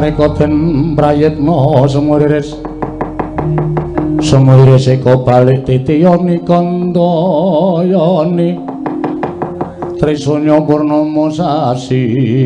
nalika den prayitna semuriris eka balik titiyani kandayani Trisanya purnama sasi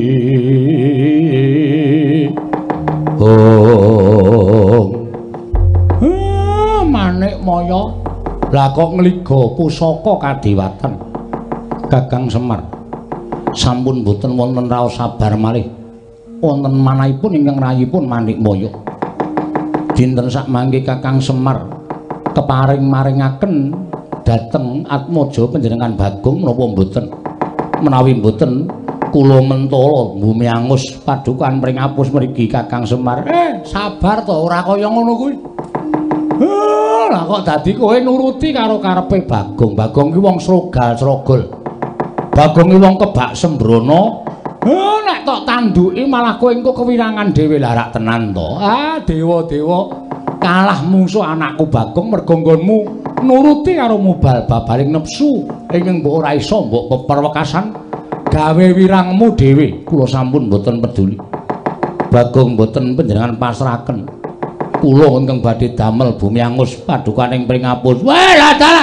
Manik Maya lah kok ngliga pusaka kadiwatan Kakang Semar sampun boten wonten raos sabar malih wonten manahipun ingkang rayipun Manik Maya dinten sakmangke Kakang Semar keparing maringaken dhateng Atmaja panjenengan Bagong menapa mboten menawi mboten kula mentala bumi angus padukan pring apus mriki Kakang Semar sabar to ora kaya ngono kuwi lah kok dadi kowe nuruti karo karepe Bagong Bagong ki wong srogal-srogol Bagong ki wong kebak sembrono nek tok tanduki malah kowe engko kewirangan dhewe larak tenan to dewa-dewa kalah musuh anakku Bagong mergo nggonmu nuruti karo mubal babaling nepsu ingkang mbok ora iso mbok peperwekasan gawe wirangmu dhewe kula sampun mboten peduli Bagong mboten panjenengan pasrahaken kula ingkang badhe damel bumi angus padukaning pringapus wah dalah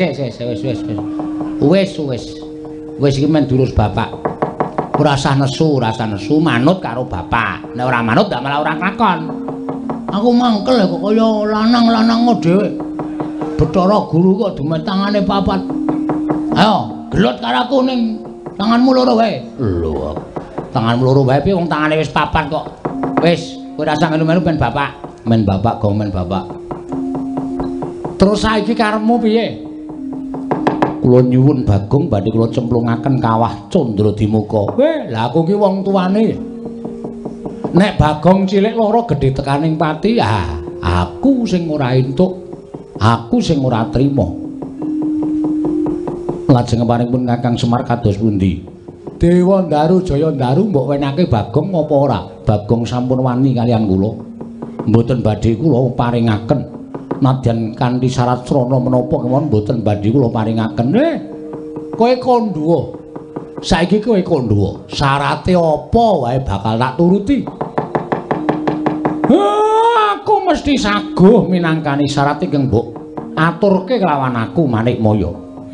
wis iki men durus bapak ora usah nesu manut karo bapak nek ora manut ndak malah ora klakon aku mangkel kok kaya lanang-lanang dhewe Bathara Guru kok dumetangane papat ayo gelut karo aku ning tanganmu loro wae lho tanganmu loro wae piye wong tangane wis papat kok wis kowe ora usah melu-melu ben bapak gong men bapak terus saiki karepmu piye kula nyuwun Bagong badhe kula cemplungaken kawah Candradimukha lah aku ki wong tuane nek Bagong cilik loro gedhe tekaning pati aku sing ora entuk aku sing ora trima lajeng paringipun Kakang Semar kados pundi Dewa Ndaru Jaya Ndaru mbok wenake Bagong apa ora Bagong sampun wani kalian kula mboten badhe kula paringaken nadyan kanthi syarat srana menapa kemawon mboten badhe kula paringaken kowe kandha saiki kowe kandha syarate apa wae bakal tak turuti aku mesti saguh minangkani syarat ingkang mbok aturke kelawan aku Manik Maya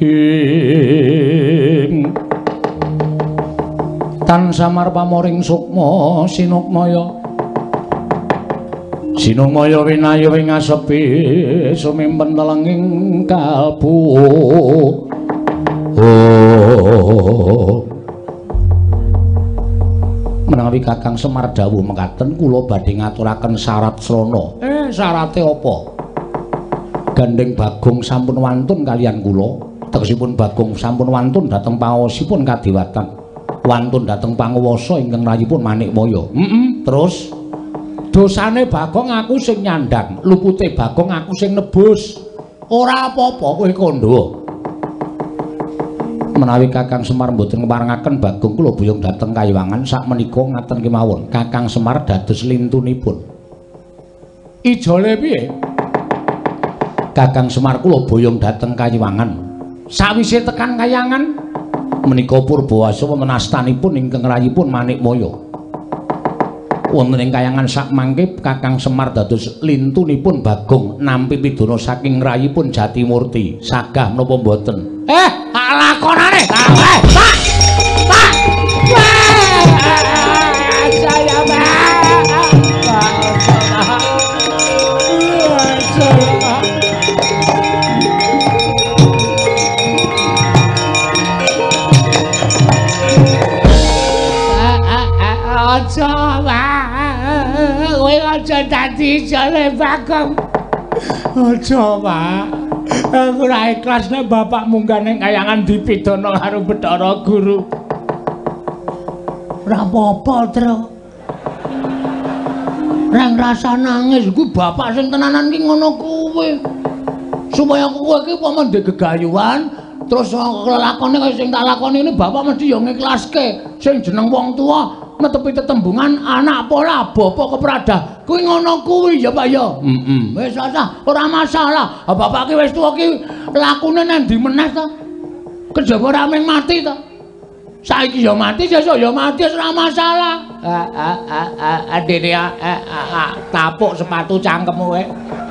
tan samar pamoring sukma Sinukmaya winayu ing asepi sumimpen telenging kalbu menawi Kakang Semar dawuh mekaten kula badhe ngaturaken syarat srana syarate apa gandeng Bagong sampun wantun kalian kula tegesipun Bagong sampun wantun dhateng pangaosipun kadiwatan wantun dhateng panguwasa ingkang rayipun Manik Maya terus dosane Bagong aku sing nyandang lupute Bagong aku sing nebus ora apa-apa kowe kandha menawi Kakang Semar mboten ngparengaken Bagong kula buyung dhateng Kayiwangan sakmenika ngaten kemawon Kakang Semar dados lintunipun ijole piye Kakang Semar kula buyung dhateng Kayiwangan sawise tekan Kayangan menika Purbawasa wonten astanipun ingkang rayipun Manik Maya wonten ing Kayangan sakmangke Kakang Semar dados lintunipun Bagong nampi pidana saking rayipun Jatimurti sagah menapa mboten lakonane Pak saya kowe aja dadi jale Bagong aja Pak aku ora ikhlas nek bapak munggah ning Kayangan dipidana karo Bathara Guru ora apa-apa Tru reng rasa nangis ku bapak sing tenanan ki ngono kuwi supaya kowe iki umpama ndek gegayuhan terus lakone kaya sing tak lakoni ini bapak mesti yo ngiklaske sing jeneng wong tuwa netepi tetembungan anak pola bapak kepradah kuwi ngono kuwi ya Pak ya wis ora masalah bapak ki wis tuwa ki lakune nang ndi meneh to kejaba ora mung mati to Saiki ya mati, sesuk ya mati ora masalah. Dene tapuk sepatu cangkemmu kowe.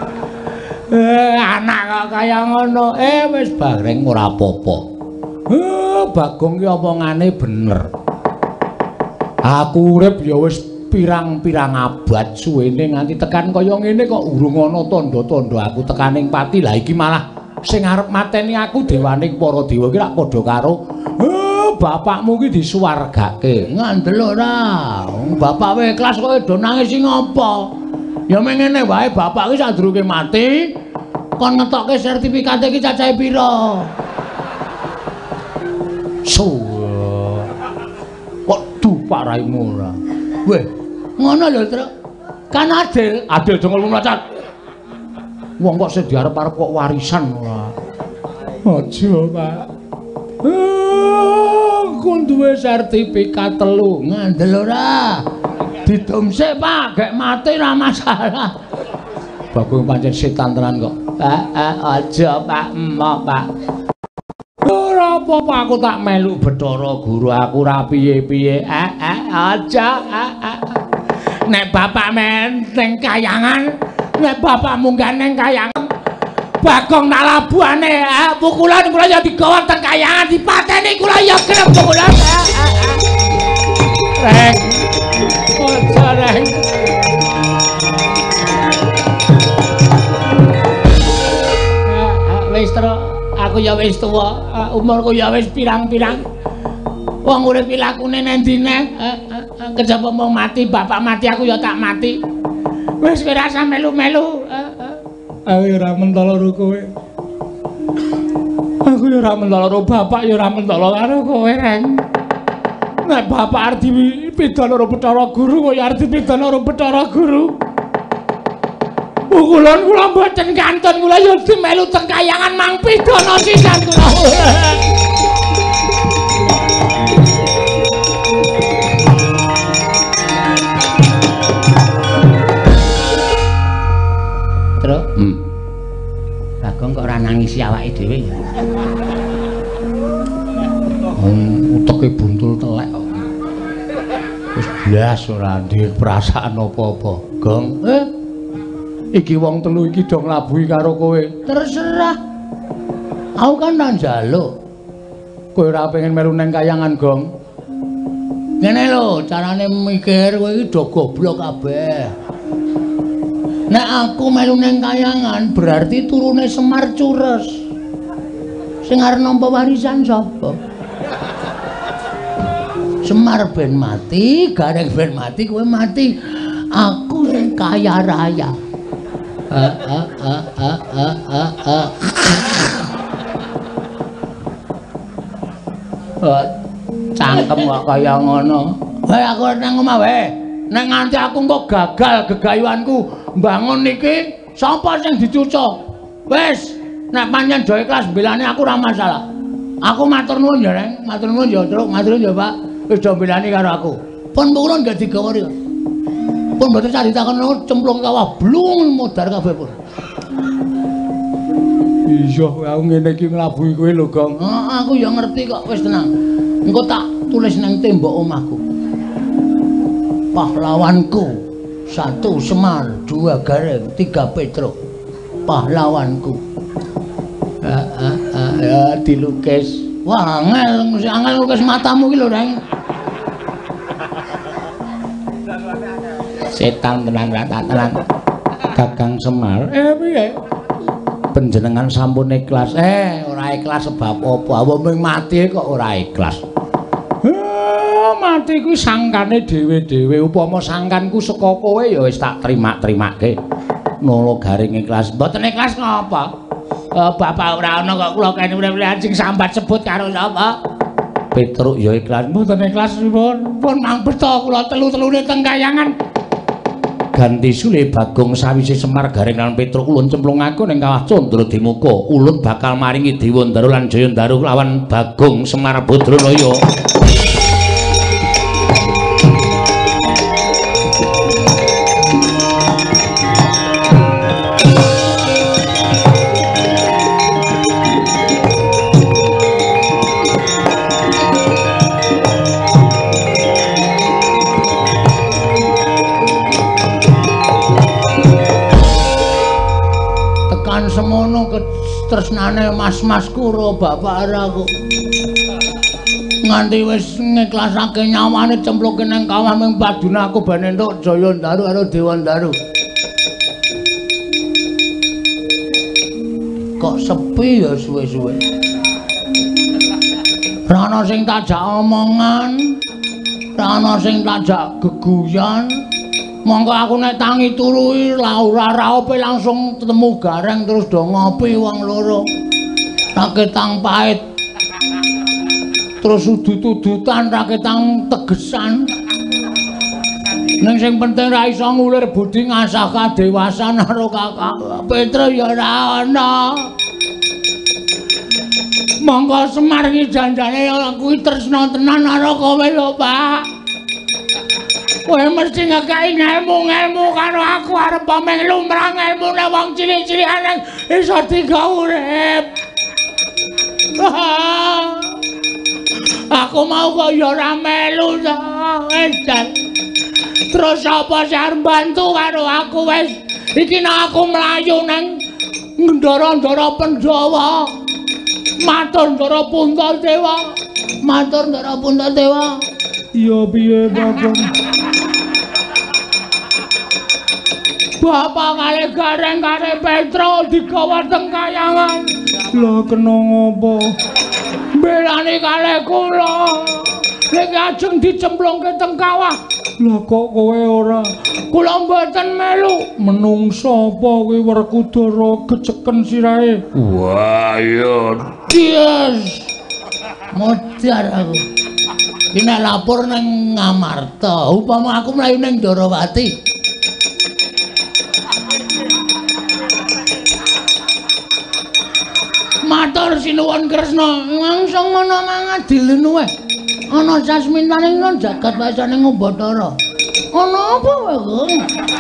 Anak kok kaya ngono. Wis bareng ora apa-apa. Bagong ki omongane bener. Aku urip ya wis pirang-pirang abad suwene nganti tekan kaya ngene kok urung ana tandha-tandha aku tekaning pati. Lah iki malah sing arep mateni aku dewaning para dewa iki rak padha karo bapakmu ki disuwargake. Ngandel ora. Bapak wae ikhlas kowe do nangis sing apa? Ya mengene wae bapak ki sadurunge mati kon ngetokke sertifikate iki cacahe pira? Waduh Pak Raimu ora. Weh, ngono lho, Truk. Kan adil, adil aja ngomong macat. Wong kok sing diarep-arep kok warisan ora. Aja, Pak. Ku duwe sertifikat 3, ngandel ora. Didom sik, Pak, gek mati ora masalah. Bagong pancen setan tenan kok. Aja, Pak, emok, Pak. Ora apa-apa aku tak melu Bathara Guru aku ora piye-piye. Aja. Nek bapak men ning kayangan, nek bapak munggah ning kayangan, Bagong tak labuhane, pukulan kula ya digawa teng kayangan dipateni kula ya gelem pukulan. Reng. Aja reng. Wis terus aku ya wis tuwa, umurku ya wis pirang-pirang. Wong urip lakune nendine, kejaba mau mati, bapak mati aku ya tak mati. Wis kowe rasa melu-melu. Aku ya ora mentolo karo kowe. Aku ya ora mentolo karo bapak, ya ora mentolo karo kowe, Reng. Nek bapak arep dipidana karo Bathara Guru, kok ya arep dipidana karo Bathara Guru. Pukulan kula mboten kantun, kula ya dimelu teng kayangan mang pidana sisan kula. Terus, Bagong kok ora nangisi awake dhewe ya. Uteke buntul telek kok. Wis blas ora duwe perasaan apa-apa. Gong, iki wong telu iki do nglabuhi karo kowe. Terserah. Aku kan nang njaluk. Kowe ora pengen melu nang kayangan, Gong. Ngene lho, carane mikir kowe iki do goblok kabeh. Nek aku melu nang kayangan berarti turune Semar Cures. Sing arep nampa warisan sapa? Semar ben mati, Gareng ben mati, kowe mati. Aku sing kaya raya. Cangkem kok kaya ngono. Wae aku nang omah wae. Nek nganti aku kok gagal gegayuhanku mbangun niki, sapa sing dicucuk? Wis, nek pancen do ikhlas mbelani aku ora masalah. Aku matur nuwun ya, Reng. Matur nuwun ya, Truk. Matur nuwun ya, Pak. Wis do mbelani karo aku. Pun kula nggak digawa rika. Pun mboten sak ditakon cemplung kawah blung modar kabeh pun. Iya, aku ngene iki nglabuhi kowe lho, Gong. Aku ya ngerti kok, wis tenang. Engko tak tulis nang tembok omahku. Pahlawanku 1 Semar, 2 Gareng, 3 Petruk. Pahlawanku. Ya dilukis. Wah, angel lukis matamu iki lho, Reng. Setan tenan tenan. Kakang Semar. Piye? Panjenengan sampun ikhlas. Ora ikhlas sebab apa? Awak mati kok ora ikhlas. Mati ku sangkane dhewe-dhewe. Upama sangkanku saka kowe ya wis tak terima-terimake. Nolo Garing ikhlas. Mboten ikhlas ngapa? Bapak ora ana kok kula kene urip-urip sing sambat sebut karo sapa? Petruk ya ikhlas. Mboten ikhlas pun mang beto kula telu-telune teng kayangan. Ganti sule Bagong sawise Semar Garing lan Petruk ulun cemplungaken ning kawah Candra Dimuka. Ulun bakal maringi Dewandara lan Jayandara lawan Bagong Semar Badranaya. tresnane mas-mas karo bapak aku. Nganti wis ngiklasake nyawane cempluke nang kawah ming paduna aku ben entuk Jaya Ndaru karo Dewa Ndaru. Kok sepi ya suwe-suwe. Ra ana sing tajak omongan, ra ana sing tajak geguyan. Monggo aku nek tangi turu ora raope langsung ketemu gareng terus do ngopi wong loro. Raketang pahit. Terus udut-udutan raketang tegesan. Ning sing penting ra iso ngulir budi ngasah kadewasan karo Kakak Petra ya ora ana. Monggo Semar iki janjane kuwi tresna tenan karo kowe lho, Pak. Kowe mesti ngekeki ngemu-ngemu karo aku arep pameng lumrah ngemune wong cilik-cilikan iso digawe urip. Aku mau kok ya ora melu to, edan. Terus apa sing arep bantu karo aku wis iki nek aku mlayu nang ndara-ndara Pandhawa. Matur Ndara Puntadewa. Matur Ndara Puntadewa. Ya piye, Bapak? Bapak kali gareng kali Petra digawa teng kayangan. Lah kena ngopo? Belani kali kula. Nek ajeng dicemplungke teng kawah. Lah kok kowe ora? Kula mboten melu. Menungsa apa kuwi Werkudara geceken sirahe? Wah, ya. Yes. Modar aku. Iki nek lapor nang Ngamarta, upama aku mlayu nang Darawati. Matur sinuwun Kresna, langsung ngono mangadilin wae. Ana sasmintane nang jagat wasane Ngombatara. Ana apa wae, Kang?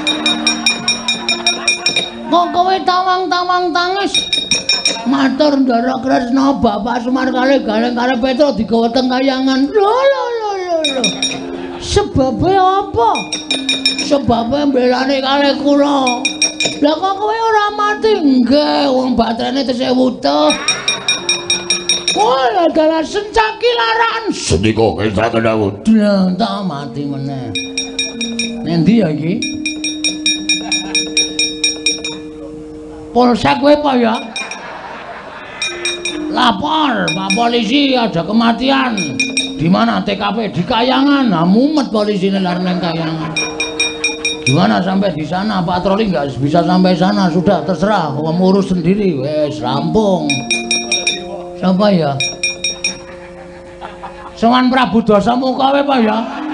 Kok kowe tawang-tawang tangis? Matur Ndara Kresna, Bapak Semar kali gareng kali Petra digawa teng kayangan. Lho. Sebabe apa? Sebabe mbelani kali kula. Lah kok kowe ora mati? Nggih, wong baterane tesih wutuh. Wah, adalah sencaki laran. Sedika kesah Dawud. Lah, tak mati meneh. Nendi ya iki? Polsek kowe apa ya? Lapor, Pak Polisi ada kematian. Di mana TKP? Di Kayangan. Nah, mumet polisi lari nang Kayangan. Gimana sampai di sana? Patroli nggak bisa sampai sana. Sudah terserah, ngurus sendiri. Wes rampung. Siapa ya? Sowan Prabu Dasamuka wae Pak ya.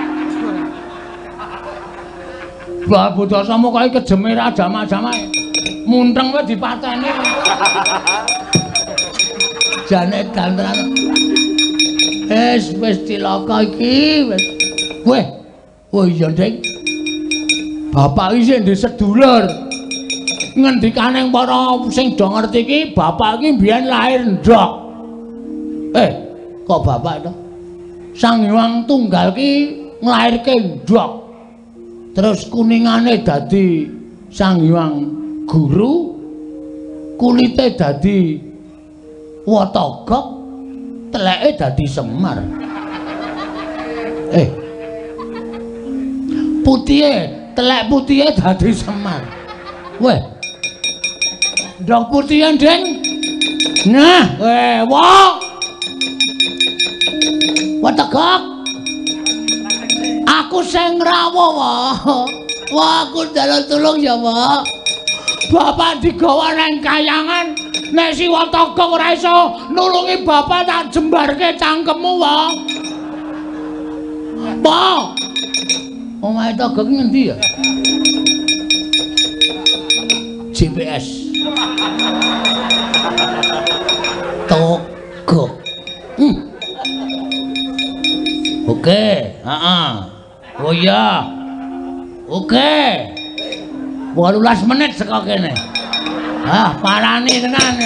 Prabu Dasamuka iki kejeme ra jama-jama. Munteng wae dipateni. Jane gantran. Wis cilaka iki wis. Weh. Oh iya, Dek. Bapak iki sing sedulur. Ngendikane para sing do ngerti iki, bapak iki mbiyen lahir ndok. Kok bapak to? Sang Hyang Tunggal ki nglairke ndok. Terus kuningane dadi Sang Hyang Guru, kulite dadi Watagok, teleke dadi Semar. Putihe, telek putihe dadi Semar. Weh. Ndok putihe, Deng. Nah, Watagok. Aku sing rawuh, Wah, aku njaluk tulung ya, Pak. Bapak digawa nang kayangan. Nek si Watagok ora iso nulungi bapak tak jembarke cangkemmu, Pak. Pak. Omahe Togok ngendi ya? GPS. Togok. Oke, Oh iya. Oke. 18 menit saka kene. Parani tenan.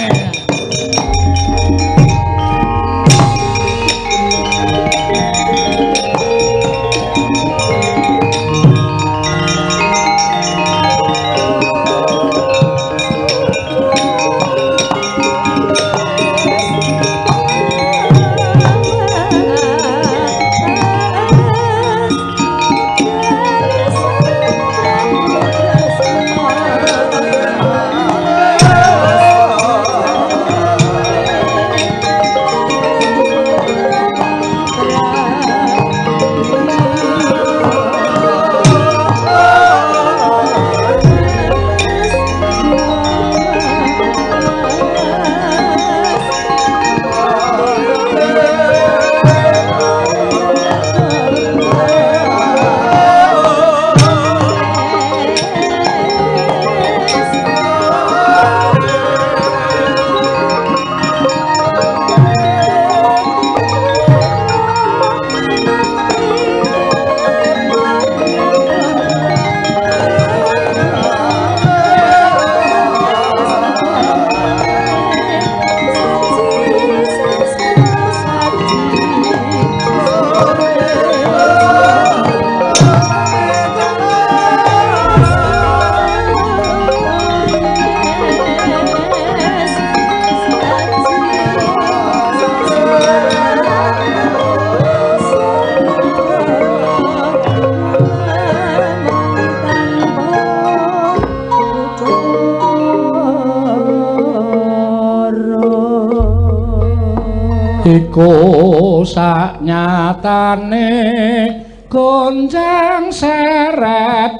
iku saknyatane gonjang seret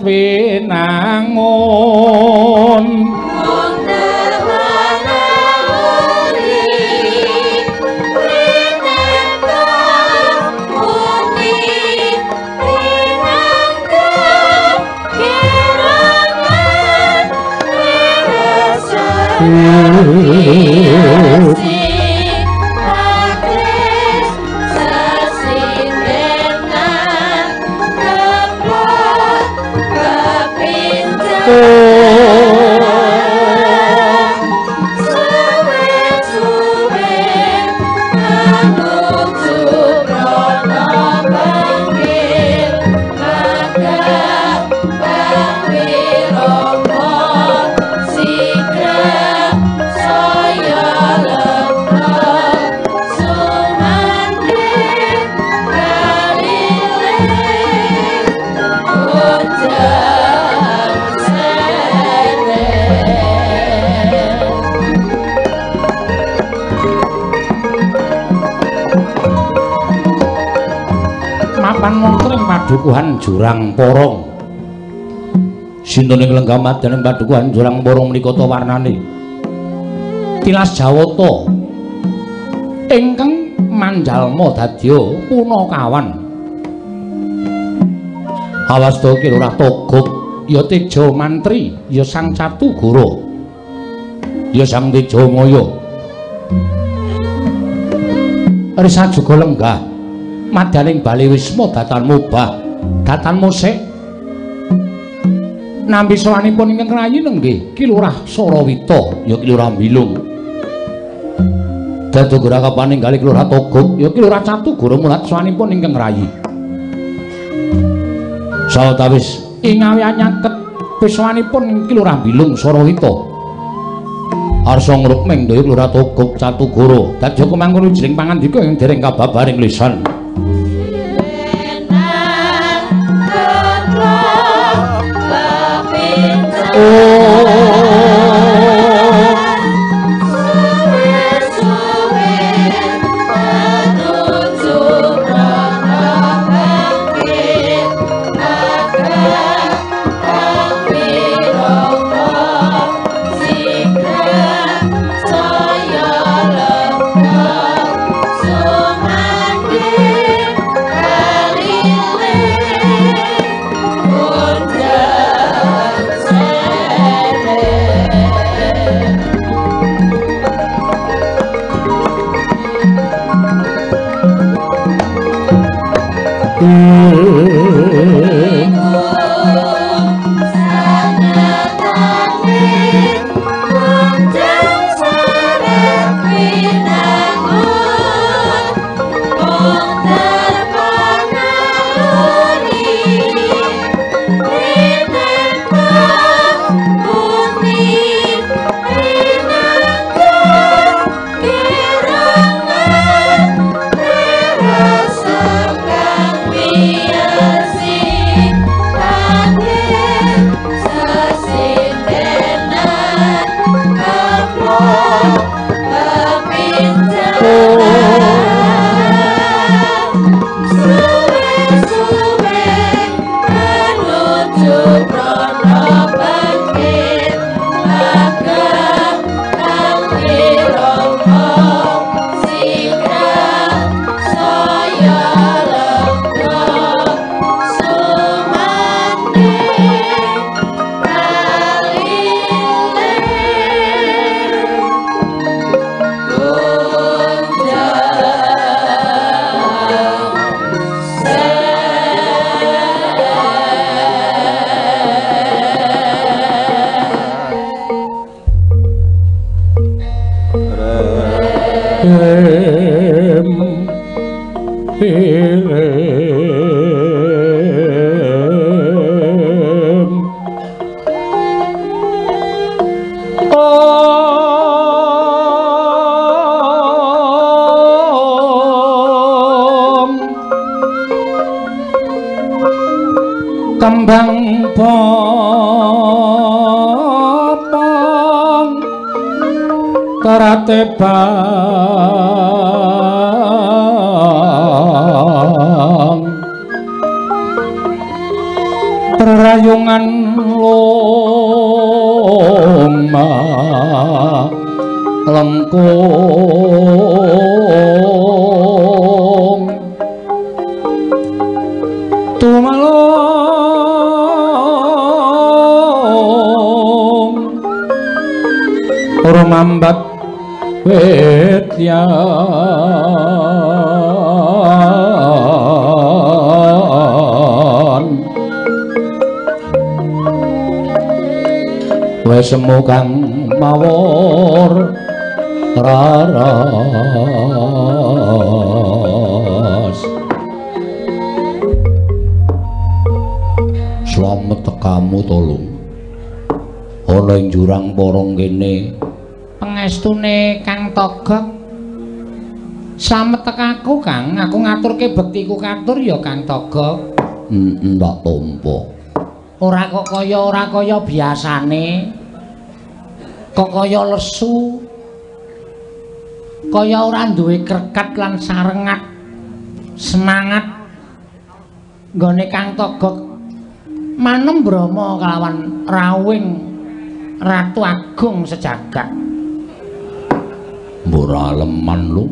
winangun Padukuhan Jurang Porong sintoning lenggah madaning Padukuhan Jurang Porong menika ta warnane tilas Jawata ingkang manjalma dadya punakawan awasta Kilurah Togog ya Teja Mantri ya Sang Catugara ya Sang Tejamaya risa juga lenggah madaning Bali Wisma datan mubah datan musik nampi sawanipun ingkang rayi nenggih Kilurah Sarawita ya Kilurah Milung dadogara kapaninggali Kilurah Togog ya Kilurah Catugara mulat sawanipun ingkang rayi sawetawis ingawi nyaket piswanipun Kilurah Milung Sarawita arsa ngrukming daya Kilurah Togog Catugara dadya kemangkono wijining pangandika ing dereng kababaring lisan kembang popong terate ayungan loma lengkung tumalung rumambat wedya wesemu kang mawur raras slamet tekamu tolong ana ing jurang porong kene pangestune Kang Togog slamet tekaku Kang aku ngaturke bektiku katur ya Kang Togog ndak tampa ora kaya biasane kok kaya lesu kaya ora duwe krekat lan sarengat semangat nggone Kang Togog manem Brama kelawan rawing Ratu Agung sejagat ora leman lu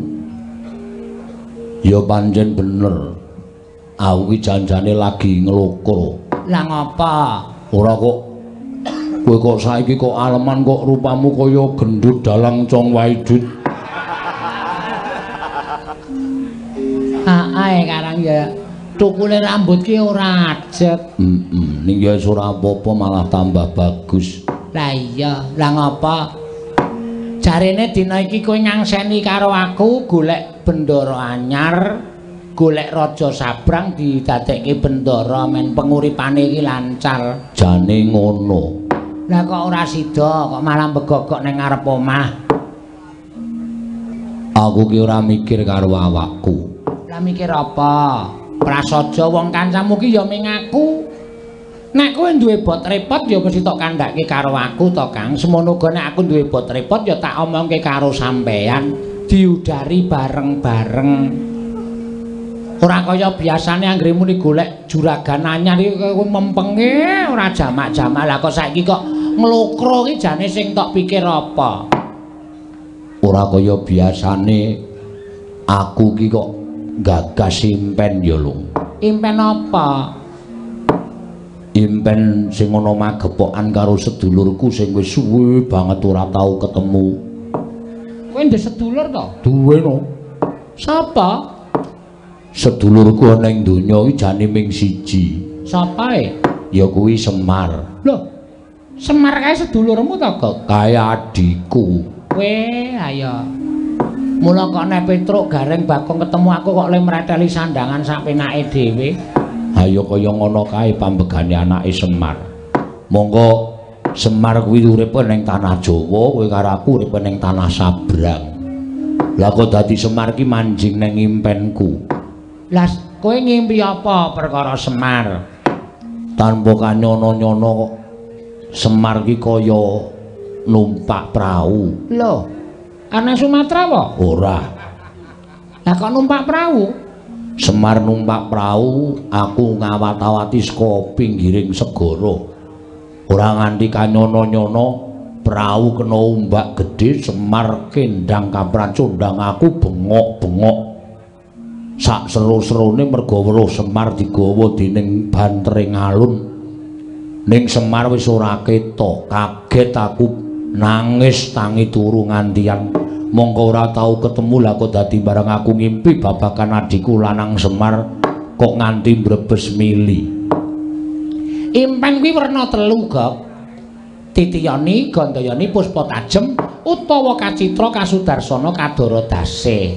ya pancen bener aku iki janjane lagi ngelokro lah ngapa ora kok kowe kok saiki kok aleman kok rupamu kaya gendut dalang cong waidut ae karang ya tukule rambut ki ora ajet ning ya ora apa-apa malah tambah bagus lah iya lah ngapa jarene dina iki kowe ngangseni karo aku golek bendara anyar golek raja sabrang didadekke bendara men penguripane iki lancar jane ngono lah kok ora sida kok malah begogok ning ngarep omah aku ki ora mikir karo awakku lah mikir apa prasaja wong kancamu ki ya ming aku nek kowe duwe bot repot ya mesti tok kandhake karo aku to Kang semono uga nek aku duwe bot repot ya tak omongke karo sampean diudari bareng-bareng ora kaya biasane anggere muni golek juragan anyar iki kowe mempenge ora jamak-jamak lah kok saiki kok nglokro iki jane sing tok pikir apa ora kaya biasane aku ki kok gagas impen ya lho impen apa impen sing ana magepokan karo sedulurku sing wis suwe banget ora tau ketemu kowe ndek sedulur to duwe no sapa sedulurku ana ing donya iki jane ming siji sapae ya kuwi Semar lho Semar kae sedulurmu to kok kae adikku kowe ayo mula kok nek Petruk Gareng Bagong ketemu aku kok le mreteli sandangan sak penake dhewe ayo kaya ngono kae pambegane anake Semar monggo Semar kuwi uripe ning tanah Jawa kowe karo aku uripe ning tanah Sabrang lah kok dadi Semar ki manjing ning impenku lah kowe ngimpi apa perkara Semar tanpa kanyono-nyono kok Semar ki kaya numpak prau lho ana Sumatera apa ora lah kok numpak prau Semar numpak prau aku ngawat-awati saka pinggiring segara ora nganti kanyono-nyono prau kena ombak gedhe Semar kendang kapracondang aku bengok-bengok sak seru-serune merga weruh Semar digawa dening bantering alun ning Semar wis ora ketok kaget aku nangis tangi turu ngantian mongko ora tau ketemu lah kok dadi bareng aku ngimpi babakan adikku lanang Semar kok nganti mbrebes mili impen kuwi werna telu kok Titiyani Gandayani Puspa Tajem utawa Kacitra Kasudarsana Kadara Dase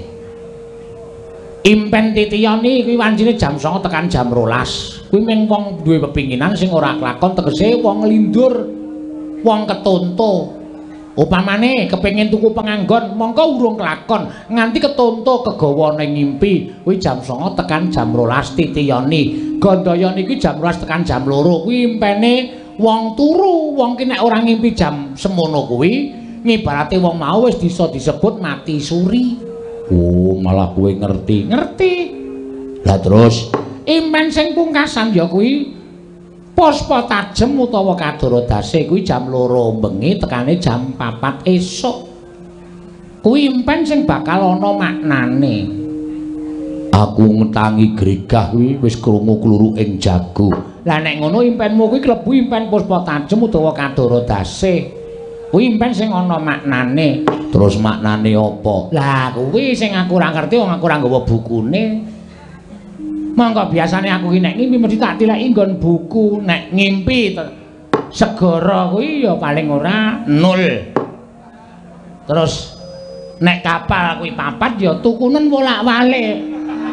impen Titiyani kuwi wancine jam 09.00 tekan jam 12 kuwi mung wong duwe pepinginan sing ora kelakon tegese wong nglindur wong ketonto upamane kepengin tuku penganggon mongko urung kelakon nganti ketonto kegawa ning ngimpi kuwi jam 09.00 tekan jam 12 Titiyani Gandayani kuwi jam 12 tekan jam 2 kuwi impene wong turu wong ki nek ora ngimpi jam semono kuwi ngibarate wong mau wis bisa disebut mati suri oh malah kowe ngerti lah terus impen sing pungkasan ya kuwi Puspa Tajem utawa Kadorodase kuwi jam 2 bengi tekane jam 4 esuk. Kuwi impen sing bakal ana maknane. Aku ngetangi gregah kuwi wis krungu kluruking jago. Lah nek ngono impenmu kuwi klebu impen Puspa Tajem utawa Kadorodase. Kuwi impen sing ana maknane. Terus maknane apa? Lah kuwi sing aku ora ngerti wong aku ora nggawa bukune. Mangko biasane aku ki nek ngimpi mesti tak tileki nggon buku. Nek ngimpi segara kuwi ya paling ora 0. Terus nek kapal kuwi 4 ya tukunen bolak-balik.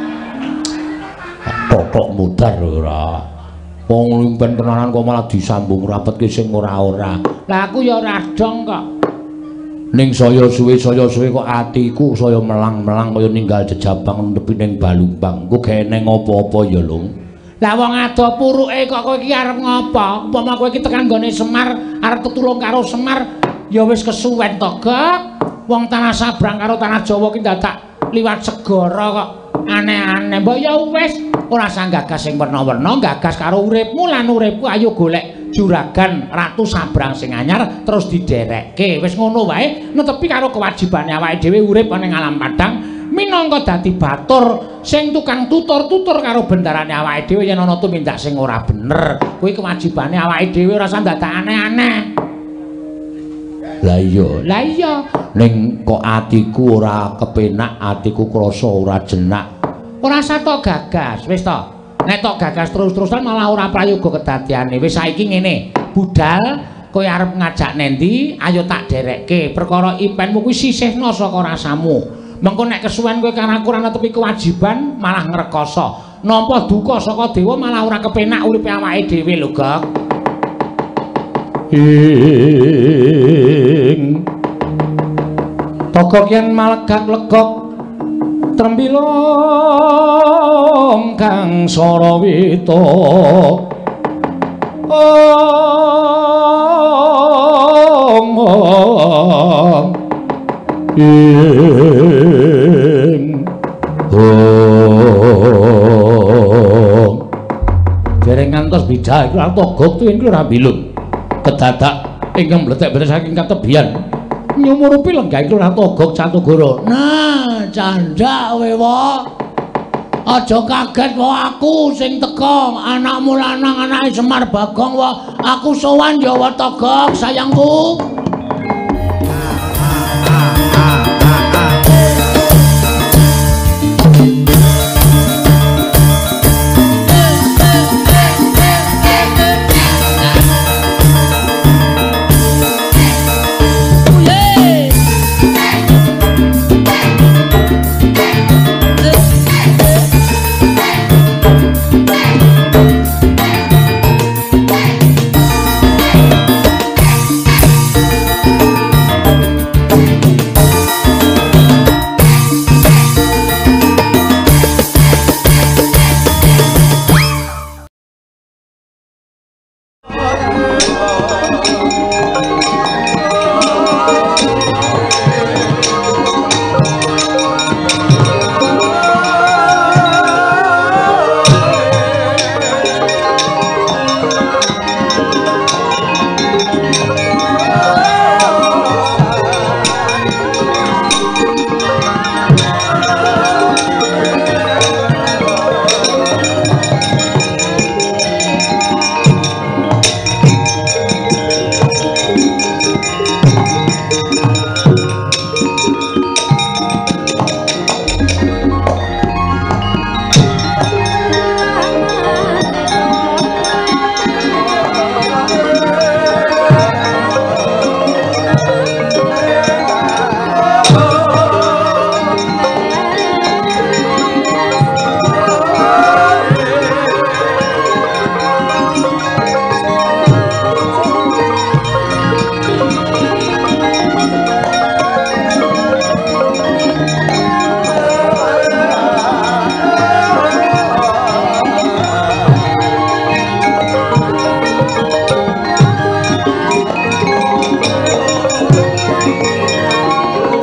Pokok mudar ora. Wong limpen tenanan kok malah disambung rapetke sing ora-ora. Lah aku ya ora dong kok. Ning saya suwe kok atiku saya melang-melang kaya ninggal jejabang nepi ning balumbang. Ku geneng apa-apa ya, Lung. Lah wong ado puruke kok kowe iki arep ngopo? Umpama kowe iki tekan nggone Semar, arep tetulung karo Semar, ya wis kesuwen to, Gek. Wong tanah sabrang karo tanah Jawa ki dadak liwat segara kok. Aneh-aneh. Mbok ya wis ora usah gagas sing werna-werna, gagas karo uripmu lan uripku ayo golek juragan Ratu Sabrang sing anyar terus diderekke. Wis ngono wae, netepi karo kewajibane awake dhewe urip ning alam padang minangka dadi batur sing tukang tutur-tutur karo bendarane awake dhewe yen ana tumindak sing ora bener. Kuwi kewajibane awake dhewe ora usah dadak aneh-aneh. Lah iya ning kok atiku ora kepenak, atiku krasa ora jenak. Ora usah tok gagas, wis to. Nek tok gagas terus-terusan malah ora prayoga kedadiane. Wis saiki ngene, budal kowe arep ngajak nendi, ayo tak derekke. Perkara impenmu kuwi sisihna saka rasamu. Mengko nek kesuwen kowe karo aku ora netepi kewajiban, malah ngrekoso. Nampa duka saka dewa malah ora kepenak uripe awake dhewe lho, Gek. Togok yen malegak legok trembilong kang sarawita dereng ngantos bidah iku togok tuwin ora bilung kedadak ingkang mletek-mletek saking katebian nyumurupi lenggah iku ora togok Catugara. Nah, candhak kowe wae. Aja kaget wae aku sing teka, anakmu lanang anake Semar Bagong wae. Aku sowan ya wae togok sayangku.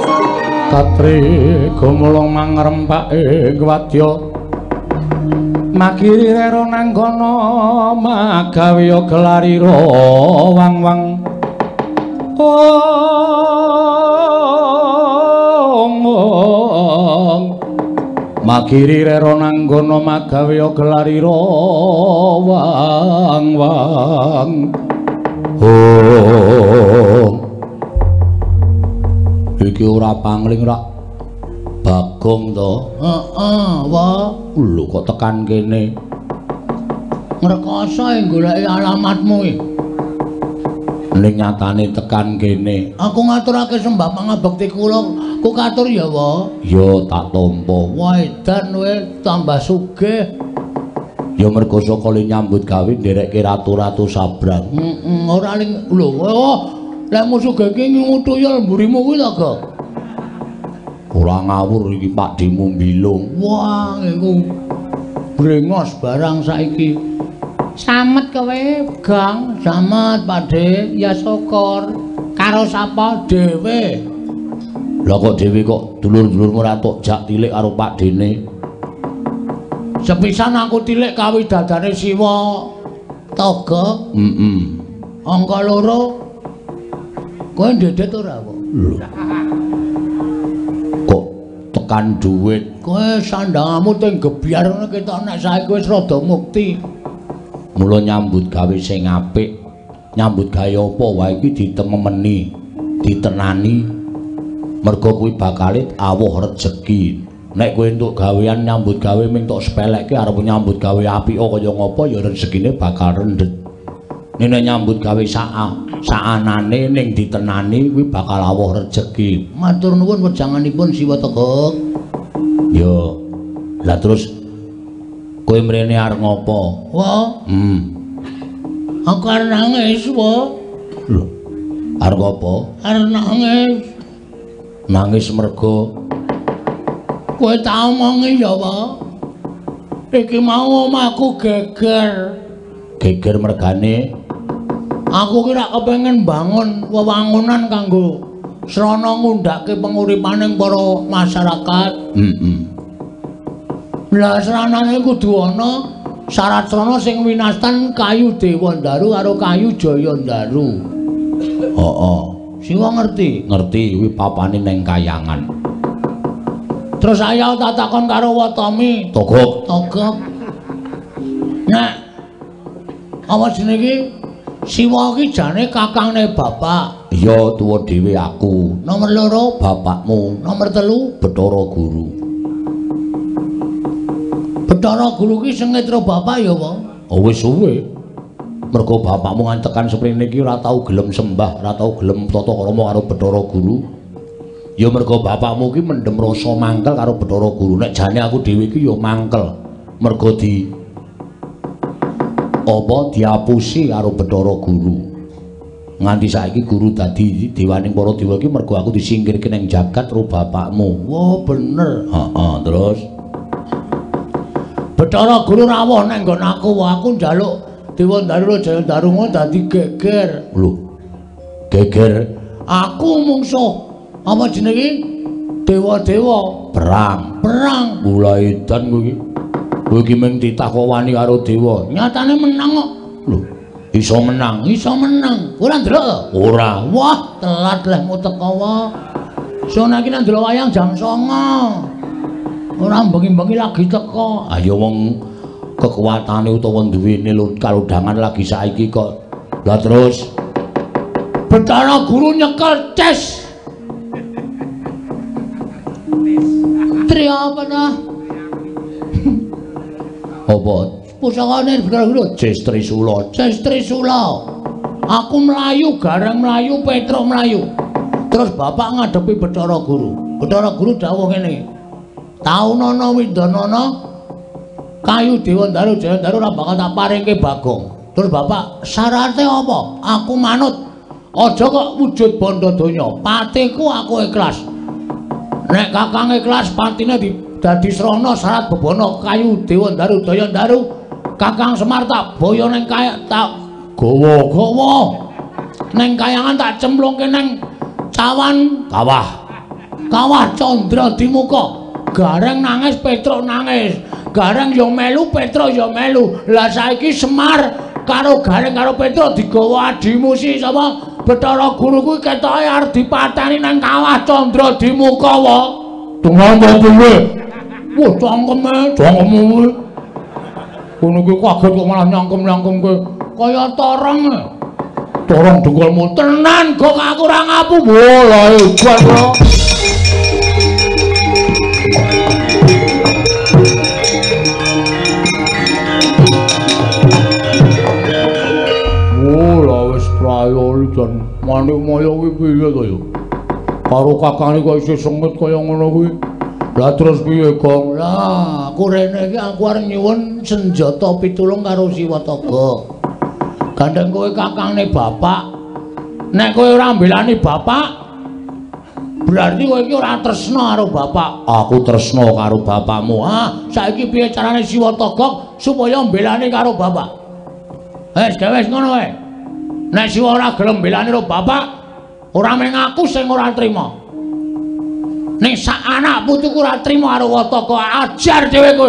Satri gumulung mangrempake wadya Makiri rero nanggono magawe gelarira wang-wang Makiri rero nanggono magawe gelarira wang-wang iki ora pangling rak Bagong to. Wa. Lho kok tekan kene. Ngrekoso goleki alamatmu iki. Ning nyatane tekan kene. Aku ngaturake sembah pangabekti kula. Ku katur ya, Wa. Ya tak tampa. Wah, edan kowe tambah sugih. Ya mergo saka le nyambut gawe nderekke ratu-ratu sabrang. Ora ning lho, lek musuh geke ngutuyul mburimu kuwi to, Gok. Ora ngawur iki Pak Dimu mbilung. Wah, iku brengos barang saiki. Samet kowe, Gang. Samet, Pakde. Ya syukur. Karo sapa dhewe? Lah kok dhewe kok dulur-dulurmu ora tok jak tilik karo Pak Dene. Sepisan aku tilik kawidadane Siwa. Toga? Angka 2. Kowe ndedet ora kok? Lho. Tekan duit kowe sandangamu teng gebyar ngono ketok nek saiki wis rada mukti mula nyambut gawe sing apik nyambut gawe apa wae iki ditemeni ditenani mergo kuwi bakale awuh rejeki nek kowe entuk gawean nyambut gawe ming tok sepelekke arep nyambut gawe apik kaya ngapa ya rezekine bakal rendet nek nyambut gawe saanane ning ditenani kuwi bakal awuh rejeki. Matur nuwun wejanganipun Siwa Tegok. Yo. Lah terus kowe mrene arep ngopo? Wah. Aku arep nangis, Wa. Lho. Arep apa? Arep nangis. Nangis mergo kowe tau omongi ya, Wa. Iki mau omahku geger. Geger mergane aku kira kepengen bangun wewangunan kanggo srana ngundhake penguripaning para masyarakat. Lah sranane kudu ana syarat srana sing winastan kayu Dewandaru karo kayu Jayandaru. Heeh. Siwa ngerti? Ngerti kuwi papane ning Kayangan. Terus ayo tak takon karo Watami. Togok. Nah. Apa jenenge iki? Siwa iki jane kakangne bapak. Iya, tuwa dhewe aku. Nomor 2 bapakmu. Nomor 3 Bathara Guru. Bathara Guru ki sengitra bapak ya, Wong. Oh wis suwe. Mergo bapakmu ngantekan seprene iki ora tau gelem sembah, ora tau gelem tata krama karo Bathara Guru. Ya mergo bapakmu ki mendem rasa mangkel karo Bathara Guru. Nek jane aku dhewe iki ya mangkel. Mergo diapusi karo Bathara Guru. Nganti saiki guru dadi dewaning para dewa iki mergo aku disingkirke ning jagat karo bapakmu. Wah, bener. Heeh, terus Bathara Guru rawuh ning nggon aku, aku njaluk Dewandaru Jayandaru ngono dadi geger. Lho. Geger aku mungsuh apa jenenge? Dewa-dewa perang. Mulai edan kowe iki. Kowe iki mung ditakowani karo dewa. Nyatane menang kok. Lho, iso menang. Ora ndelok? Ora. Wah, telat lehmu teko wae. Sona iki nang ndelok wayang jam 09.00. Ora bengi-bengi lagi teko. Ayo wong kekuatane utawa duwene kalodhangan lagi saiki kok. Lah terus Bathara Guru nyekel tes. Tri apa dah? Apa? Pusakane Bathara Guru Jes Trisula. Aku melayu, Gareng melayu, Petruk melayu. Terus bapak ngadepi Bathara Guru. Bathara Guru dawuh ngene. Taunana Windanana kayu Dewandaru Jayandaru ora bakal tak paringke Bagong. Terus bapak syaraté apa? Aku manut. Aja kok wujud bondo donya. Patiku aku ikhlas. Nek kakang ikhlas patine dadi srana syarat bebono kayu Dewandaru Jayandaru. Kakang Semar tak boyo ning tak gawa-gawa. Ning Kayangan tak cemplungke ning cawan kawah Candra Dimuka. Gareng nangis, Petruk nangis. Gareng yo melu, Petruk yo melu. Lah saiki Semar karo Gareng karo Petruk digawa adimu si sapa? Bathara Guru kuwi ketoke arep dipateni nang Kawah Candra di Mukawa. Tunggu kuwi. Wah, cangkeme kuwi. Kono kuwi kaget kok malah nyangkem-nyangkem kowe. Kaya torong. Torong dengkulmu tenan kok aku ora ngapu. Wah, hebat kok. Prayo dan Manik Maya kuwi piye to ya? Karo kakane kok isih sengit kaya ngono kuwi. Lah terus piye, Gong? Lah, aku rene iki aku arep nyuwun senjata pitulung karo Siwataga. Gandeng kowe kakangne bapak. Nek kowe ora mbelani bapak, berarti kowe iki ora tresna karo bapak. Aku tresna karo bapakmu. Saiki piye carane Siwataga supaya mbelani karo bapak? Wis ngono wae. Nek Siwa ora gelem belani karo bapak, ora mung aku sing ora trima. Nek sak anak putuku ora trima karo Wataka, ajar dhewe kowe.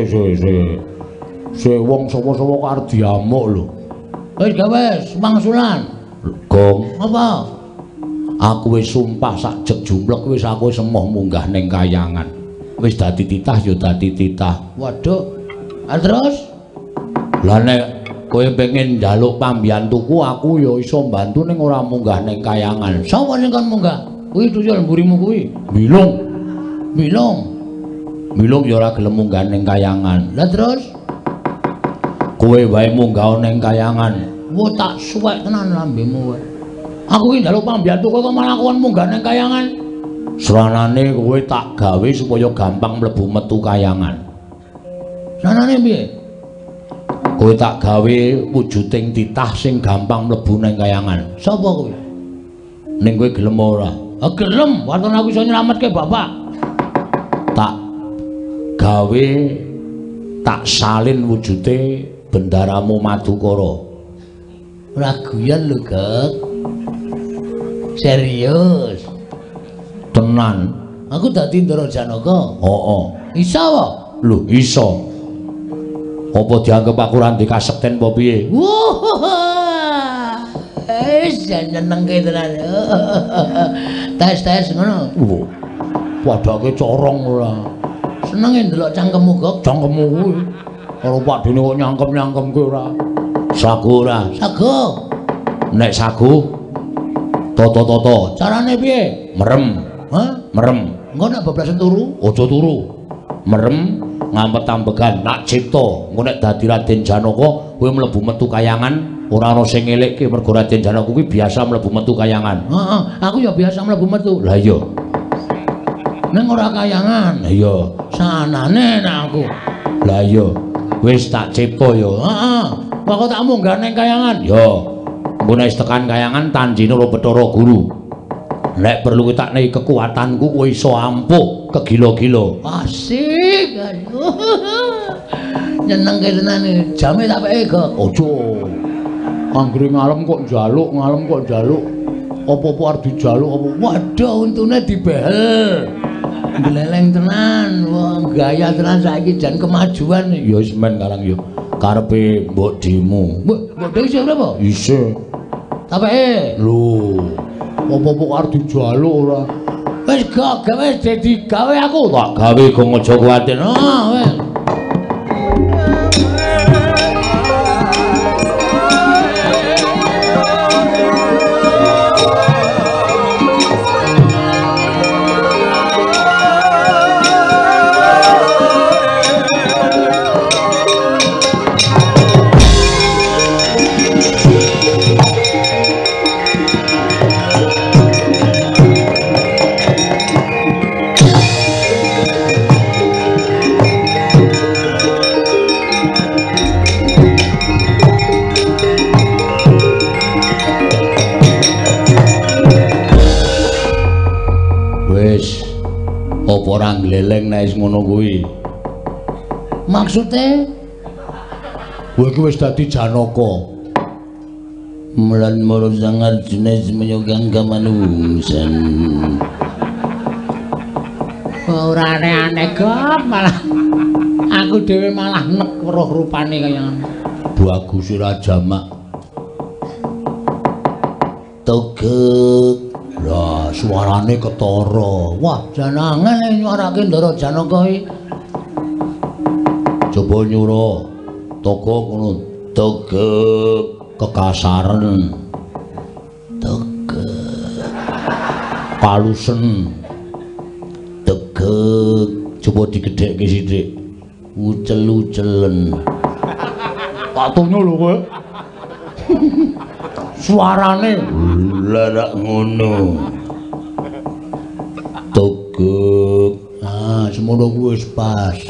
Se wong sapa-sapa karo diamuk lho. Wis mangsulan. Gong, apa? Aku wis sumpah sak jeg jumlek wis aku semoh munggah ning Kayangan. Wis dadi titah ya dadi titah. Waduh. Terus? Lah nek kowe pengen njaluk pambiyantuku aku ya iso mbantu ning ora munggah ning Kayangan. Sapa sing kon munggah? Kuwi tuyul mburimu kuwi. Milung ya ora gelem munggah ning Kayangan. Lah terus kowe wae munggah ning Kayangan. Wo tak suwek tenan lambemu wae. Aku iki njaluk pambiyantuku kok malah kon munggah ning Kayangan. Sranane kowe tak gawe supaya gampang mlebu metu Kayangan. Sranane piye? Kowe tak gawe wujuding titah sing gampang mlebu nang Kayangan. Sapa kowe? Ning kowe gelem ora? Gelem, waton aku iso nyelametke bapak. Tak gawe tak salin wujude bendaramu Madukara. Ora guyon lho, Gek. Serius. Tenan. Aku dadi Ndara Janaka. Heeh. Iso apa? Lho, iso. Apa dianggep aku ora ndek kasekten apa piye? Wah. Senengke tenan. Tes ngono. Padake corong ora. Senenge ndelok cangkemmu, Gok. Cangkemmu kuwi. Karo padene kok nyangkem-nyangkemke ora. Sagu ora? Sagu. Nek sagu toto-toto. Carane piye? Merem. Hah? Merem. Engko nek bablasan turu? Aja turu. Merem ngampet ambegan nak cipta engko nek dadi Raden Janaka kowe mlebu metu Kayangan ora ana sing ngelikke mergo Raden Janaka kuwi biasa mlebu metu Kayangan. Heeh, aku ya biasa mlebu metu. Lah iya. Ning ora Kayangan. Lah iya, sanane nek aku. Lah iya. Wis tak cipta ya. Heeh. Kok tak munggah ning Kayangan? Ya. Engko nek tekan Kayangan tanjine karo Bathara Guru. Nek perlu tak nehi kekuatanku kowe iso ampuh kegila-gila. Asik. Aduh. Nyenengke tenan iki. Jame tak peke, Gok. Aja. Anggere ngalem kok njaluk. Apa-apa arep dijaluk apa? Waduh, untune dibehel. Gleleng tenan. Wong gaya tenan saiki jan kemajuan. Ya wis men karang ya. Karepe mbok dimu. Mbok dhewe isih berapa? Isih. Tak peke. Lho. Apa-apa arep dijaluk ora. Wis gak gawe dadi gawe aku. Tak gawe kok aja kuwatir. Wis. Apa ora gleleng nek ngono kuwi? Maksude kowe iki wis dadi Janaka. Mulan maro sangar jenis menyogang kamanungsan. Ora aneh-aneh gop malah aku dhewe malah nek weruh rupane kaya ngono. Bagus ora jamak. Tegek. Lah suarane ketara. Wah, janangan nyuarake Ndara Janaka iki. Coba nyura toko ngono. Tegek kekasaran. Tegek. Palusen. Tegek. Coba digedhekke sithik. Ucel-ucelen. Patunyo lho kowe. Suarane larak ngono. Tegek. Ah, semono kuwi wis pas.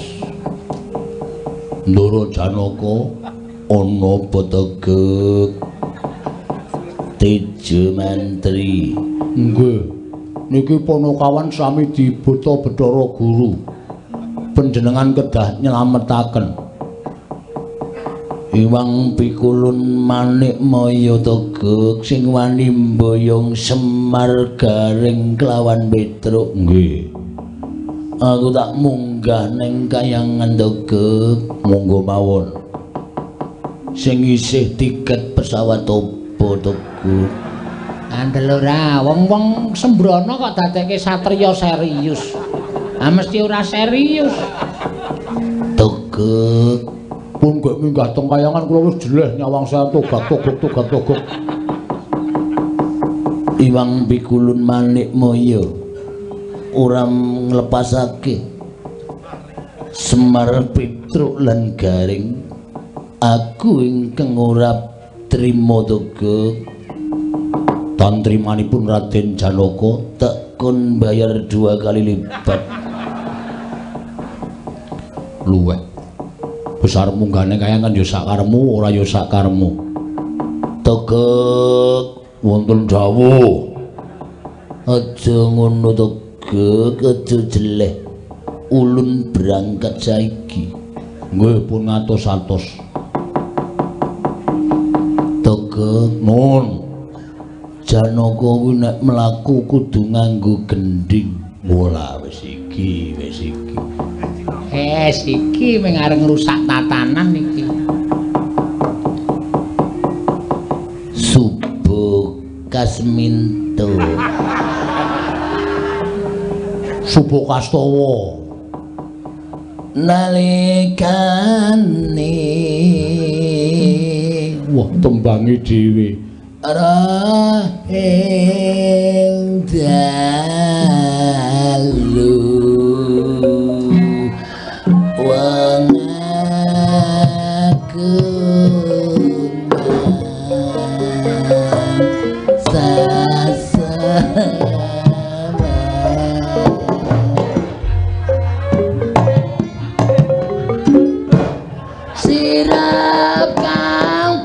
Ndara Janaka ana apa tegek? Tejo mantri. Nggih. Niki Panakawan sami dibeta Bathara Guru. Panjenengan kedah nyelametaken Iwang pikulun manik maya tegek sing wani mboyong Semar garing kelawan Petruk. Nggih. Aku tak munggah ning kayangan tegek, monggo mawon. Sing isih tiket pesawat opo tegek? Andel ora, wong-wong Sembrono kok dadekke satriya serius. Ah mesti ora serius. Tegek pun gak minggah teng kayangan kula wis jeleh nyawang saya togak-togok. Iwang pikulun manik moyo ora nglepasake Semar Petruk lan Garing. Aku ingkang ora trima tegek. Tantrimanipun Raden Janaka tak kon bayar 2 kali lipat. Luweh. Besar munggane kayangan ya sakaremu ora ya sakaremu. Tegek wonten dawuh. Aja ngono tegek, aja jeleh. Ulun berangkat saiki. Nggih pun ngatos-atos. Tegek nun. Janaka kuwi nek mlaku kudu nganggo gendhing. Bola wis iki. Iki mung arep ngrusak tatanan iki. Subuh Kasminto. Subuh Kastawa. Nalikane wah tembange dhewe. Rahing dalu wong aku sirap kang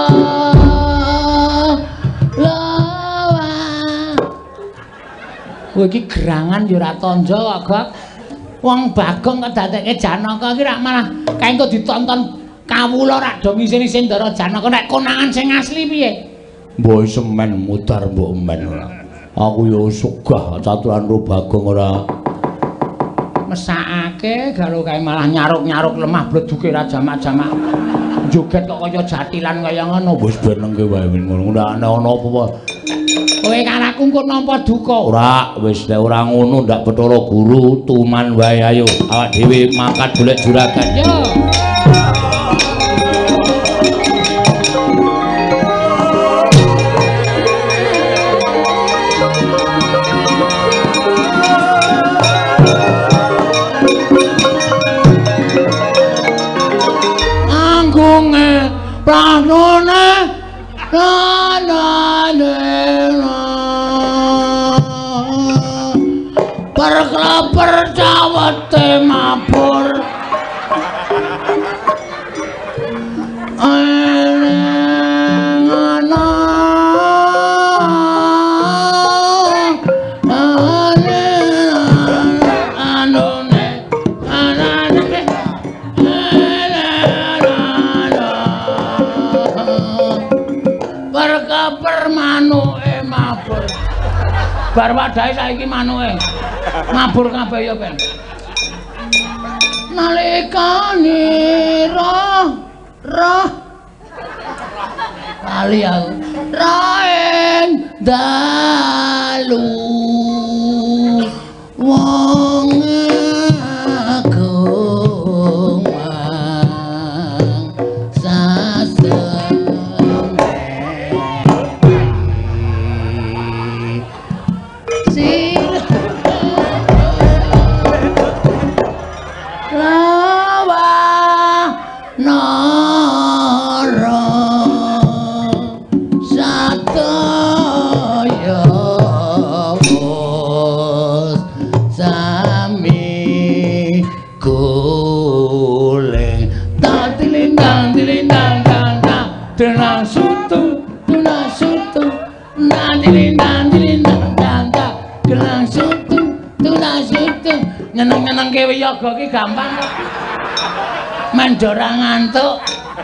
kowe iki gerangan ya ora tanja kok, Gok. Wong Bagong kok dadekke Janaka iki rak malah kaenggo ditonton kawula rak do ngisin-isin Ndara Janaka nek konangan sing asli piye? Mbok semen mutar mbok men ora. Aku ya sugah caturan ro Bagong ora mesakake galo kae malah nyaruk-nyaruk lemah bleduke ra jamak-jamak. Joget kok kaya jatilan kaya ngono. Wis benengke wae ngono. Ndak ana apa wae. Kowe karaku engko nampa duka. Ora, wis nek ora ngono ndak Bathara Guru tuman wae ayo. Awak dhewe mangkat golek juragan. Yo. Anggunge pranone perkleper cawete mabur perkleper manuke mabur bar wadahe saiki manuke Mabur kabeh ya ben. Nalikane roh kali aku raeng dalu wong agung nyeneng-nyeneng ke wiyaga ki gampang kok. Mendora ngantuk.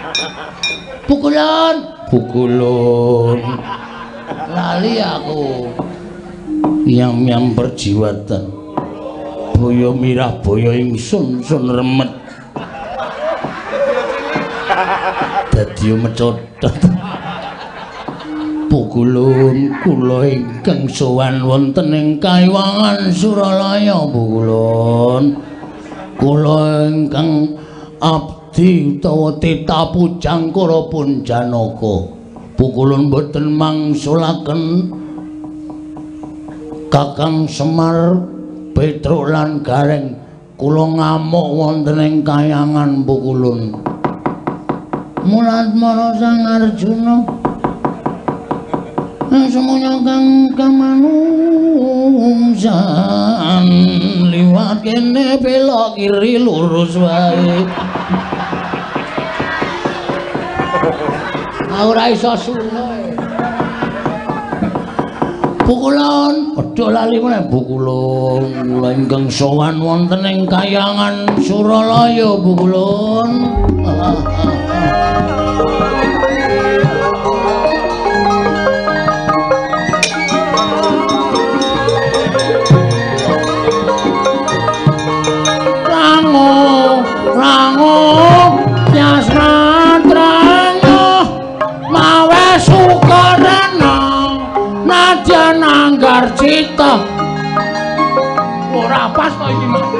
Bukulun. Lali aku. Yam perjiwatan. Boyo mirah boyo ingsun sun remet. Dadi mecodot. Pukulun kula ingkang sowan wonten ing Kaiwangan Suralaya Pukulun. Kula ingkang abdi utawa tita pujangkara pun Janaka. Pukulun boten mangsulaken Kakang Semar Petruk lan Gareng kula ngamuk wonten ing Kayangan Pukulun. Mulatmara Sang Arjuna semuanya kang kamanungsan liwat kene belok kiri lurus wae ora iso suno Pukulun padha lali meneh Pukulun kula ingkang sowan wonten ing Kayangan Suralaya Pukulun rango nyasratrango mawe sukarana nadyan anggar cita ora pas kok iki Mas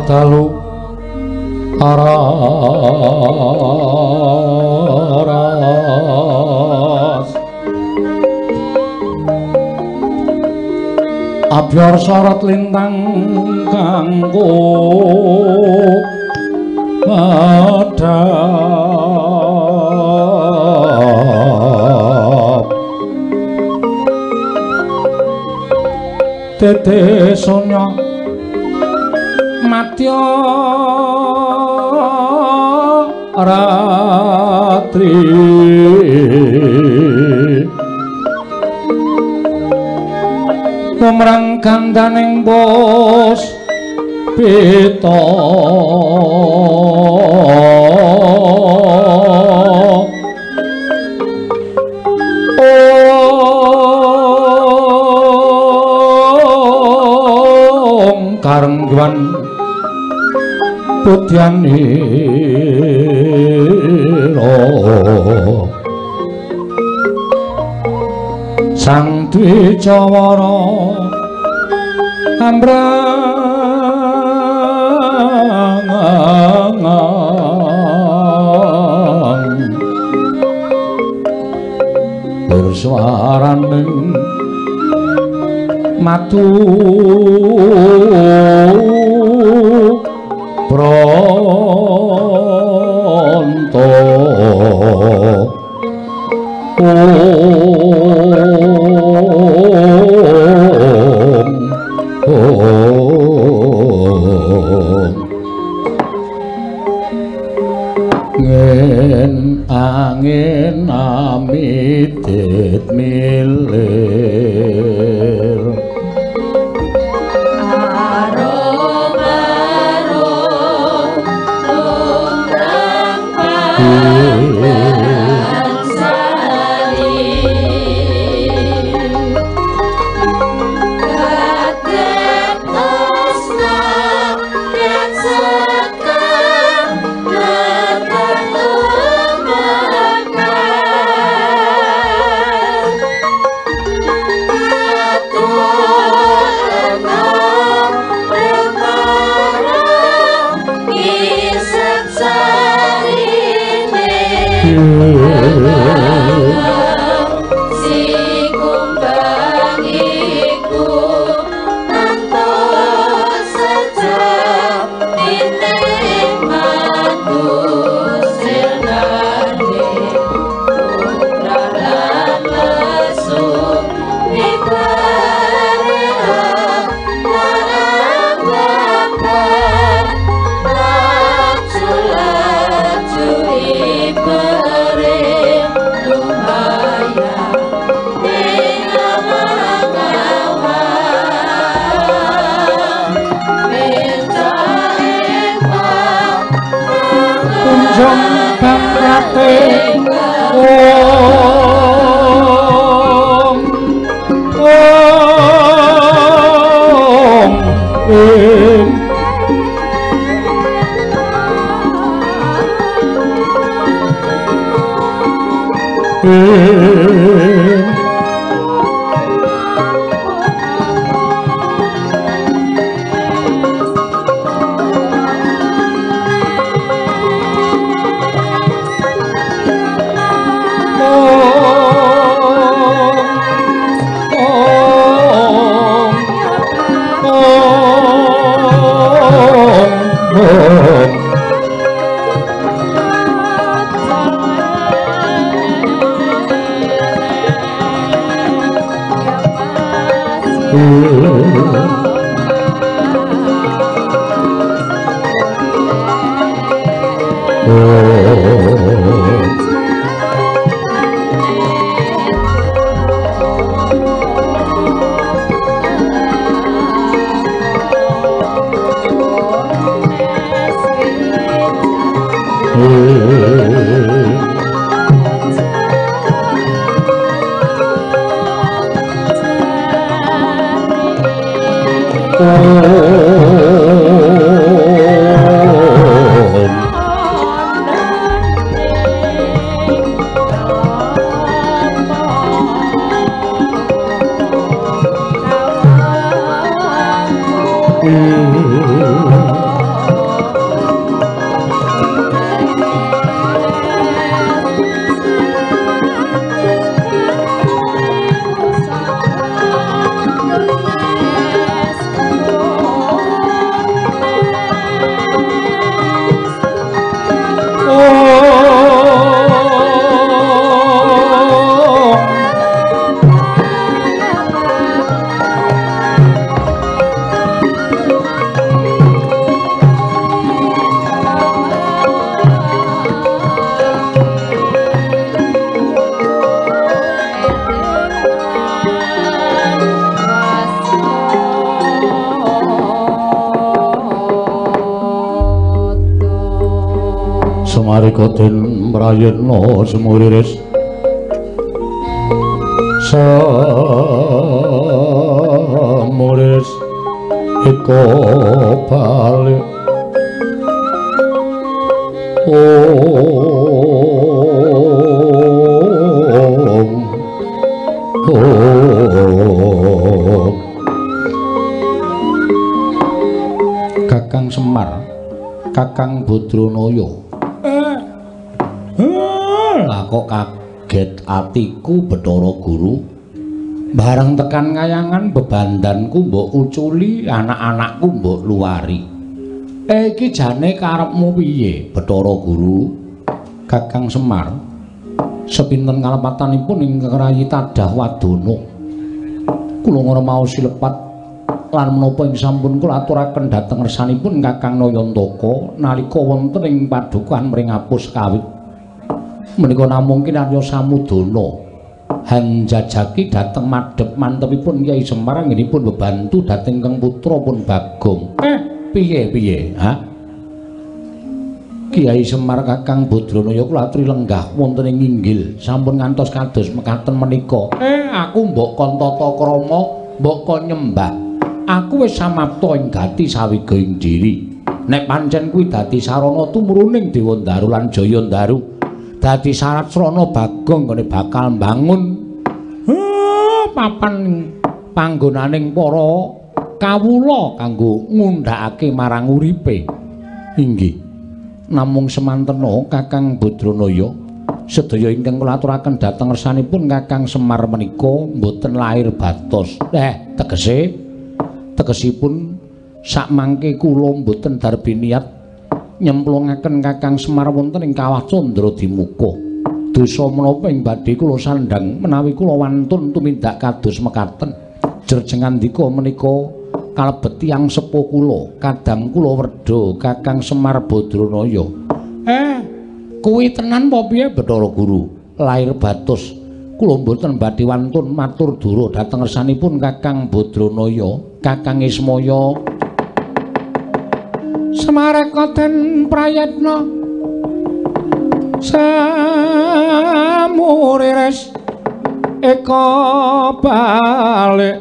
dalu abyor sorot lintang kanggo madhap tete sonya matya ratri pemrang kandaning bos pita karengguan putyaniro sang Dwijawara ambrangang berswaraning matu pronto ngin angin amitit milir Samarikaden mrayetna semuriris semuriris iko bali Kakang Semar, Kakang Badranaya. Lah kok kaget atiku Bathara Guru. Bareng tekan ngayangan bebandanku mbok uculi, anak-anakku mbok luwari. Iki jane karepmu piye, Bathara Guru? Kakang Semar, sepinten kalepatanipun ingkang rayi tadah wadana. Kula ngurmaos silepat lan menapa ing sampun kula aturaken dhateng resanipun Kakang Nayantaka nalika wonten ing padukan mringapus kawit. Menika namung kinarya samudana hanjajaki dhateng madhep mantepipun Kyai Semar anggenipun bebantu dhateng Kang Putra pun Bagong. Piye? Ha? Kyai Semar Kakang Badranaya kula aturi lenggah wonten ing inggil sampun ngantos kados mekaten menika. Aku mbok kon tata krama, mbok kon nyembah. Aku wis samapta ing gati sawiga ing diri. Nek pancen kuwi dadi sarana tumruning Dewa Ndaru lan Jaya Ndaru, dadi syarat srana Bagong kene bakal mbangun papan panggonaning para kawula kanggo ngundhakake marang uripe. Inggih. Namung semantena Kakang Badranaya sedaya ingkang kula aturaken dhateng resanipun Kakang Semar menika mboten lair batos. Tegesipun sakmangke kula mboten darbi niat nyemplungaken Kakang Semar wonten ing kawah Candradimuka. Dosa menapa ing badhe kula sandhang menawi kula wantun tumindak kados mekaten. Jerjengandika menika kalebet tiyang sepuh kula, kadang kula werda Kakang Semar Badranaya. Kuwi tenan apa piye Bathara Guru? Lair batos. Kula mboten badhe wantun matur dura dhateng resanipun Kakang Badranaya, Kakang Ismaya. Samarekaden prayatna samuriris eka balik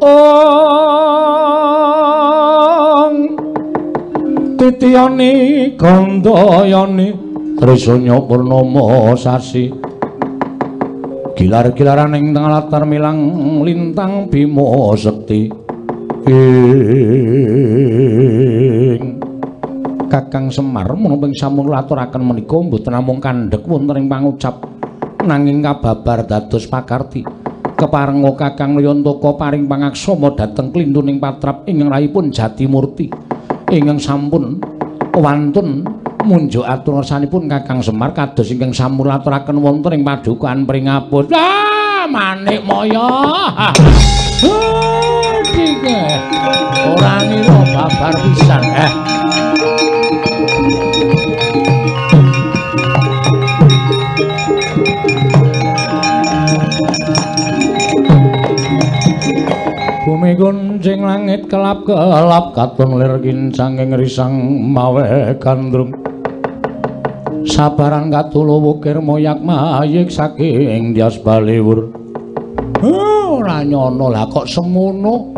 titiyani gandayani trisanya purnama sasi gilar-gilaran ing tengah latar milang lintang Bima Sekti Kakang Semar menapa ing sampun laturaken menika mboten namung kandhek wonten ing pangucap nanging kababar dados pakarti keparenga Kakang Nayantaka paring pangaksama dhateng klintuning patrap ingkang rayipun Jatimurti ingkang sampun wantun munjuk atur ngersanipun Kakang Semar kados ingkang sampun laturaken wonten ing padukan Pringapus. Manik Maya. Iki ora ngira babar pisan. Bumi kuncing langit kelap-kelap katon lir kincang ing risang mawe gandrung sabaran katulo wukir moyak mayik saking Dias Baliwur. Ora nyono lah kok semono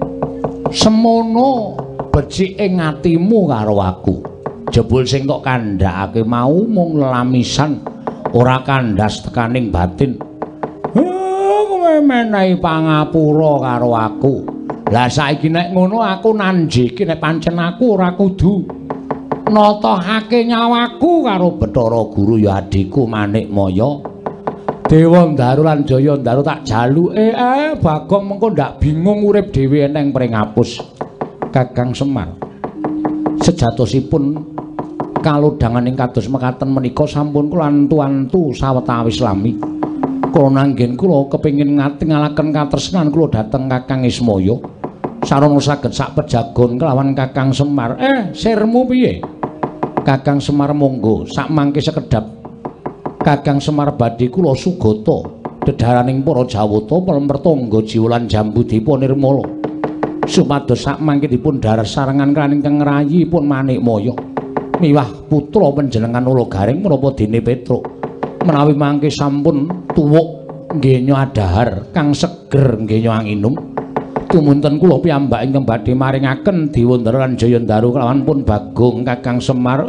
becik ing atimu karo aku. Jebul sing tok kandhakake mau mung lelamisan ora kandhas tekaning batin. Kowe menehi pangapura karo aku. Lah saiki nek ngono aku nanjiki nek pancen aku ora kudu natohake nyawaku karo Bathara Guru ya adhiku Manik Maya. Dewa Ndaru lan Jaya Ndaru tak jaluke Bagong mengko ndak bingung urip dhewe neng Pringapus. Kakang Semar sejatosipun kalodhangan ing kados mekaten menika sampun kula antu-antu sawetawis lami. Kula nanggen kula kepengin ngatingalaken katresnan kula dhateng Kakang Ismaya sarana saged sak pejagon kelawan Kakang Semar. Sirmu piye? Kakang Semar monggo sak mangke sekedhap. Kakang Semar badhe kula sugata dedharaning para Jawata Pertangga Jiwa lan Jambu Dipa Nirmala supados sak mangke dipun dhahar sarengan kaliyan Kang Rayipun Manik Maya. miwah putra panjenengan Ulugaring menapa dene Petruk menawi mangke sampun tuwuk nggih adhahar kang seger nggih anginum tumunten kula piyambak ingkang badhe maringaken Dewandara lan Jayandaru kelawan pun Bagong Kakang Semar.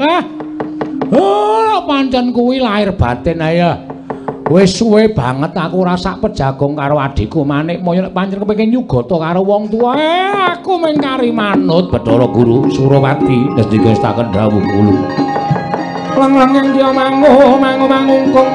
Pancen kuwi lahir batin ya. Wis suwe banget aku ora sak pejagong karo adikku Manik Maya nek pancen kepengin nyugata karo wong tuwa. Aku mengkari manut Bathara Guru Surawati wis digestaken dawuh kula. Lang-lang yang dia mangungkung.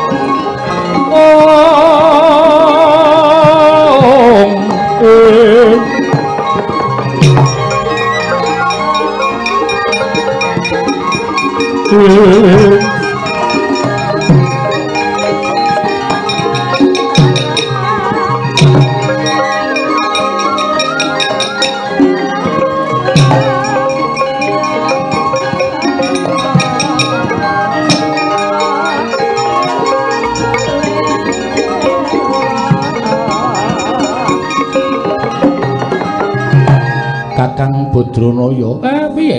Kakang Badranaya, piye?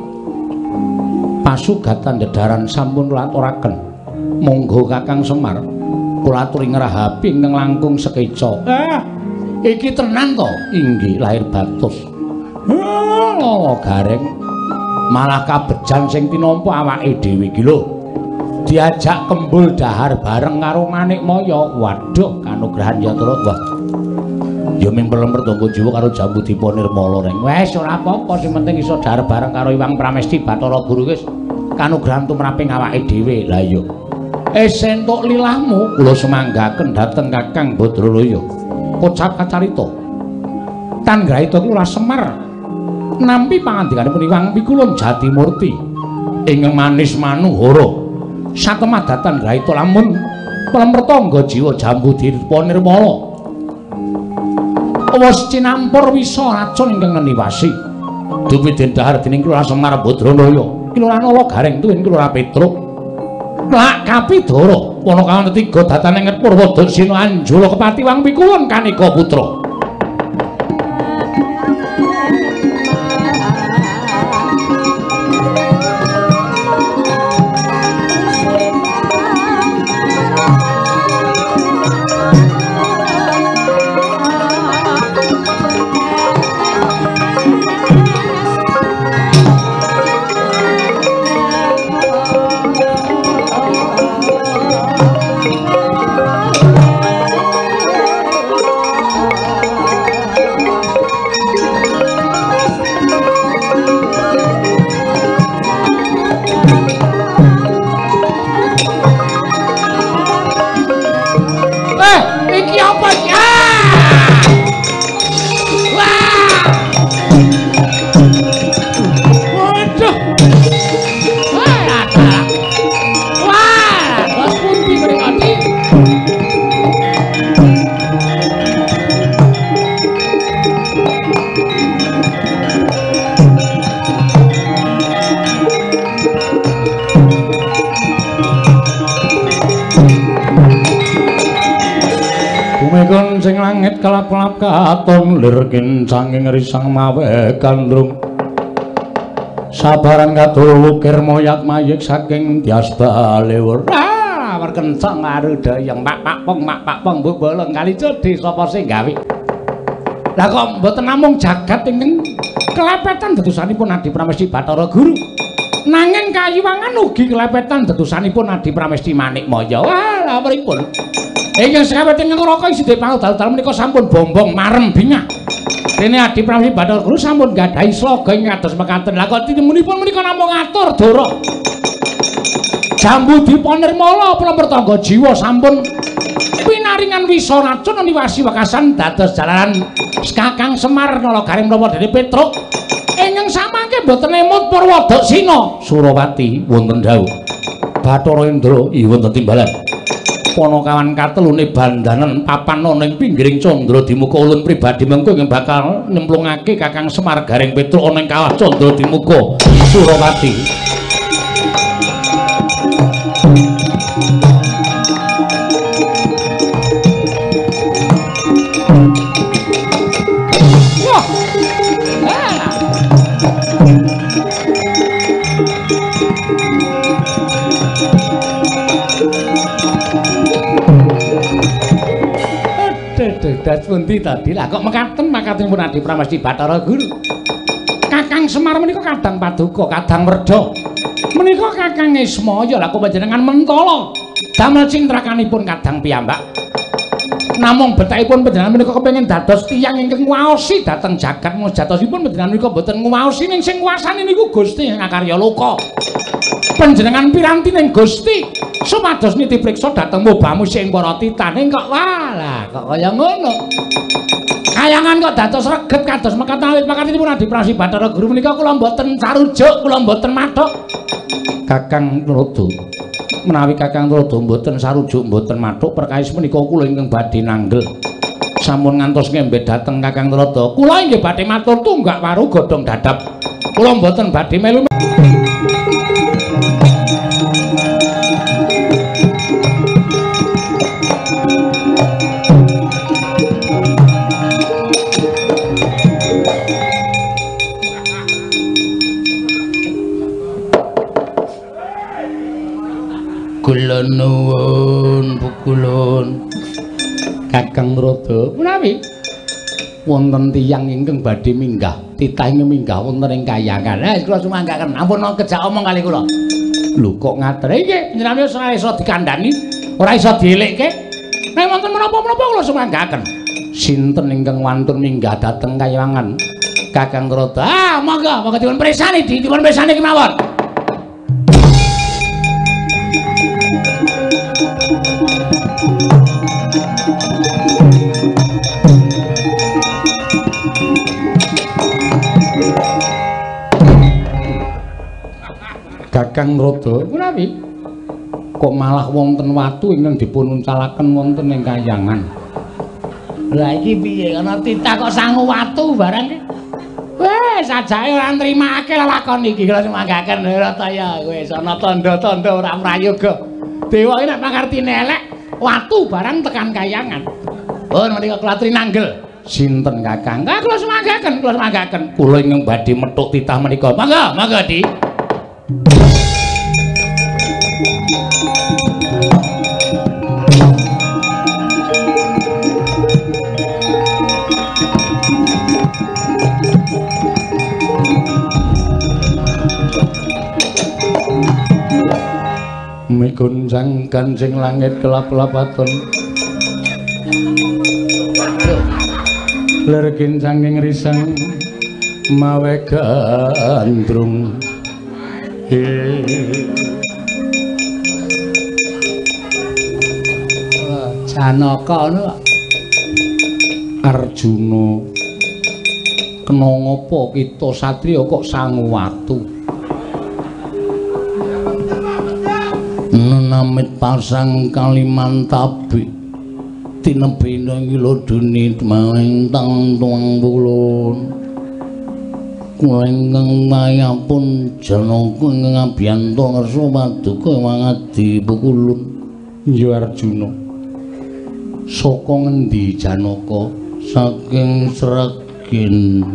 Pasugatan dedaran sampun laturaken. Monggo Kakang Semar, kula aturi ngrahapi ingkang langkung sekeca. Iki tenan to? Inggih, lahir batus. Ulugaring malah kabejan sing tinampa awake dhewe iki lho. Diajak kembul dahar bareng karo Manik Maya. Waduh, kanugrahan yatra. Wah. Ya mimper-lemper tangga jiwa karo Jambudipun Nirmala reng. Wes ora apa-apa sing penting iso dar bareng karo Iwang Pramesti Bathara Guru wis kanugrahan tumraping awake dhewe. Lah iya. Entuk lilahmu kula semanggaken dhateng Kakang Badranaya. Kocap kacarita. Tanggraita kula Semar nampi pangandikanipun Iwang Pikulun Jatimurti ingkang manis manuhara. Satemah dhateng Tanggraita lamun lemper tangga jiwa Jambudipun Nirmala. Wis cinampur wisa racun ingkang niwasi dupi den dahar dening Kelurahan Semar Badranaya Kelurahan Ulugaring tuwin Kelurahan Petruk Lak Kapidara Wanakawan ketiga datane nget Purwadaksina Anjala Kepati Wang Pikulun Kanika Putra. Sing langit kelap-kelap katon lirkin sanging risang mawe gandrung sabaran katul wukir moyak mayik saking diasba lewur perkencang aruda yang mak pong mbok bolong kali cedhi sapa sing gawe lah kok mboten namung jagat ingkang kelepetan detusanipun Adi Pramesti Bathara Guru nanging kayiwangan ugi kelepetan detusanipun Adi Pramesti Manik Maya. Wah pripun ingkang sekawet ingkang raka isi dipangudal menika sampun bombong marem bingah. Dene Adi Pramesti Bathara Guru sampun gadhahi sloga ing kados mekaten. Lah kok tinemunipun menika namung ngatur dara. Jambudipun Nirmala pramur tangga jiwa sampun pinaringan wisa racun niwasi wekasan dados jalaran Kakang Semar Ulugaring menapa dene Petruk ingkang samangke boten emut Purwadaksina Surawati wonten dawuh. Bathara Indra wonten timbalan. Panakawan katelune bandanan papan ana ing pinggiring Candra Dimuka ulun pribadi mengko ing bakal nyemplungake Kakang Semar Garing Petruk ana ing kawah Candra Dimuka Surawati. Wah. dados pundi tadi lah kok mekaten makatipun Adi Pramesti Bathara Guru. Kakang Semar menika kadang paduka, kadang werda. Menika Kakang Ismaya lah kok panjenengan mentala damel cintrakanipun kadang piyambak. Namung betahipun panjenengan menika kepengin dados tiyang ingkang nguwaosi dhateng jagat jatosipun panjenengan menika boten nguwaosi ning sing kuwasane niku Gusti ngakarya loka. Panjenengan piranti ning Gusti supados niti priksa dhateng mubamu sing para titane kok walah kok kaya ngono. Kayangan kok dados reget kados mekaten awit makatipun Adi Pramesti Bathara Guru menika kula mboten sarujuk, kula mboten mathuk. Kakang Rada menawi Kakang Rada mboten sarujuk mboten mathuk perkawis menika kula ingkang badhe nanggel sampun ngantos ngembe dhateng Kakang Rada kula inggih badhe matur tunggak waru godhong dadap kula mboten badhe melu kula nuwun pukulun Kakang Rada menawi wonten tiyang ingkang badhe minggah titah ingkang minggah wonten ing kayangan kula sumanggaken ampun kejak omong kali kula lho kok ngaten nggih panjenengan ora iso dikandhani ora iso dielikke nek wonten menapa-menapa kula sumanggaken sinten ingkang wantun minggah dhateng kayangan Kakang Rada monggo dipun presani dipun presani kemawon. Kakang Rada menawi kok malah wonten watu ingkang dipun uncalaken wonten ing kayangan. Lah iki piye ana titah kok sangu watu barang iki. Wes sajake ora nrimake lakon iki kula semanggaken Rataya wis ana tanda-tanda ora prayoga. Dewa iki nek pangertine elek watu barang tekan kayangan. Pun menika kula trinanggel. Sinten Kakang? Kula semanggaken, kula semanggaken. Kula ingkang badhe methuk titah menika. Monggo, Di. Migunjang Kanjeng langit kelap-kelapaton ler kincanging risang mawe gandrung Janaka ana Arjuna kena ngopo kita satriya kok sangu watu namit pasang kaliman tabi tinebina ngiloduni maling tang tuang bulun kulenggang mayapun Janaka ngabiyanto ngersa paduka mangadi pukulun ya Arjuna saka ngendi Janaka saking Sregen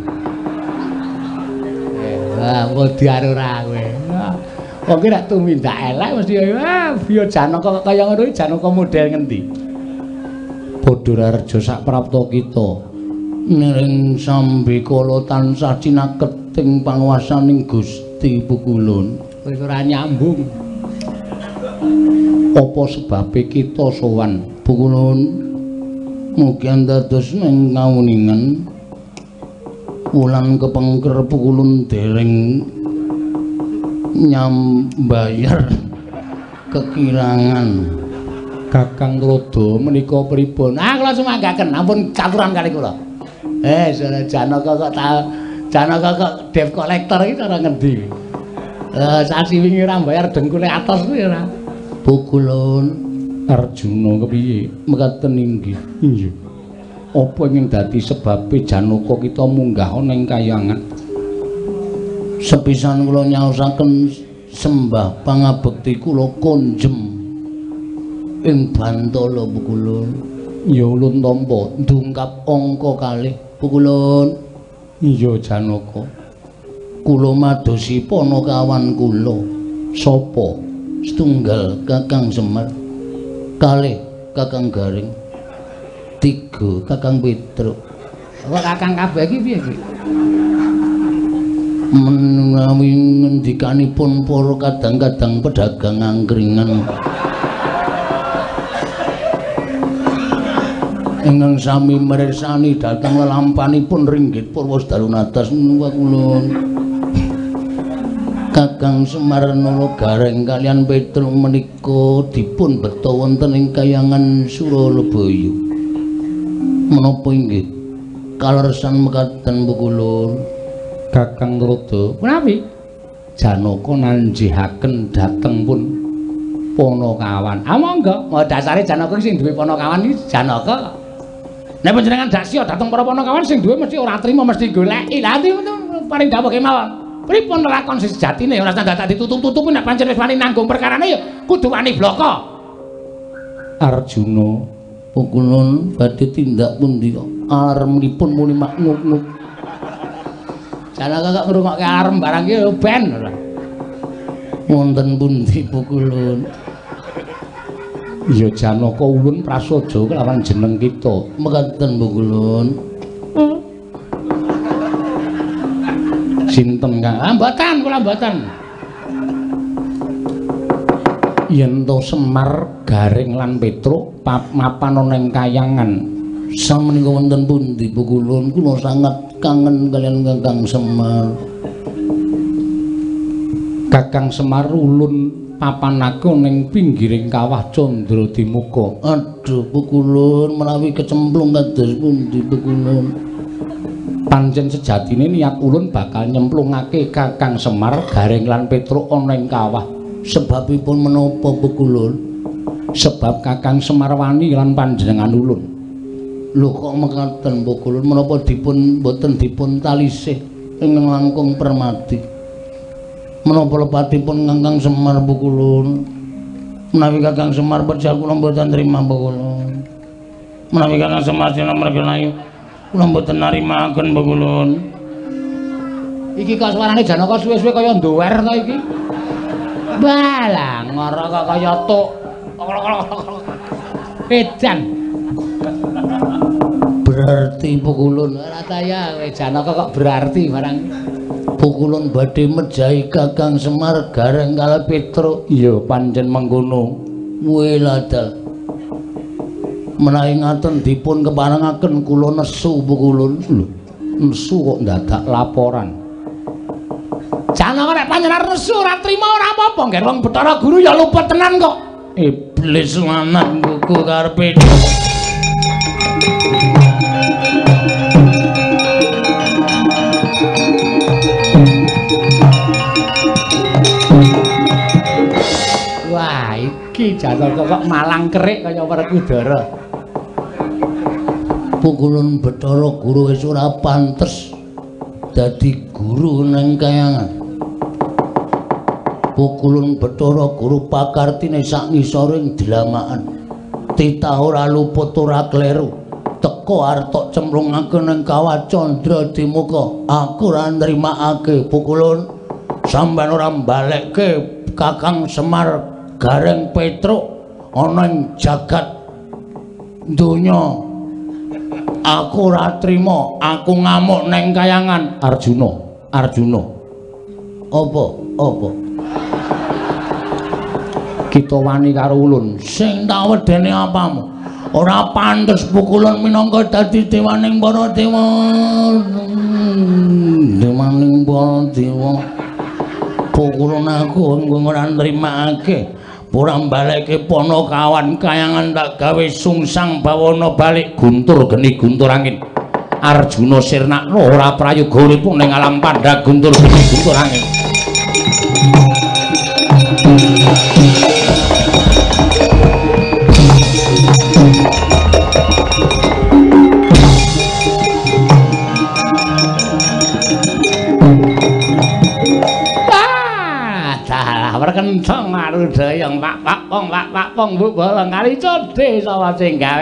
kok diarura kowe kok nek tumindak elek mesti biya Janaka kaya ngono Janaka model ngendi Badararja sak prapta kita miring sambikala tansah cinaket ing panguwasaning Gusti Pukulun wis ora nyambung apa sebabe kita sowan Pukulun mugi dados ing kawuningan wulan kepengker Pukulun dereng nyambayar kekirangan Kakang Rada menika pripun kula sumanggaken ampun caturan kali kula Janaka kok Janaka kok debt collector iki cara ngendi sasi wingi ora mbayar dengkule atos kuwi ora Pukulun Arjuna kepiye mekaten inggih iya apa ingkang dadi sebabe Janaka kita munggah ana ing kayangan sepisan kula nyaosaken sembah pangabekti kula konjem ing Bantala Pukulun ya ulun tampa ndungkap angka kalih Pukulun iya Janaka kula madosi panakawan kula sapa setunggal Kakang Semar kalih Kakang Garing 3 Kakang Petruk. Kok Kakang kabeh iki piye iki? Menawi ngendikanipun para kadang-kadang pedagang angkringan ingkang sami mirsani dhateng lelampanipun ringgit Purwosdalunadas kula Kakang Semar Nala Gareng kaliyan Petruk menika dipun beta wonten ing Kahyangan Suralebaya menapa inggih kalersan mekaten Bukulun Kakang Rodo menawi Janaka nanjihaken dhateng pun Panakawan. Monggo, dasare Janaka sing duwe Panakawan iki Janaka. Nek panjenengan dak siya dhateng para Panakawan sing duwe mesti ora trima mesti goleki. Lah ati paring dawuh kemawon. Pripun lakon sejatine ora tak ditutup-tutupi nek pancen wis wani nanggung perkarane ya kudu wani blaka. Arjuna Pukulun badhe tindak pundi kok alarmipun muni maknuk-nuk. Janaka kok ngrungokke alarm barang iki ben ora. Wonten pundi Pukulun? Ya Janaka ulun prasaja kelawan jeneng kita. Mekaten Pukulun. Sinten Kang? Mboten, kula mboten. Yen to Semar Gareng lan Petruk mapan ana ing Kahyangan. Sameneika wonten pundi Pukulun? Kula sangat kangen kalian Kakang Semar. Kakang Semar ulun papanake ning pinggiring kawah Candra Dimuka. Aduh Pukulun menawi kecemplung kados pundi Pukulun? Pancen sejatine niat ulun bakal nyemplungake Kakang Semar Gareng lan Petruk ana ing kawah. Sebabipun menapa Pukulun? Sebab Kakang Semar wani lan panjenengan ulun. Lho kok mekaten Pukulun menapa dipun boten dipun talisih ing langkung permati? Menapa lepatipun Kakang Semar Pukulun? Menawi Kakang Semar percaya kula mboten trima Pukulun. Menawi Kakang Semar jeneng mergelayu kula mboten narimaken Pukulun. Iki kok suarane Janaka suwe-suwe kaya nduwer ta iki? Balang ora kok kaya tuk. Edan. Berarti Pukulun ora kaya Janaka kok berarti barang. Pukulun badhe mejahi Kakang Semar Gareng kala Petruk. Iya pancen mengkono. Weladal. Menawi ngaten dipun keparengaken kula nesu Pukulun. Lho, nesu kok ndadak laporan. Jangan nek panjenengan nesu ora trima ora apa-apa, ngger wong Bathara Guru ya luput tenan kok. Iblis lanang kuku karepe. Wah, iki Janaka kok malang kerik kaya Werkudara. Pukulun Bathara Guru wis ora pantes dadi guru nang Kahyangan. Pukulun Bathara Guru pakartine sak ngisoring dilamakan. Titah ora luput ora kleru. Teko arep cemplungake ning kawah Candra Dimuka. Aku ora nrimakake Pukulun. Sampeyan ora mbalekke Kakang Semar Gareng Petruk ana ing jagat donya. Aku ora trima, aku ngamuk neng Kahyangan. Arjuna, Arjuna. Apa? Kita wani karo ulun. Sing tak wedeni apamu? Ora pantes Pukulun minangka dadi dewaning para dewa. Dewaning para dewa. Pukulun aku ora nrimakake. Ora mbalekke Panakawan Kahyangan tak gawe sungsang bawana balik guntur geni guntur angin. Arjuna Sirnakna ora prayoga urip ning alam pandha guntur geni guntur angin. Perkentong marudaya pak pong bu bolong kali code sawa sing gawe.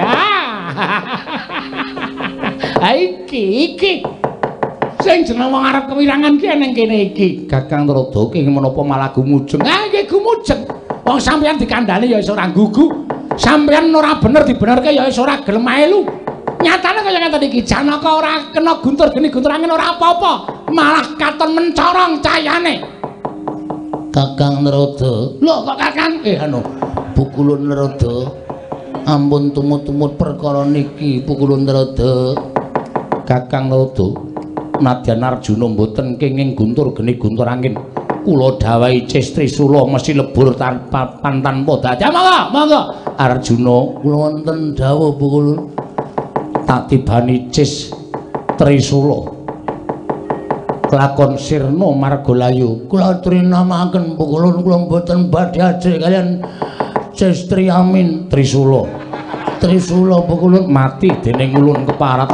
Iki sing jeneng wong arep kewirangan ki ning kene iki. Kakang Rada ki menapa malah gumujeng. Ah nggih gumujeng. Wong sampeyan dikandhani ya wis ora gugu. Sampeyan ora bener dibenerke ya wis ora gelem melu. Nyatane kaya ngeten iki, Janaka ora kena guntur geni guntur angin ora apa-apa, malah katon mencorong cahayane. Kakang Narada. Lho kok Kakang? Pukulun Narada. Ampun tumut-tumut perkara niki, Pukulun Narada. Kakang Narada, nadyan Arjuna mboten kenging guntur geni guntur angin. Kula dawuhi Trisula mesti lebur tanpa dadi. Monggo. Arjuna, kula wonten dawuh Pukulun. Tak tibani Trisula. Kelakon sirna margalayu. Kula trinamaken Pukulun, kula mboten badhe ajrih kalian Sestri Amin. Trisula Pukulun mati dening ulun keparat.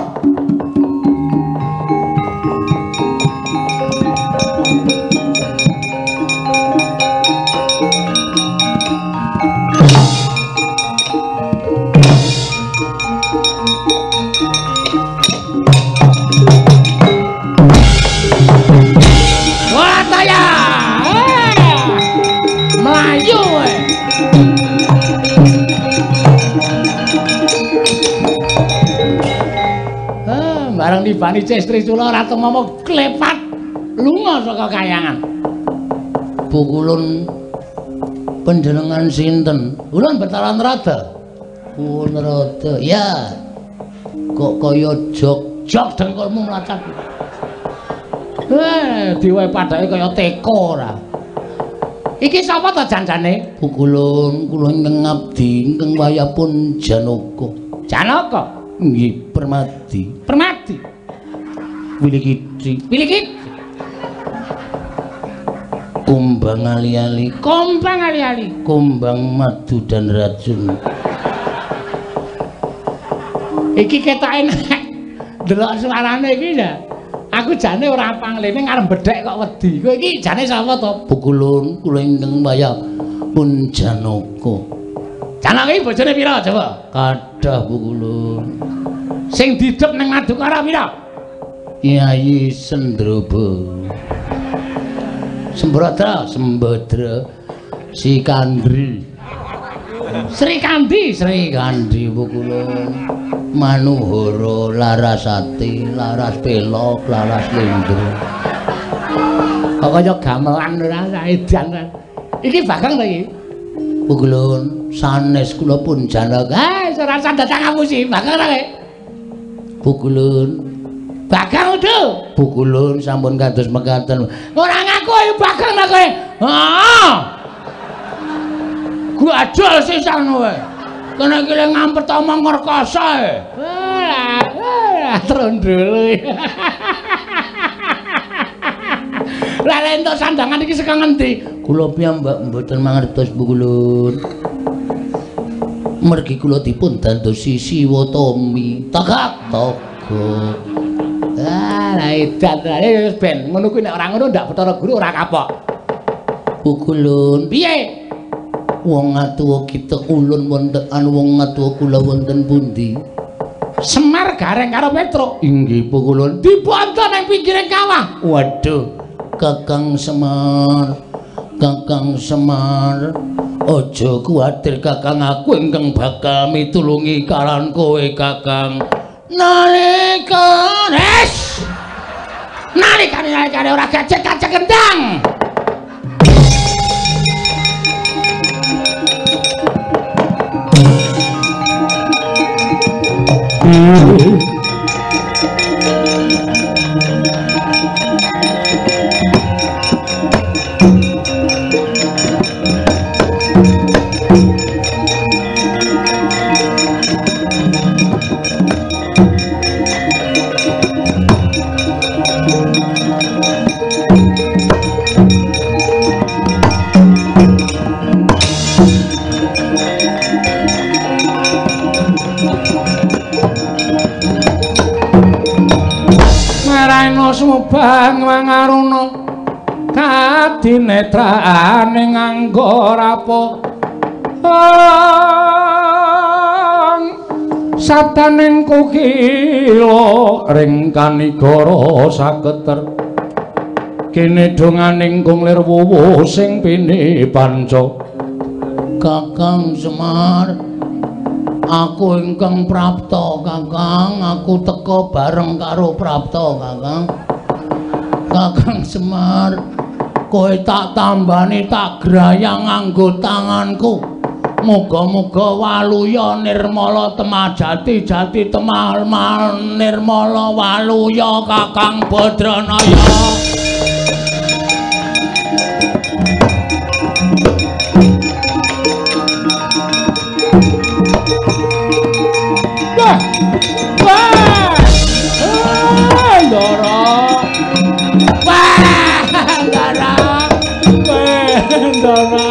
Barang nibani Trisula Ratu Mama klepat lunga saka kayangan. Pukulun panjenengan sinten? Ulun Betaran Rada. Oh Narada. Ya. Kok kaya jog dengkulmu mlacat. Diwehi padake kaya teko ora. Iki sapa to janjane? Pukulun kula ingkang ngabdi ingkang wayahipun Janaka. Janaka? Nggih, Permadi. Wilikiti. Kumbang ali-ali. Kumbang madu dan racun. Iki ketoke delok suarane iki ya. Aku jane ora panglene ngarep bedhek kok wedi. Kowe iki jane sapa to? Pukulun kula ingkang wayahipun Janaka. Janaka iki bojone pira coba? Kadah Pukulun. Sing didhep ning Madukara pira? Yayi Sendrobo. Sembadra Sikandri. Sri Kandi Pukulun. Manuhara Larasati, Laras Pelok, Laras Lindro. Kok kaya gamelan ora edan. Iki Bakang to iki? Pukulun, sanes kula pun Janaka. Ora sandatang ngapusi, Bakang ora kowe? Pukulun. Bakang udo. Pukulun sampun kados mekaten. Ora ngaku Bakang ta kowe. Gua adol sisan kowe. Kena iki le ngampet omong ngerkoso e. Trondolo. Lah entuk sandangan iki saka ngendi? Kula piyambak mboten mangertos Pukulun. Mergi kula dipun dandosi Siwatami. Tagak. Lah edan wis ben ngono kuwi nek ora ngono ndak Bathara Guru ora kapok. Pukulun, piye? Wong atuwa kita ulun wonten wong atuwa kula wonten pundi? Semar gareng karo Petruk. Inggih Pukulun. Diponton ning pinggiring kawah. Waduh, Kakang Semar. Aja kuwatir Kakang, aku ingkang bakal mitulungi kalan kowe Kakang. Nalikane ora gajek-gajek kendang. Sumubang mangaruna kadinetrane nganggo rapo sataning kukila ring kanigara saketer kene donganing kunglir wuwuh sing pini panca. Kakang Semar Aku ingkang prapta Kakang, aku teka bareng karo prapta Kakang. Kakang Semar, kowe tak tambani tak grayang nganggo tanganku. Muga-muga waluya nirmala temajati jati temal nirmala waluya Kakang Badranaya. Wah! Wah! Ndara. Wah! Ndara. Ndara.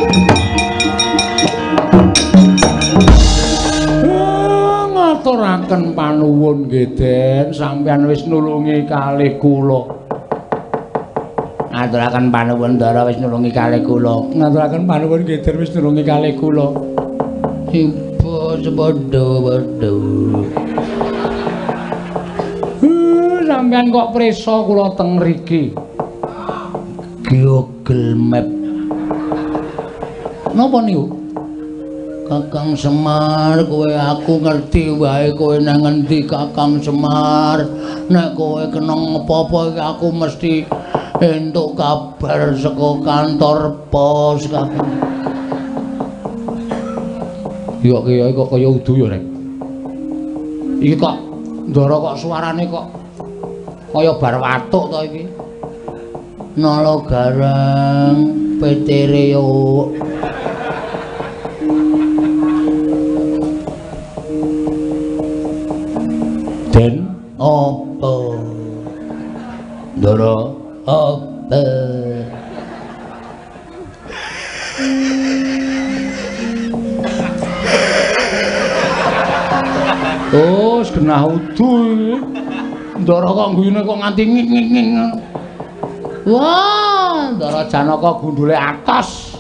Ngaturaken panuwun nggih Den, sampeyan wis nulungi kalih kula. Ngaturaken panuwun Ndara wis nulungi kalih kula. Ngaturaken panuwun nggih Den wis nulungi kalih kula. Ibu sepodo-podo. Sampeyan kok prisa kula teng mriki. Google Map. Napa niku? Kakang Semar, kowe aku ngerti wae kowe nang endi Kakang Semar. Nek kowe kena apa-apa iki aku mesti entuk kabar saka kantor pos Kakang. Yo kiai kok kaya udu ya Rek. Iki kok Ndara kok suarane kok kaya bar watuk to iki. Nala garang petereo. Den apa? Ndara apa? Oh, genah udu iki. Ndara kok guyune kok nganti nging-nging. Wah, Ndara Janaka gundule atos.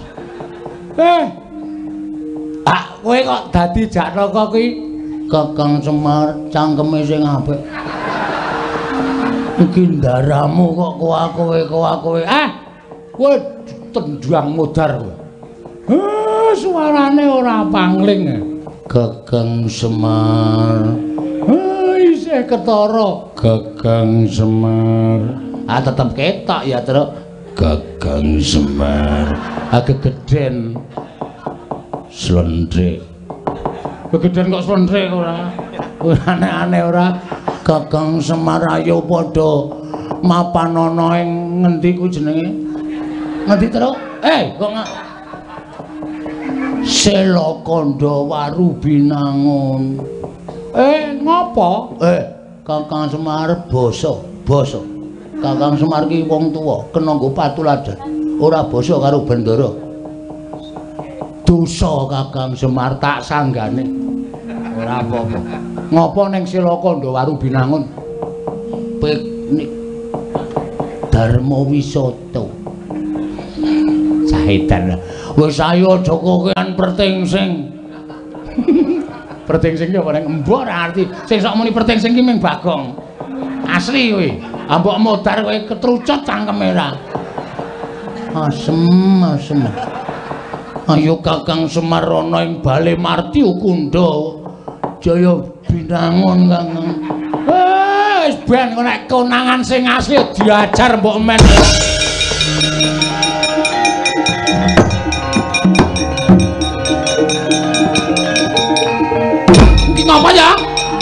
Kowe kok dadi Janaka kuwi? Kakang Semar cangkeme sing apik. Iki ndaramu kok kowe. Kowe tendang modar kowe. Suarane ora pangling. Kakang Semar. Isih ketara. Kakang Semar. Tetep ketok ya, Truk. Kakang Semar. Gegeden. Slendrik. Gegeden kok slendrik ora. Aneh-aneh ora. Kakang Semar ayo padha mapan ana ing ngendi ku jenenge? Ngendi, Truk? Kok Selakanda Warubinangun. Ngopo? Kakang Semar basa. Kakang Semar ki wong tuwa, kena nggo patuladan. Ora basa karo Bendara. Dosa Kakang Semar tak sanggane. Ora apa-apa. Ngopo ning Selakanda Warubinangun? Piknik Dharma Wisata. Cahedan. Wis ayo aja kokean pertingsing. Pertingsing ki apa ning embok ora arti. Sing sok muni pertingsing ki ming Bagong. Asli kowe. Ambok modar kowe ketrucut cangkeme ra. Asem. Ayo Kakang Semar ana ing Bale Marti Ukunda. Jaya Binangun Kakang. Wis ben nek konangan sing asli diajar mbok men. Ngapa ya?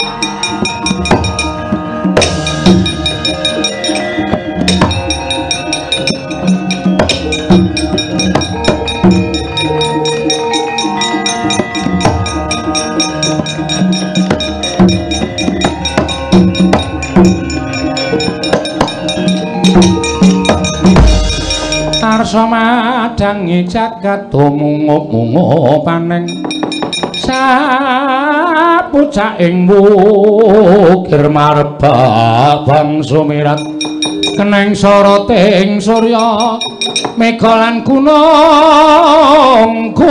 Arsa madangi jagat tumungup-mungup paneng sapucaking wukir marbak bang sumirat keneng soroting surya mega lan gunung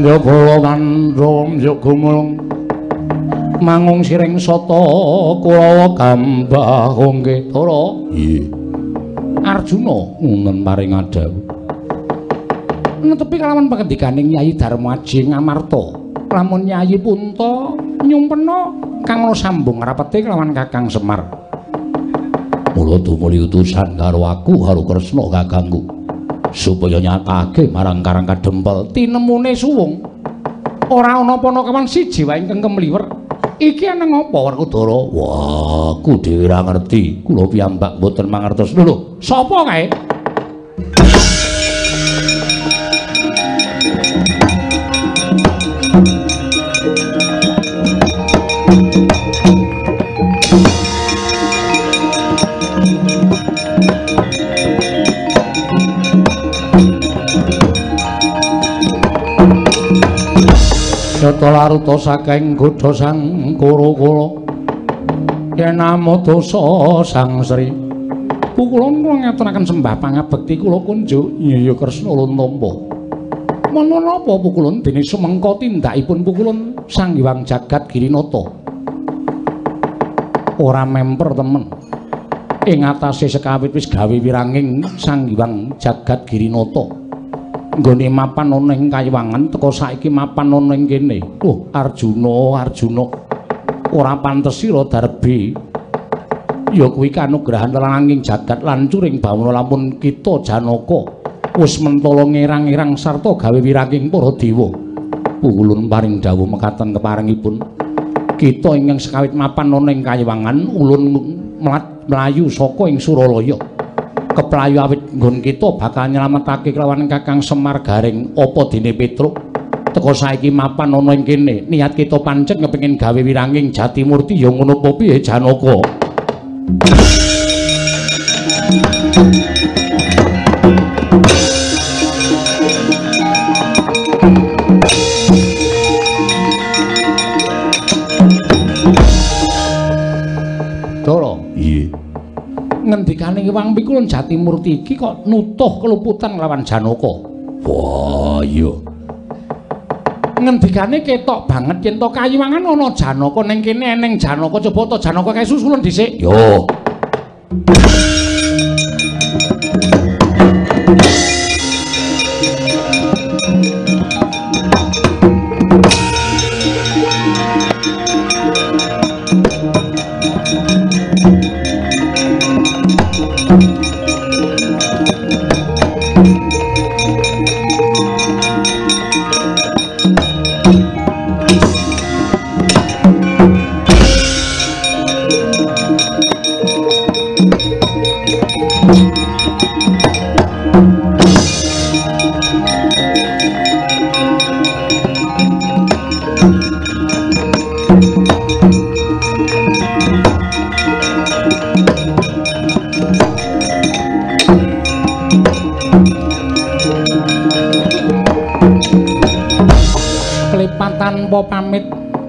ya kula kandhom ya gumulung mangung siring sata kula gambah nggih Dara. Nggih. Arjuna ngunen paring adhawu. Netepi kalawan pangendikaning Nyai Darmaji Ngamarta. Lamun Nyai Punta nyumpena kang sambung rapete kelawan Kakang Semar. Mula tumuli utusan karo aku karo Kresna kakangku supaya nyatake marang Karang Kadempel tinemune suwung. Ora ana apa-apa siji wae ingkang kemliwer. Iki ana ngapa Werkudara? Wah, aku dhewe ora ngerti. Kula piyambak mboten mangertos. Lho, sapa kae? Yata laruta saking godha sang kura-kura yen namo dosa sang Sri kula ngaturaken sembah pangabekti kula kunjuk Nyaya Kresna Luntampa menawa napa pukulun dene sumengka tindakipun pukulun Sang Hyang Jagat Girinata ora memper temen ing atase sekawit wis gawe wiranging Sang Hyang Jagat Girinata nggone mapan ana ing Kayiwangan teka saiki mapan ana ing kene. Arjuna, Arjuna. Ora pantes sira darbe. Ya kuwi kanugrahan langing jagat lancuring bawuna lamun kita Janaka wis mentala ngerang-irang sarta gawe wiranging para dewa. Pukulun paring dawuh mekaten keparingipun. Kita ingkang sekawit mapan ana ing Kayiwangan ulun mlayu saka ing Suralaya. Keplayu awit nggon kita bakal nyelametake kelawan Kakang Semar Garing apa dene Petruk teka saiki mapan ana ing kene niat kita pancen kepengin gawe wiranging Jatimurti ya ngono apa piye Janaka. Dara. Iya. Ngendikane Hyang Pikulun Jatimurti iki kok nutuh keluputan lawan Janaka. Wah, iya. Ngendikane ketok banget yen to Kayiwangan ana Janaka ning kene eneng Janaka coba to Janaka kae susulan dhisik. Yo. Tanpa pamit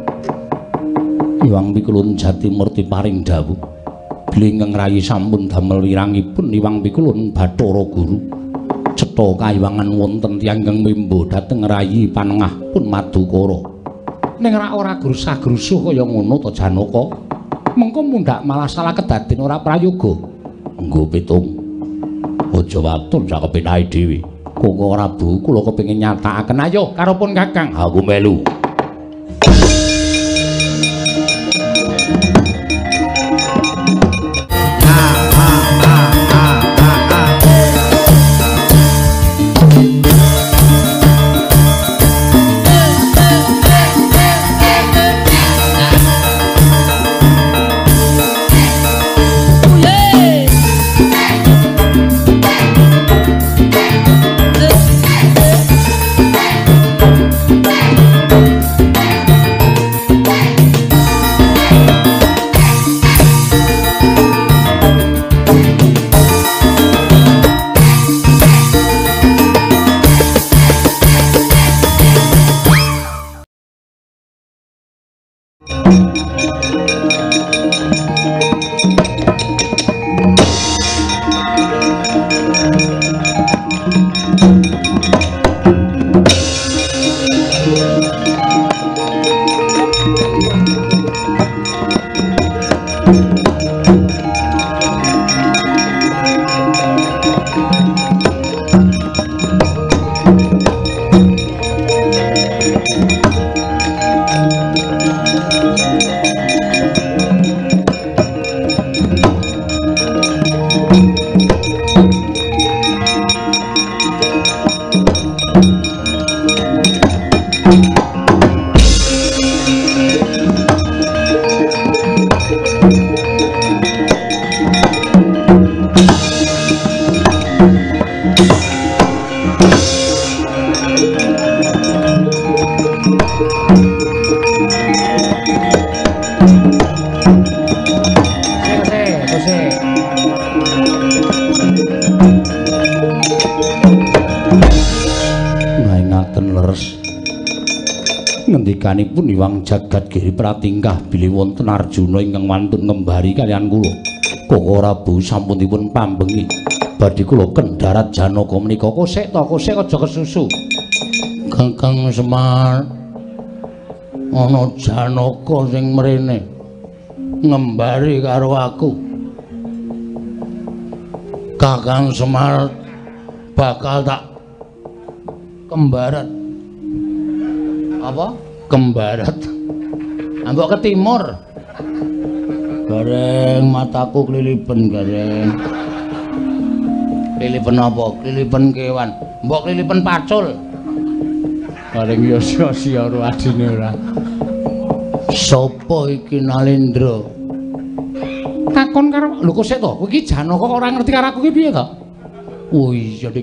Hyang Pikulun Jatimurti paring dawuh blingeng rayi sampun damel wirangipun Hyang Pikulun Bathara Guru cetha Kayiwangan wonten tiyang ingkang mimba dhateng rayi panengah pun Madukara ning ora grusah-grusuh kaya ngono to Janaka mengko mundhak malah salah kedaden ora prayoga nggo pitung aja watur cakepe nae dhewe kok ora Bu kula kepengin nyatakaken ayo karepun Kakang aku melu. ngendikanipun Hyang Jagat Giri Pratingkah bilih wonten Arjuna ingkang wantun ngembari kaliyan kula. Koko Prabu sampun dipun pambengi. Badhe kula kendharat Janaka menika kosek aja kesusu. Kakang Semar ana Janaka sing mrene ngembari karo aku. Kakang Semar bakal tak kembarat. Apa? Kembarat. Ambok ke timur. Gareng mataku kelilipen gareng. Kelilipen apa? Kelilipen kewan. Mbok kelilipen pacul. Gareng yo sia-sia ora adine ora. Sopo iki Nalendra? Takon karo lho kok sik to, kowe iki Janaka kok ora ngerti karo aku ki piye to? Oh iya Dik.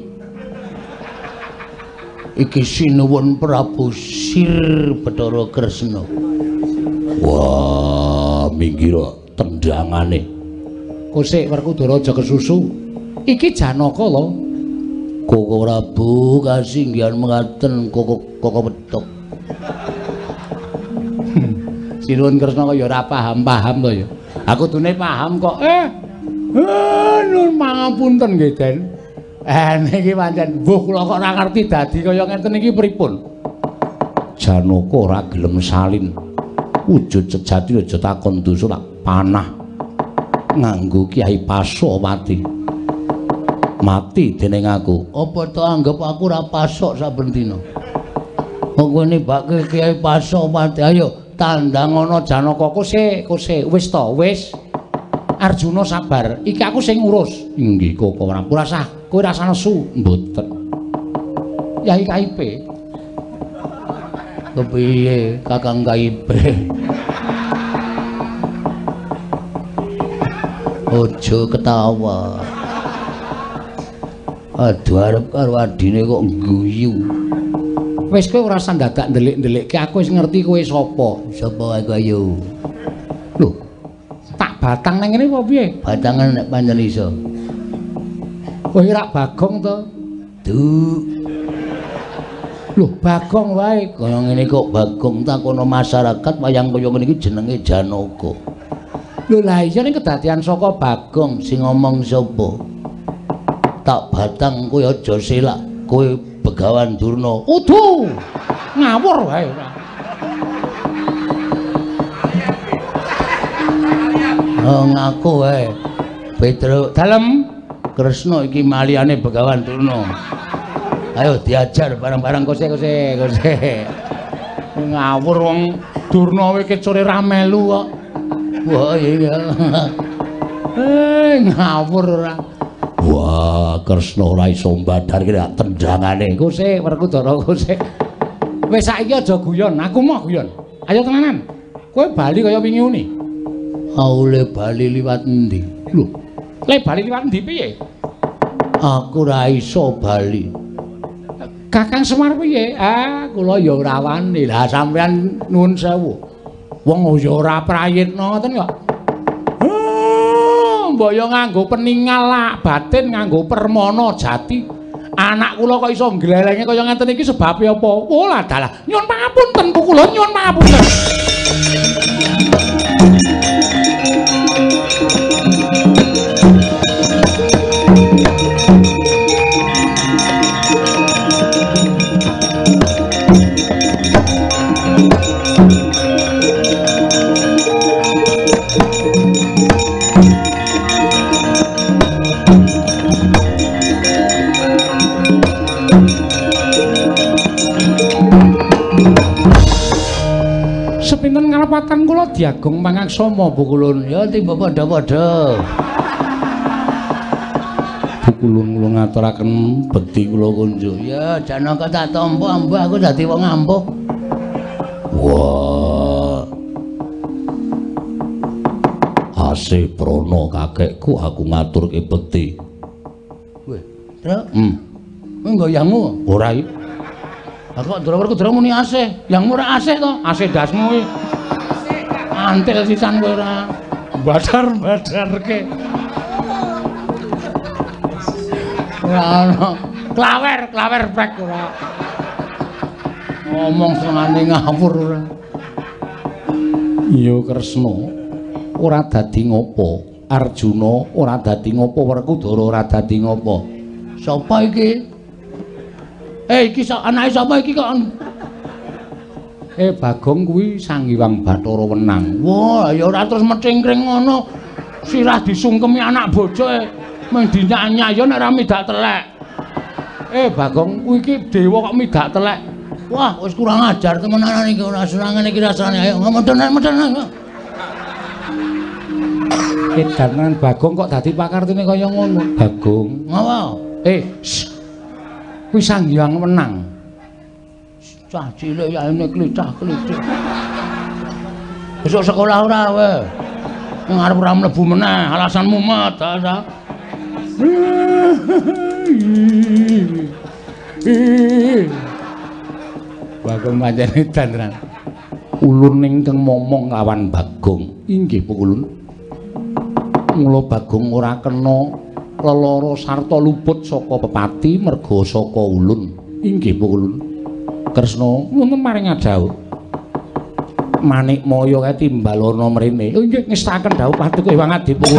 Iki sinuwun Prabu Sir Bathara Kresna. Wah, minggir tendangane. Kosek Werkudara aja kesusu. Iki Janaka lho. Koko Prabu kasinggihan mengaten koko petuk. Sinuwun Kresna kok ya ora paham-paham to ya. Aku dune paham kok. Nun pangapunten nggih, Den. Niki pancen mbuh kula kok ora ngerti dadi kaya ngenten iki pripun. Janaka ora gelem salin. Wujud sejati aja takon dosa tak panah. Nganggo Kyai Pasopati. Mati dening aku. Apa to anggap aku ora pasok saben dina? Kok kowe nibake Kyai Pasopati ayo tandang ana Janaka kose wis to wis. Arjuna sabar, iki aku sing ngurus. Inggih kok ora usah, kowe rasa nesu. Mboten. Yai Kaipe. Kepiye Kakang Kaipe? Ojo ketawa. Aduh arep karo adine kok guyu. Wis kowe ora usah dadak ndelik-ndelikke aku wis ngerti kowe sapa. Sapa aku ayo? Lho, tak batang nang ngene apa piye? Batangan nek pancen iso. Kowe ora Bagong to? Duh. Lho, Bagong wae. Kaya ngene kok Bagong takono masyarakat wayang kaya ngene iki jenenge Janaka. Lho lah iya ning kedadian saka Bagong sing ngomong sapa? Tak batang kowe aja selak. Kowe Begawan Durna. Udu. Ngawur wae ora. Oh ngaku wae. Petro Dalem Kresna iki maliyane Begawan Durna. Ayo diajar bareng-bareng kose. Ngawur wong Durna wae kecore ra melu kok. Wah iya. Ngawur ora. Wah, Kresna ora iso mbadar ki tendangane. Kose Werkudara kose. Wis saiki aja guyon, aku mau guyon. Ayo tenanan. Kowe bali kaya wingi uni. Aule bali liwat endi? Lho, le bali liwat endi piye? Aku ora iso bali. Kakang Semar piye? Kula ya ora wani. Lah sampean nuwun sewu. Wong ya ora prayitna ngoten kok. Mbok ya nganggo peningal lak batin nganggo permana jati. Anak kula kok iso glelenge kaya ngeten iki sebabe apa? Oh lah dalah. Nyuwun pangapunten kula nyuwun pangapunten. Sepinten ngarepatan kula diagung pangaksama Bu Kulun. Ya tiba padha-padha. Bu Kulun kula ngaturaken bekti kula kunjuk. Ya Janaka tak tampa mbah aku dadi wong ampuh. Wah. Asih prana kakekku aku ngaturke bekti. Weh, Tru. Engko yangmu Ora iki. aku Werkudara muni asih, yang murah asih to, asih dasmu iki. Antil sisan kowe ora. Badar-badarke. Ora ono. Klawer brek ora. Ngomong senengane ngawur ora. Iya Kresna, ora dadi ngopo? Arjuna ora dadi ngopo? Werkudara ora dadi ngopo? Sapa iki? Iki anake sapa iki kok? Bagong kuwi Sang Hyang Bathara Wenang. Wah, ya ora terus metingkring ngono. Sirah disungkemi anak bojoke mung dinyanyi ya nek ora midak telek. Bagong kuwi iki dewa kok midak telek. Wah, wis kurang ajar temenan iki ora senengane iki rasane. Ayo ngomong-ngomong. Edanan Bagong kok dadi pakartine kaya ngono. Bagong. Ngapa? Kuwi Sang Hyang Wenang. Cah cilik ya ini klicah-klicih. Besok sekolah ora kowe. Ning arep ora mlebu meneh, alasanmu mat ta. Bagong pancene dandran. Ulun ingkang momong lawan Bagong. Inggih Ulun. Mula Bagong ora kena lelara sarta luput saka pepati merga saka ulun. Inggih Ulun. Kresna wonten maring dawuh. Manikmaya kae timbalana mrene. Inggih ngestaken dawuh paduka Hyang Adipungulu.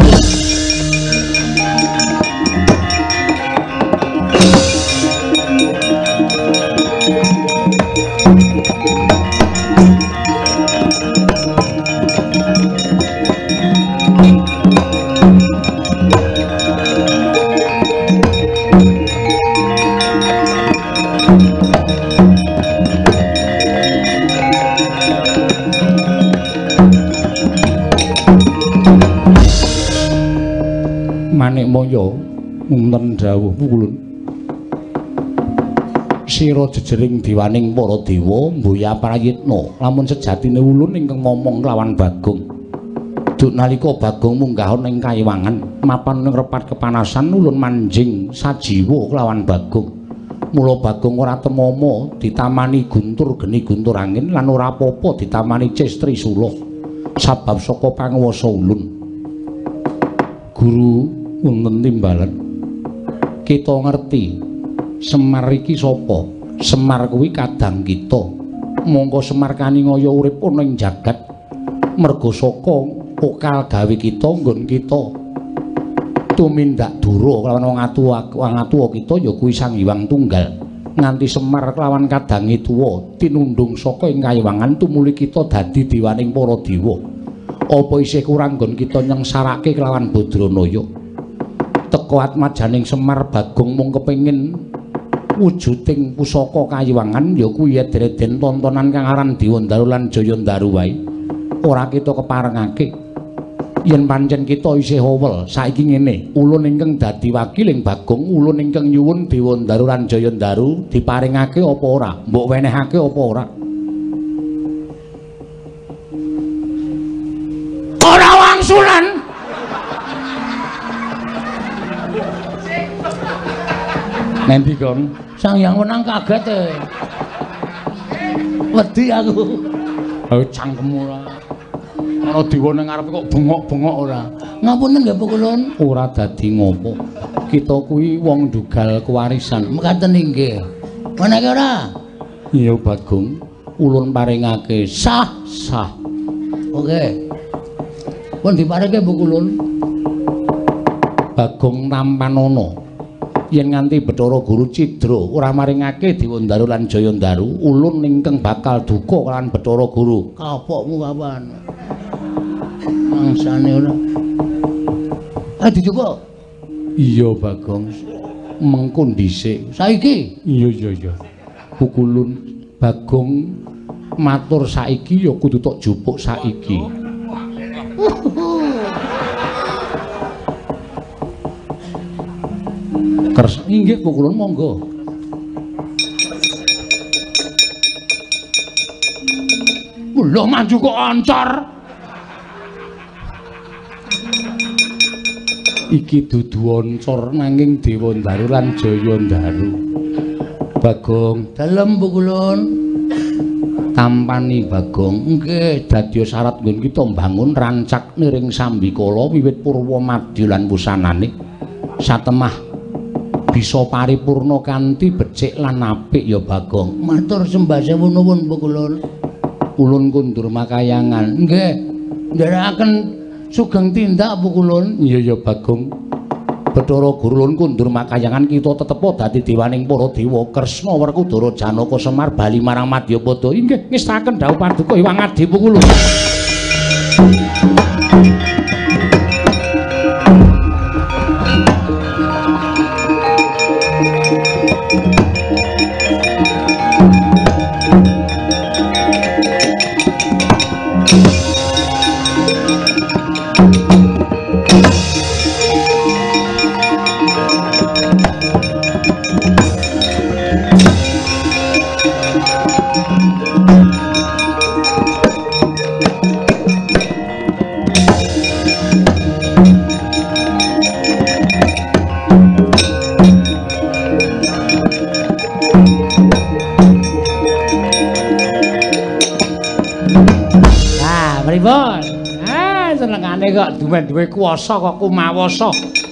Manikmaya wonten dawuh Ulun. Sira jejering diwaning para dewa mboya prayitna lamun sejatine Ulun ingkang momong lawan Bagong. Duk nalika Bagong munggah ana ing kayiwangan mapan ning repat kepanasan Ulun manjing sajiwa kelawan Bagong. Mula Bagong ora temama ditamani guntur geni guntur angin lan ora apa-apa ditamani cestri sula sabab saka panguwasa Ulun. Guru wonten timbalan kita ngerti Semar iki sapa? Semar kuwi kadang kita. Monggo Semar kaningaya urip ana ing jagat merga saka okal gawe kita nggon kita tumindak dura kelawan wong atuwa kita ya kuwi Sang Hyang Tunggal. Nganti Semar kelawan kadange tuwa tinundung saka ing kayiwangan tumuli kita dadi diwaning para dewa. Apa isih kurang nggon kita nyengsarake kelawan Badranaya? Teka atmajaning Semar Bagong mung kepengin wujuding pusaka kayiwangan ya kuwi edreden tontonan kang aran Dewandaru lan Jayandaru wae. Ora kita keparengake yen pancen kita isih howel saiki ngene, ulun ingkang dadi wakiling Bagong, ulun ingkang nyuwun Dewandaru lan Jayandaru diparingake apa ora? Mbok wenehake apa ora? Ora wangsulan. Nanti kon Sang Hyang Wenang kaget e. Wedi aku. Oh cangkemmu ora. Ana dewa ning ngarepe kok bengok-bengok ora. Ngapunten nggih Pukulun. Ora dadi ngopo. Kita kuwi wong dugal kewarisan. Mekaten inggih. Menake ora? Iya Bagong, ulun paringake sah. Oke. Pun diparingke Pukulun. Bagong Tampanana. Yen nganti Bathara Guru Cidra ora maringake Dewandaru lan Jayandaru, ulun ingkang bakal duka kelawan Bathara Guru. Kapokmu kapan? Mangsane ora. Dicoba. Iya Bagong. Mengko dhisik. Saiki? Iya. Pukulun Bagong matur saiki ya kudu tok jupuk saiki. Inggih Pukulun monggo. Lho maju kok ancor. Iki dudu ancor nanging Dewandaru lan Jayandaru. Bagong, dalem Pukulun. Tampani Bagong, nggih dadi syarat nggon kita mbangun rancak niring Sambikala wiwit Purwa Madya lan wusanane. Satemah bisa paripurna kanthi becik lan apik ya Bagong. Matur sembah sewu nuwun Bu Kulon. Ulun kundur makayangan. Nggih. Nderekaken sugeng tindak Bu Kulon. Iya ya Bagong. Bathara Guru Ulun kundur makayangan kita tetepo dadi dewaning para dewa Kresna Werkudara Janaka Semar bali marang Madyapada. Inggih ngestaken dawuh paduka Hyang Adi Bu Kulon. Senengane kok duwe kuwasa kok kumawasa.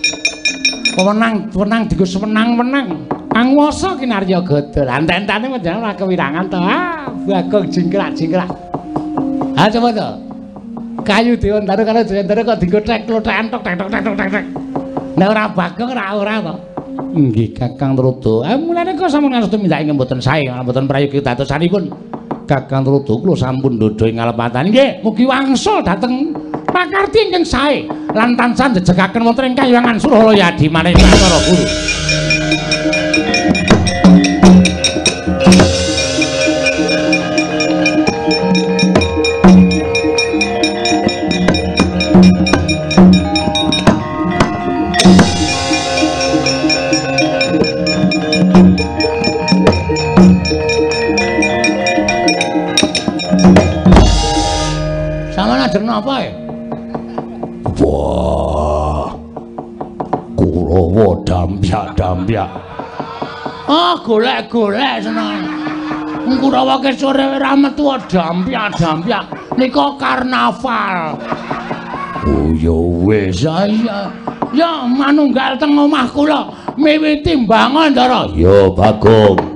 Wenang digo seneng-wenang. Angwasa kinarya godhol. Anten-entene menjane ora kewirangan to. Bagong jingkrak-jingkrak. Ha coba to. Kayu Dewantara karo Jayantara kok digo tek-klothekan tok tek. Nek ora Bagong ora to. Nggih Kakang Trudo. Mulane kok sampun ngastu mindake mboten sae, mboten prayogi dadosanipun. Kakang Trudo kula sampun ndodho ing ngalepatan. Nggih, mugi wangsul dhateng pakarti ingkang sae lan tansah njejegaken wonten ing Kahyangan Suralaya Adi maneh Bathara Guru. Sampeyan ajeng napa ya? Wah, Kurawa dampyak. Ah, golek-golek seneng. Kurawa ke sore ora metu dampyak. Nika karnaval. Oh ya wis, ya manunggal teng omah kula miwiti mbangun Ndara. Ya Bagong.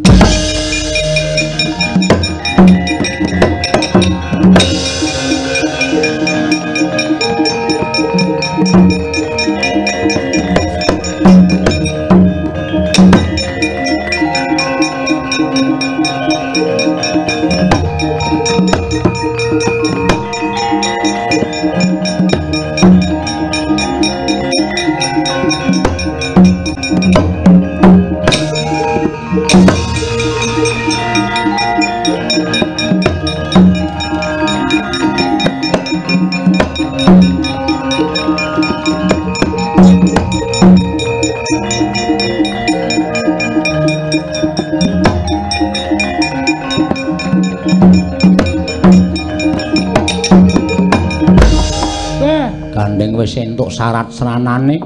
Wis entuk syarat seranane.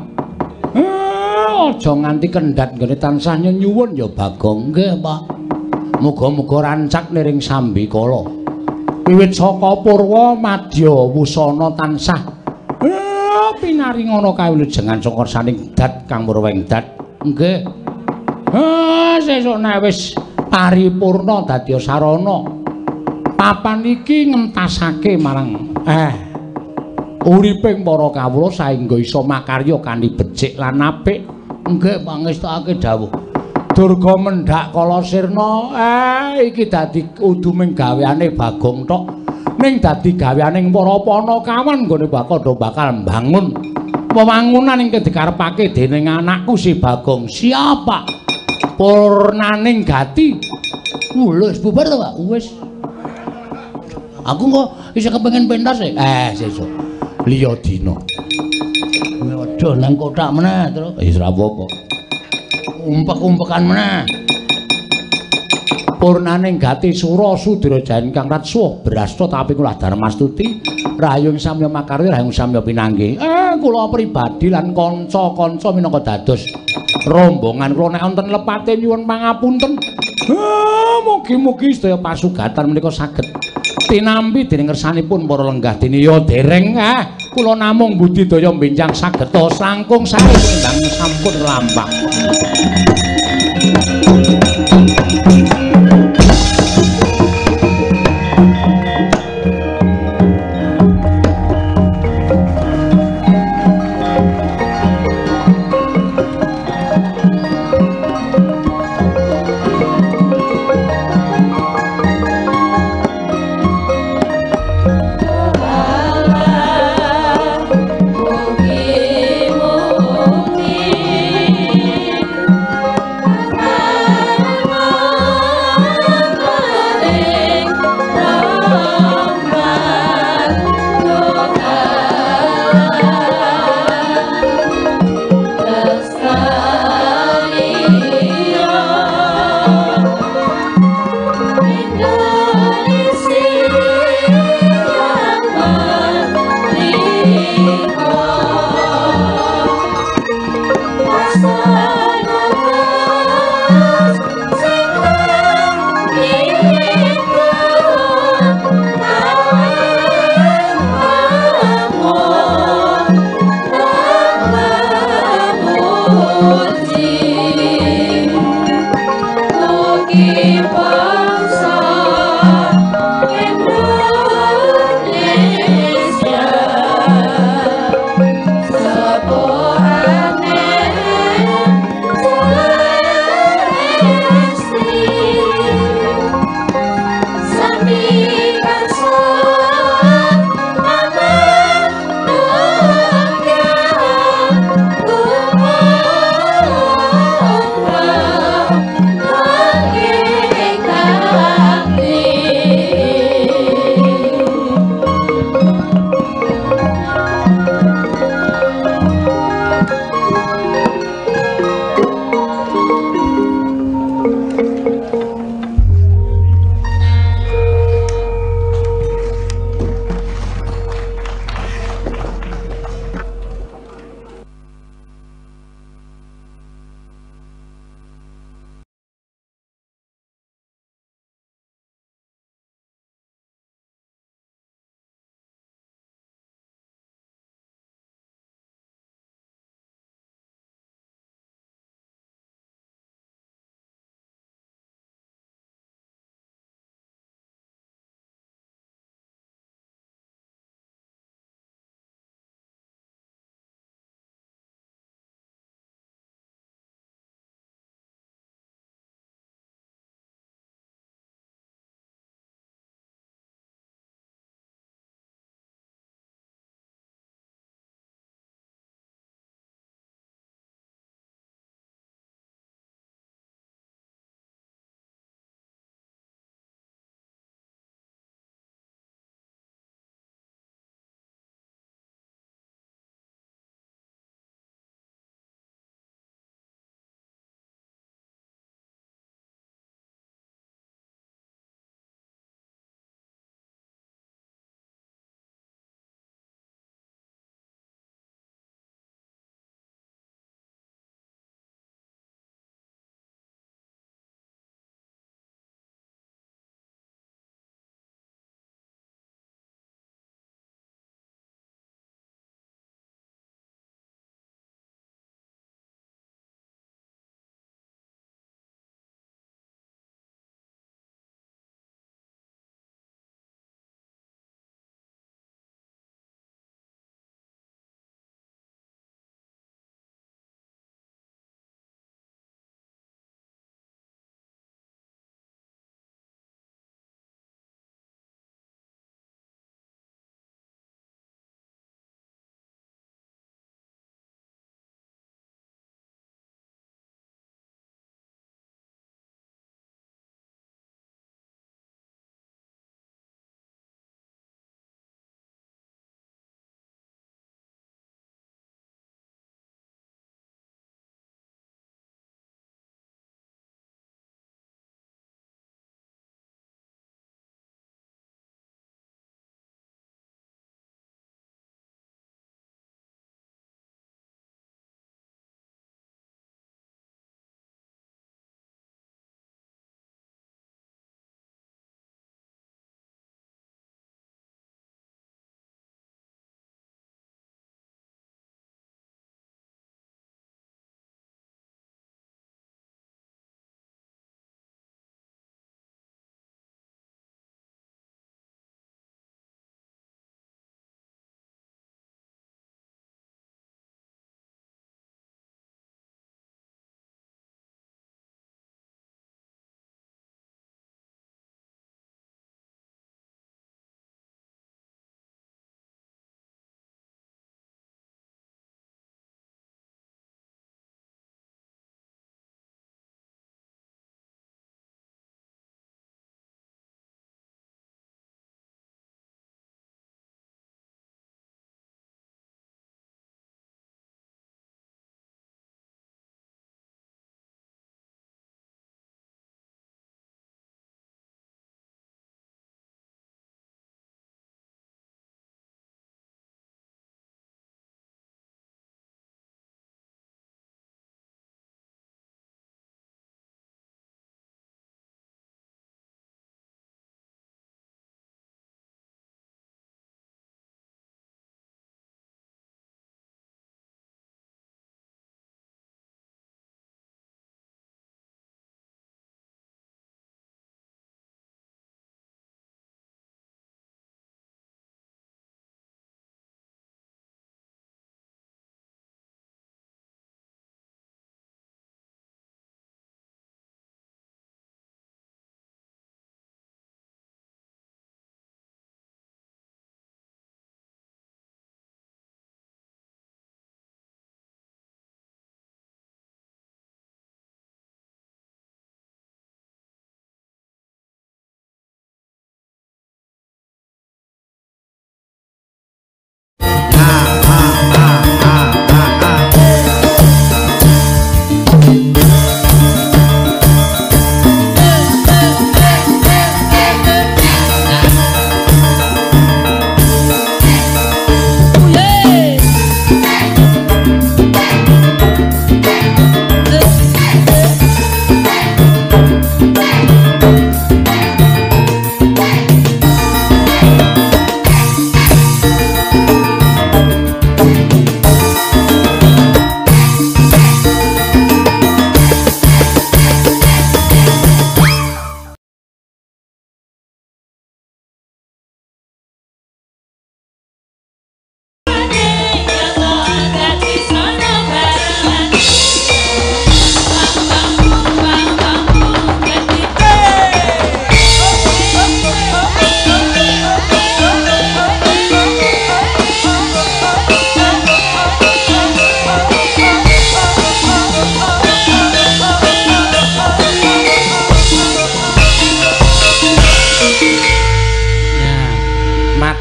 Aja nganti kendhat nggone tansah nyuwun ya Bagong. Nggih, Pak. Muga-muga rancak niring sambikala. Wiwit saka purwa madya wusana tansah pinaringana kawilujengan saka saning dat Kang Purwengdat. Nggih. Sesuk nek wis paripurna dadi sarana papan iki ngentasake marang uriping para kawula saengga isa makarya kanthi becik lan apik. Nggih pangestakake dawuh Durga mendhak kala sirna. Iki dadi uduming gaweane Bagong tok, ning dadi gaweaning para Panakawan nggone bakal mbangun wewangunan ing dikarepake dening anakku si Bagong. Siapa? Purnaning Gati. Wis bubar to, Pak? Wis. Aku kok isih kepengin pentas e. Sesuk liya dina. Waduh nang kotak meneh terus. Wis ora apa-apa. Umpek-umpekan meneh. Purnaning Gati Sura Sudira Jayan Kang Ratsuh Brasta tapi kula Darmastuti rahayu samya makarya rahayu samya pinanggih. Kula pribadi lan kanca-kanca minangka dados rombongan kula nek wonten lepate nyuwun pangapunten. Mugi-mugi sedaya pasugatan menika saged tinampi dening ngersanipun para lenggah dene ya dereng kula namung budidaya benjang sageta langkung sae ndang sampun lampah.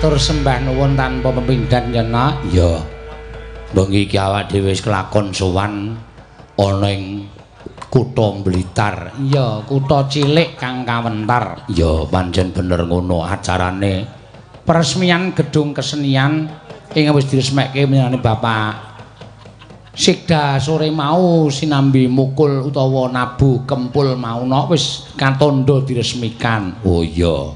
Matur sembah nuwun tanpa pepindhan ya nak. Ya. Bengi iki awak dhewe wis kelakon sowan ana ing Kutha Blitar. Ya, kutha cilik kang kawentar. Ya, pancen bener ngono acarane peresmian gedung kesenian ing wis diresmekke menane Bapak Sikda sore mau sinambi mukul utawa nabu kempul mauna wis katandha diresmikan. Oh iya.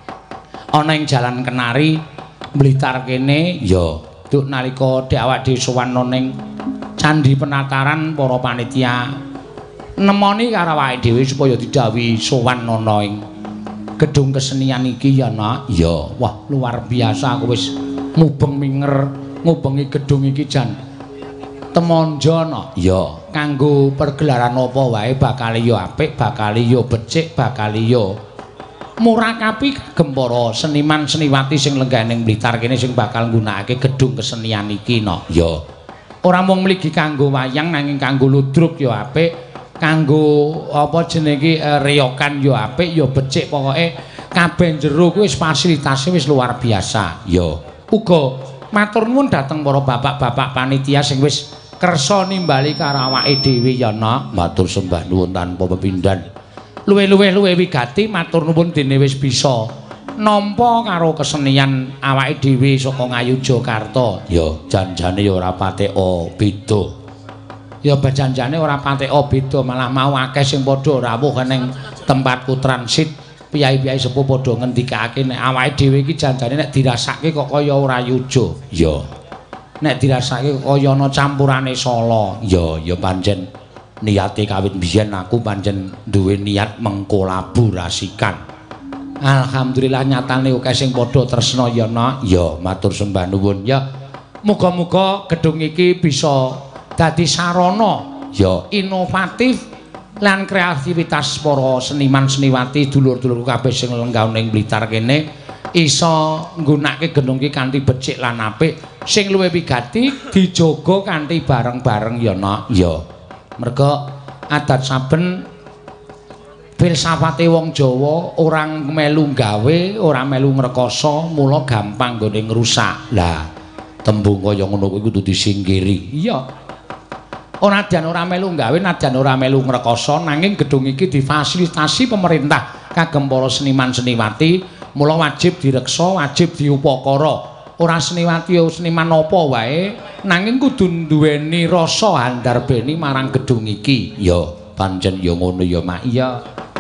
Ana ing Jalan Kenari Blitar kene ya duk nalika dek awak dhewe sowan ning Candhi Penataran para panitia nemoni karo awake dhewe supaya didhawuhi sowan ana ing gedung kesenian iki ya nak. Ya, wah luar biasa aku wis mubeng minger ngubengi gedung iki jan temonjono ya kanggo pergelaran apa wae bakal ya apik bakal ya becik bakal ya murakapi kagem para seniman seniwati sing lenggah ning Blitar kene sing bakal nggunakake gedung kesenian iki no ya ora mung mligi kanggo wayang nanging kanggo ludruk ya apik kanggo apa jenenge reyokan ya apik ya becik pokoke kabeh jero kuwi wis fasilitasé wis luar biasa ya uga matur nuwun dhateng para bapak-bapak panitia sing wis kersa nimbali karo awake dhewe ya nak. Matur sembah nuwun tanpa pepindhan. Luwih-luwih wigati matur nuwun dene wis bisa nampa karo kesenian awake dhewe saka Ngayogyakarta. Ya janjane ya ora pateka beda. Ya janjane ora pateka beda malah mau akeh sing padha rawuh ning tempatku transit. Piyai-piyai sepuh padha ngendikake nek awake dhewe iki janjane nek dirasake kok kaya ora yojo. Ya. Nek dirasake kaya ana campurane sala. Ya pancen niate kawit biyen aku pancen duwe niat mengkolaborasikan. Alhamdulillah nyatane akeh sing padha tresna ya nak. Ya matur sembah nuwun. Ya muga-muga gedung iki bisa dadi sarana ya inovatif lan kreativitas para seniman seniwati dulur-dulurku kabeh sing lenggah ning Blitar kene iso nggunakake gedung iki kanthi becik lan apik sing luwih wigati dijaga kanthi bareng-bareng ya nak. Ya. Merga adat saben filsafate wong Jawa orang melu gawe, ora melu ngrekoso, mula gampang nggone ngrusak. Lah, tembung kaya ngono kuwi kudu disingkiri. Iya. Nadyan ora melu gawe, nadyan ora melu ngrekoso, nanging gedung iki difasilitasi pemerintah kagem para seniman seniwati, mula wajib direksa, wajib diupakara. Ora seniwati seniman apa wae nanging kudu duweni rasa handarbeni marang gedung iki. Ya, pancen ya ngono ya Mak. Iya.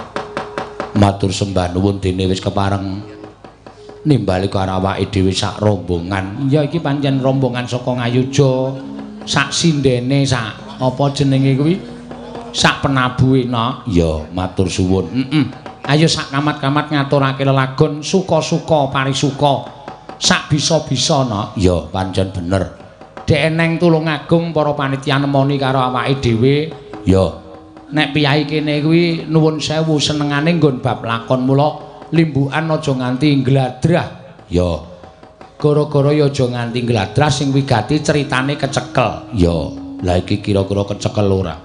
Matur sembah nuwun dene wis kepareng nimbali karo awake dhewe sak rombongan. Ya iki pancen rombongan saka Ngayogya, sak sindene sak apa jenenge kuwi? Sak penabuhe no. Ya, matur suwun. Ayo sak kamat-kamat ngaturake lelagon suka-suka parisuka. Sak bisa-bisa no. Ya pancen bener. Dek eneng Tulungagung para panitia nemoni karo awake dhewe. Ya. Nek piyai kene kuwi nuwun sewu senengane nggon bab lakon mula limbukan aja nganti ngladrah. Ya. Gara-gara ya aja nganti ngladrah sing wigati ceritane kecekel. Ya. Lah iki kira-kira kecekel ora?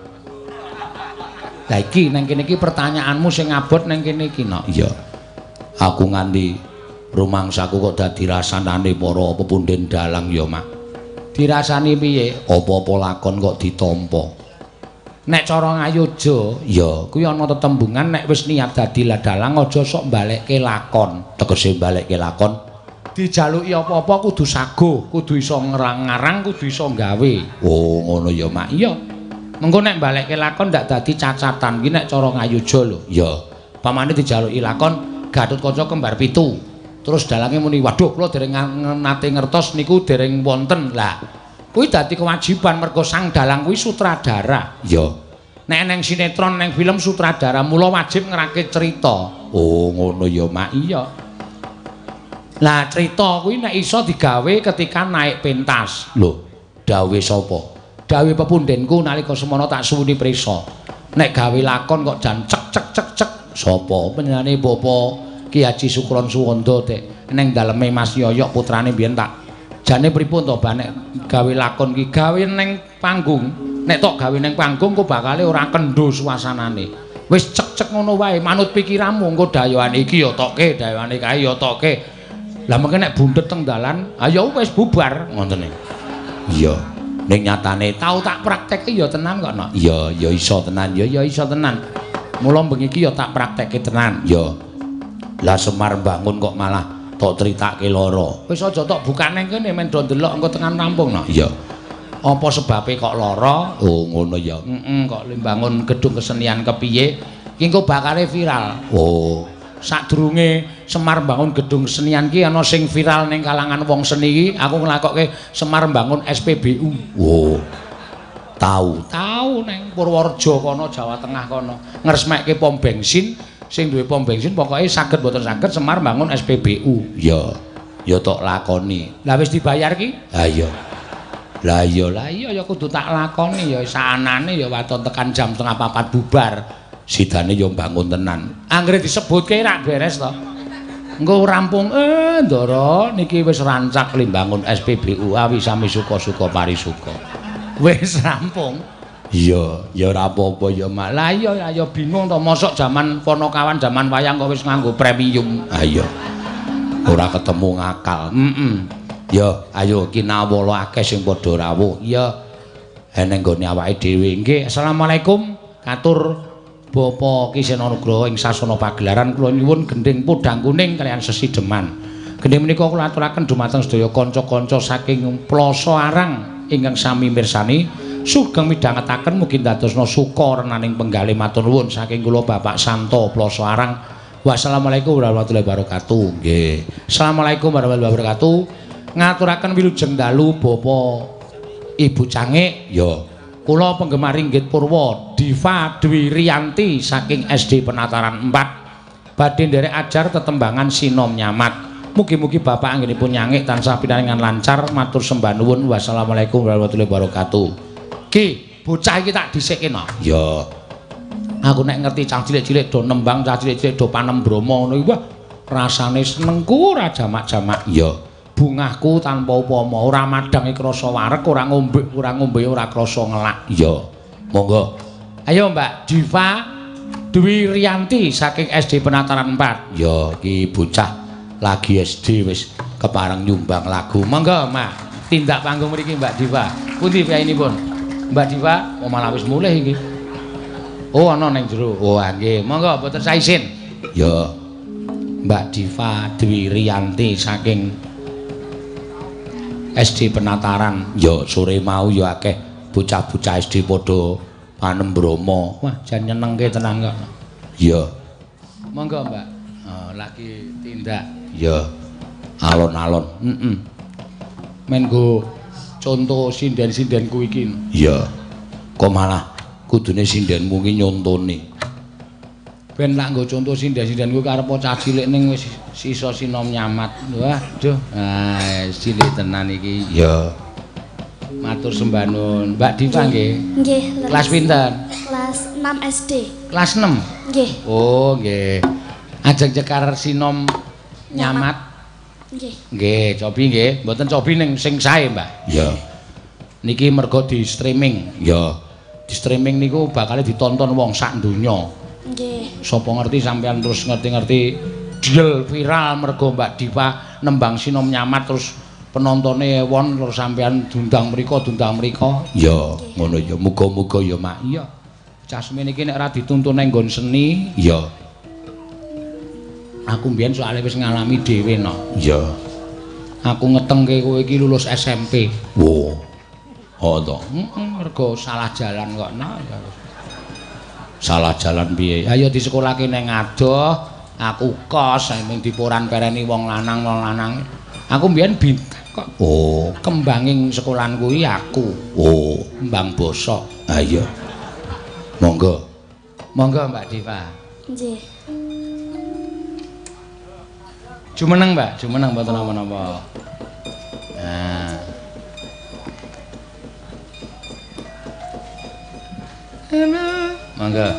Lah iki nang kene iki pertanyaanmu sing abot nang kene iki no. Ya. Aku nganti rumangsaku kok dadi rasanane para pepunden dalang ya Mak. Dirasani piye? Apa-apa lakon kok ditampa. Nek cara Ngayogya ya kuwi ana tetembungan nek wis niat dadi dalang aja sok mbalekke lakon. Tegese mbalekke lakon dijaluki apa-apa kudu saguh, kudu iso ngarang, kudu iso gawe. Oh ngono ya Mak. Iya. Mengko nek mbalekke lakon ndak dadi cacatan iki nek cara Ngayogya lho. Ya. Pamane dijaluki lakon Gatotkaca kembar 7. Terus dalange muni, "Waduh, kula dereng nate ngertos niku dereng wonten." Lah, kuwi dadi kewajiban mergo sang dalang kuwi sutradara. Ya. Nek neng sinetron, neng film sutradara mula wajib ngerakit cerita. Oh, ngono ya, Mak. Iya. Lah, cerita kuwi nek iso digawe ketika naik pentas. Lho, dawuhe sapa? Dawuhe pepundenku nalika semana tak suwuni prisa. Nek gawe lakon kok jan cek cek cek cek. Sapa? Panjenengane Bapak Ki Haji Sukron Suwanda tek ning daleme Mas Yoyok putrane biyen tak jane pripun to Mbak nek gawe lakon ki gawe ning panggung nek tok gawe ning panggung kok bakale ora kendho suasanane wis cek-cek ngono wae manut pikiranmu engko dayoane iki ya tokke dayoane kae ya tokke Lah mengke nek bundet teng dalan, ayo wis bubar ngoten iki. Iya. Ning nyatane tau tak praktekke ya tenan kok, Nok. Iya, ya iso tenan, ya iso tenan. Mula bengi iki ya tak praktekke tenan. Ya. Lah Semar bangun kok malah tok critake lara. Wis aja tok bukane kene men do ndelok engko tekan rampung, Nok. Iya. Apa sebabe kok lara? Oh, ngono ya. Kok limbangun gedung kesenian kepiye? Ki engko bakale viral. Oh. Sadurunge Semar bangun gedung kesenian ki ana sing viral ning kalangan wong seni iki, aku nglakokke Semar bangun SPBU. Oh. Tahu ning Purworejo kono, Jawa Tengah kono. Ngresmekke pom bensin, sing duwe pom bensin pokoke saged mboten saged Semar bangun SPBU. Ya tok lakoni. Lah wis dibayar ki? Ha iya. Lah iya ya kudu tak lakoni ya saanane ya waton tekan jam 3:30 bubar. Sidane ya bangun tenan. Anggere disebutke rak beres to. Engko rampung Ndara niki wis rancak limbangun SPBU awi sami suka-suka parisuka. Wis rampung. Iya, ya ora apa-apa ya Mak. Lah iya ya bingung to mosok jaman Ponokawan jaman wayang kok wis nganggo premium. Ha iya. Ora ketemu ngakal. Ya, ayo kinawala akeh sing padha rawuh. Ya. Eneng nggone awake dhewe. Nggih, asalamualaikum. Katur Bapak Ki Sena Nugraha ing sasana pagelaran kula nyuwun gending podang kuning kalian sesideman. Gending menika kula aturaken dumateng sedaya kanca-kanca saking Plasa Arang ingkang sami mirsani sugeng midhangetaken mugi dadosna suka renaning penggalih matur nuwun saking kula Bapak Santo Plasa Arang. Wassalamualaikum warahmatullahi wabarakatuh. Nggih. Assalamualaikum warahmatullahi wabarakatuh. Ngaturaken wilujeng dalu Bapak Ibu Cangik. Ya. Kula penggemar Ringgit Purwa Diva Dwi Riyanti saking SD Penataran 4 badhe nderek ajar tetembangan Sinom Nyamat. Mugi-mugi Bapak anggenipun nyangik tansah pinaringan lancar matur sembah nuwun. Wassalamualaikum warahmatullahi wabarakatuh. Ki, bocah iki tak dhisikke no. Ya. Aku nek ngerti cah cilik-cilik do nembang, cah cilik-cilik do panem Brama ngono iki wah rasane senengku ora jamak-jamak. Ya. Bungahku tanpa upama ora madang iki krasa wareg, ora ngombe ora krasa ngelak. Iya. Monggo. Ayo Mbak Diva Dwi Riyanti saking SD Penataran 4. Ya, iki bocah lagi SD wis kepareng nyumbang lagu. Monggo, Mak. Tindak panggung mriki Mbak Diva. Pundi piyinipun? Mbak Diva, oh malah wis mulih iki. Oh, ana ning jero. Oh, nggih. Monggo boten saizin. Ya. Mbak Diva Dwi Riyanti saking SD Penataran. Ya sore mau ya akeh bocah-bocah SD padha panem Brama. Wah, jan nyenengke tenan kok. Ya. Monggo, Mbak. Lagi tindak. Ya. Alon-alon. Men go contoh sinden-sindenku iki. Ya. Kok malah kudune sindenmu ki nyontoni. Ben lak nggo contoh sinden-sindenku karep cah cilik ning wis sisa Sinom Nyamat. Waduh, cilik tenan iki. Ya. Matur sembah nuwun. Mbak Diva nggih. Nggih. Kelas pinten? Kelas 6 SD. Kelas 6. Nggih. Oh, nggih. Ajeng cekar Sinom Nyamat. Nggih. Nggih, cobi nggih. Mboten cobi ning sing sae, Mbak. Ya. Niki mergo di streaming. Ya. Di streaming niku bakal ditonton wong sak donya. Nggih. Sapa ngerti sampean terus ngerti-ngerti diel viral mergo Mbak Diva nembang Sinom Nyamat terus penontone ewon terus sampean dundang mriko. Ya, ngono ya. Muga-muga ya, Mak. Iya. Cah semene iki nek ora dituntun ning nggon seni, ya. Aku mbiyen soalnya wis ngalami dhewe no. Ya. Aku ngetengke kowe iki lulus SMP. Wo. Oh to. Mergo salah jalan kok no. Salah jalan piye? Ayo disekolahke ning adoh, aku kos ming diporan pereni wong lanang. Aku mbiyen bintang kok. Oh, kembanging sekolahan kuwi aku. Oh, mbang basa. Ha iya. Monggo. Monggo Mbak Diva. Nggih. Jumeneng Mbak, jumeneng mboten napa-napa. Nah. Mangga.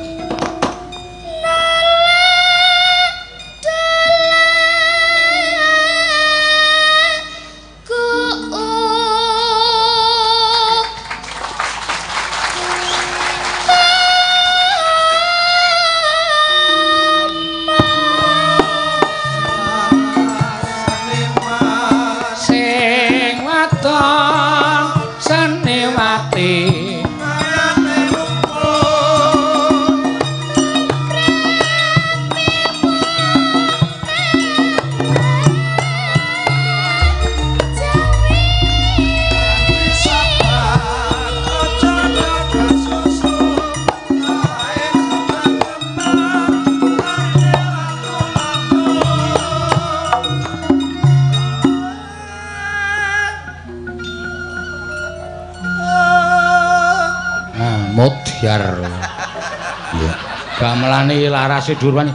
gamelane larase durwane.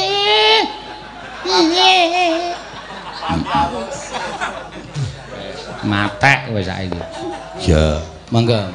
Matek wis saiki. Ya, monggo.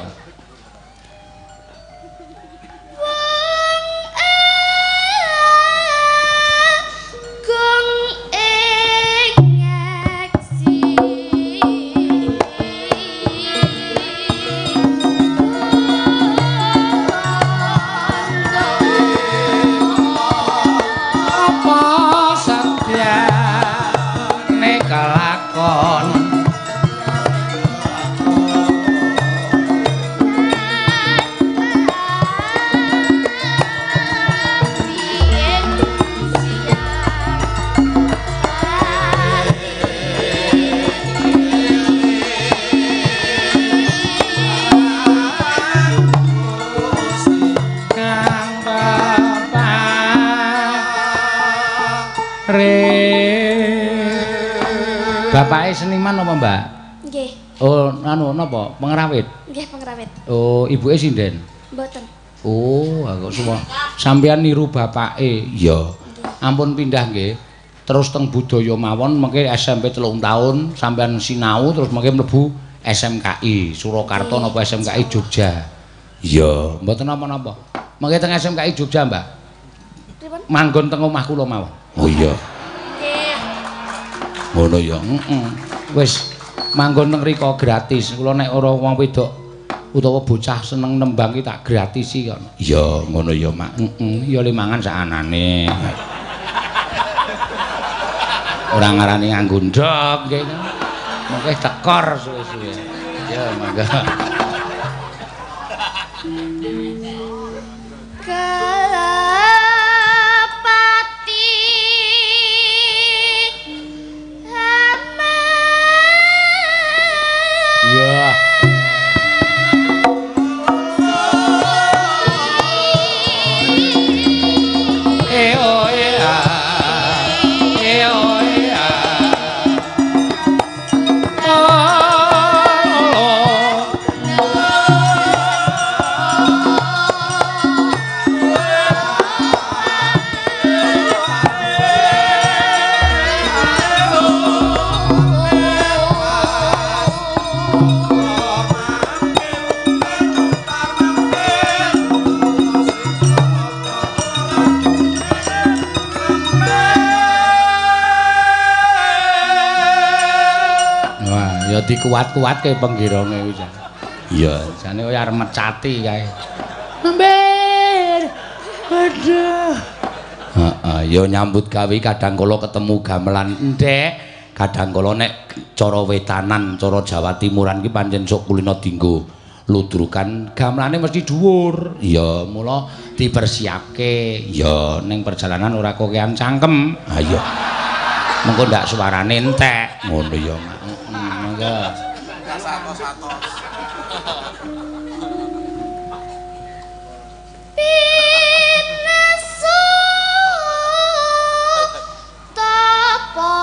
Bapake seniman apa, Mbak? Nggih. Oh, anu napa? Pengrawit. Nggih, pengrawit. Oh, ibuke sinden? Mboten. Oh, kok semua sampeyan niru bapake. Iya. Ampun pindah nggih. Terus teng budaya mawon mengke SMP 3 tahun sampeyan sinau terus mengke mlebu SMKI Surakarta napa SMKI Jogja. Iya, mboten napa-napa. Mengke teng SMKI Jogja, Mbak. Pripun? Manggon teng omah kula mawon. Oh iya. Ngono ya, wis manggon nang rika gratis. Kula nek ora wong wedok utawa bocah seneng nembang ki tak gratisi kok. Iya, ngono ya, Mak. Ya le mangan sak anane. Ora ngarani nganggo ndok nggih. Mengke tekor suwe-suwe. Ya, mangga. Dikuat-kuatke penggirane wis. Iya, jane koyo arep mecati kae. Mbir. Aduh. Heeh, ya nyambut gawe kadang kala ketemu gamelan ndek, kadang kala nek cara wetanan, cara Jawa Timuran ki pancen sok kulino dienggo ludrukan gamelane mesti dhuwur. Ya, mula dipersiapke. Ya, ning perjalanan ora kokean cangkem. Ha iya. Mengko ndak suarane entek. Ngono ya, Mak. Mangga. Satos-satos. Pinasu tapa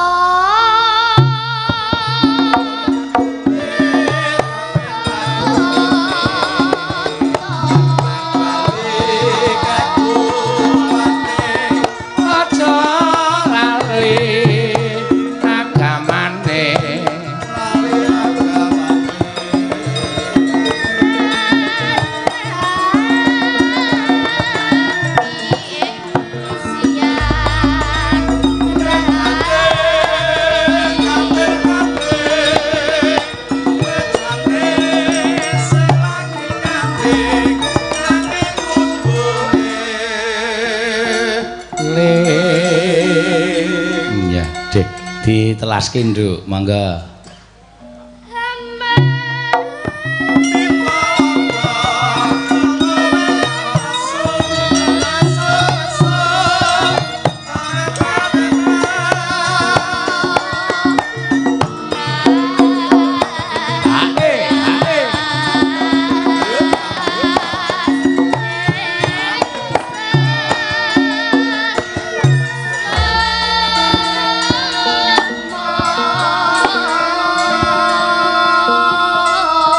ditelaske nduk, mangga.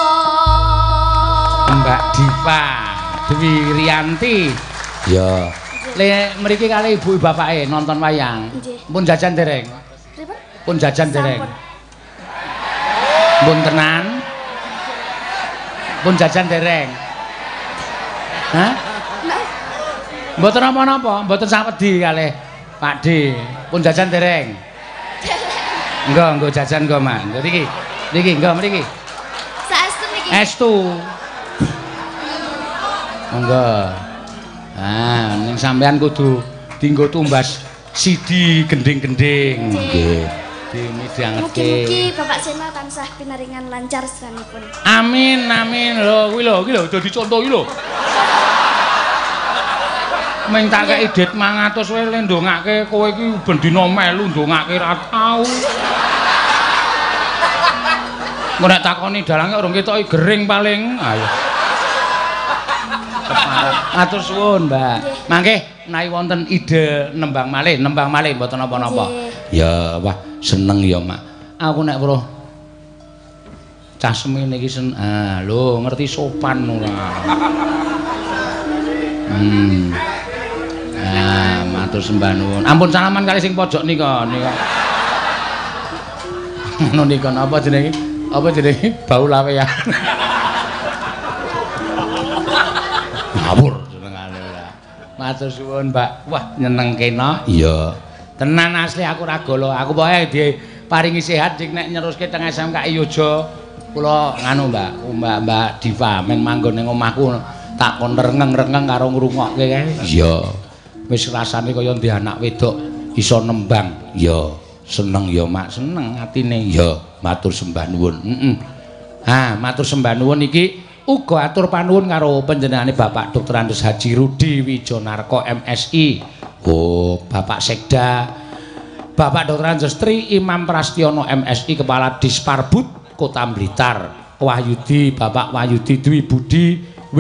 Dwi Rianti. Ya. Le mriki kali ibu bapake nonton wayang. Nggih. Pun jajan dereng? Pripun? Pun jajan dereng? Sampun. Pun tenan? Pun jajan dereng? Hah? Mboten napa-napa, mboten sawedi kalih Pak D. Pun jajan dereng? Engko jajan engko, Mak. Niki. Niki engko mriki. Saestu niki. Estu. Engko. Ah, ning sampean kudu dienggo tumbas sidi gending-gending. Nggih. Dimidhangetke. Mugi-mugi Bapak Sena tansah pinaringan lancar sedanipun. Amin, amin. Lho, kuwi lho dadi conto iki lho. Ming tak kei dit 500 wae le ndongake kowe iki ben dina melu ndongake ra tau. Mun nek takoni dalange urung ketoki gering paling. Ayo. Matur suwun, Mbak. Mangke menawi wonten ide nembang malih mboten napa-napa. Ya, wah seneng ya, Mak. Aku nek weruh cah semene iki lho ngerti sopan ora. Matur sembah nuwun. Ampun salaman kali sing pojok nika. Ngono nika napa jenenge? Apa jenenge? Bau lawean. Ngawur jenengane ora. Matur suwun, Mbak. Wah, nyenengke no. Iya. Tenan asli aku ra golo. Aku pokoke diparingi sehat sing nek neruske teng SMK Yojo. Kula nganu, Mbak Diva men manggon ning omahku tak kon rengeng-rengeng karo ngrungokke kae. Iya. Wis rasane kaya ndi anak wedok iso nembang. Ya, seneng ya, Mak, seneng atine. Ya, matur sembah nuwun. Matur sembah nuwun iki uga atur panuwun karo panjenengane Bapak Dr. Andes Haji Rudi Wijonarko MSI. Oh, Bapak Sekda. Bapak Dr. Andes Tri Imam Prastiono MSI Kepala Disparbud Kota Blitar. Wahyudi Bapak Wahyudi Dwi Budi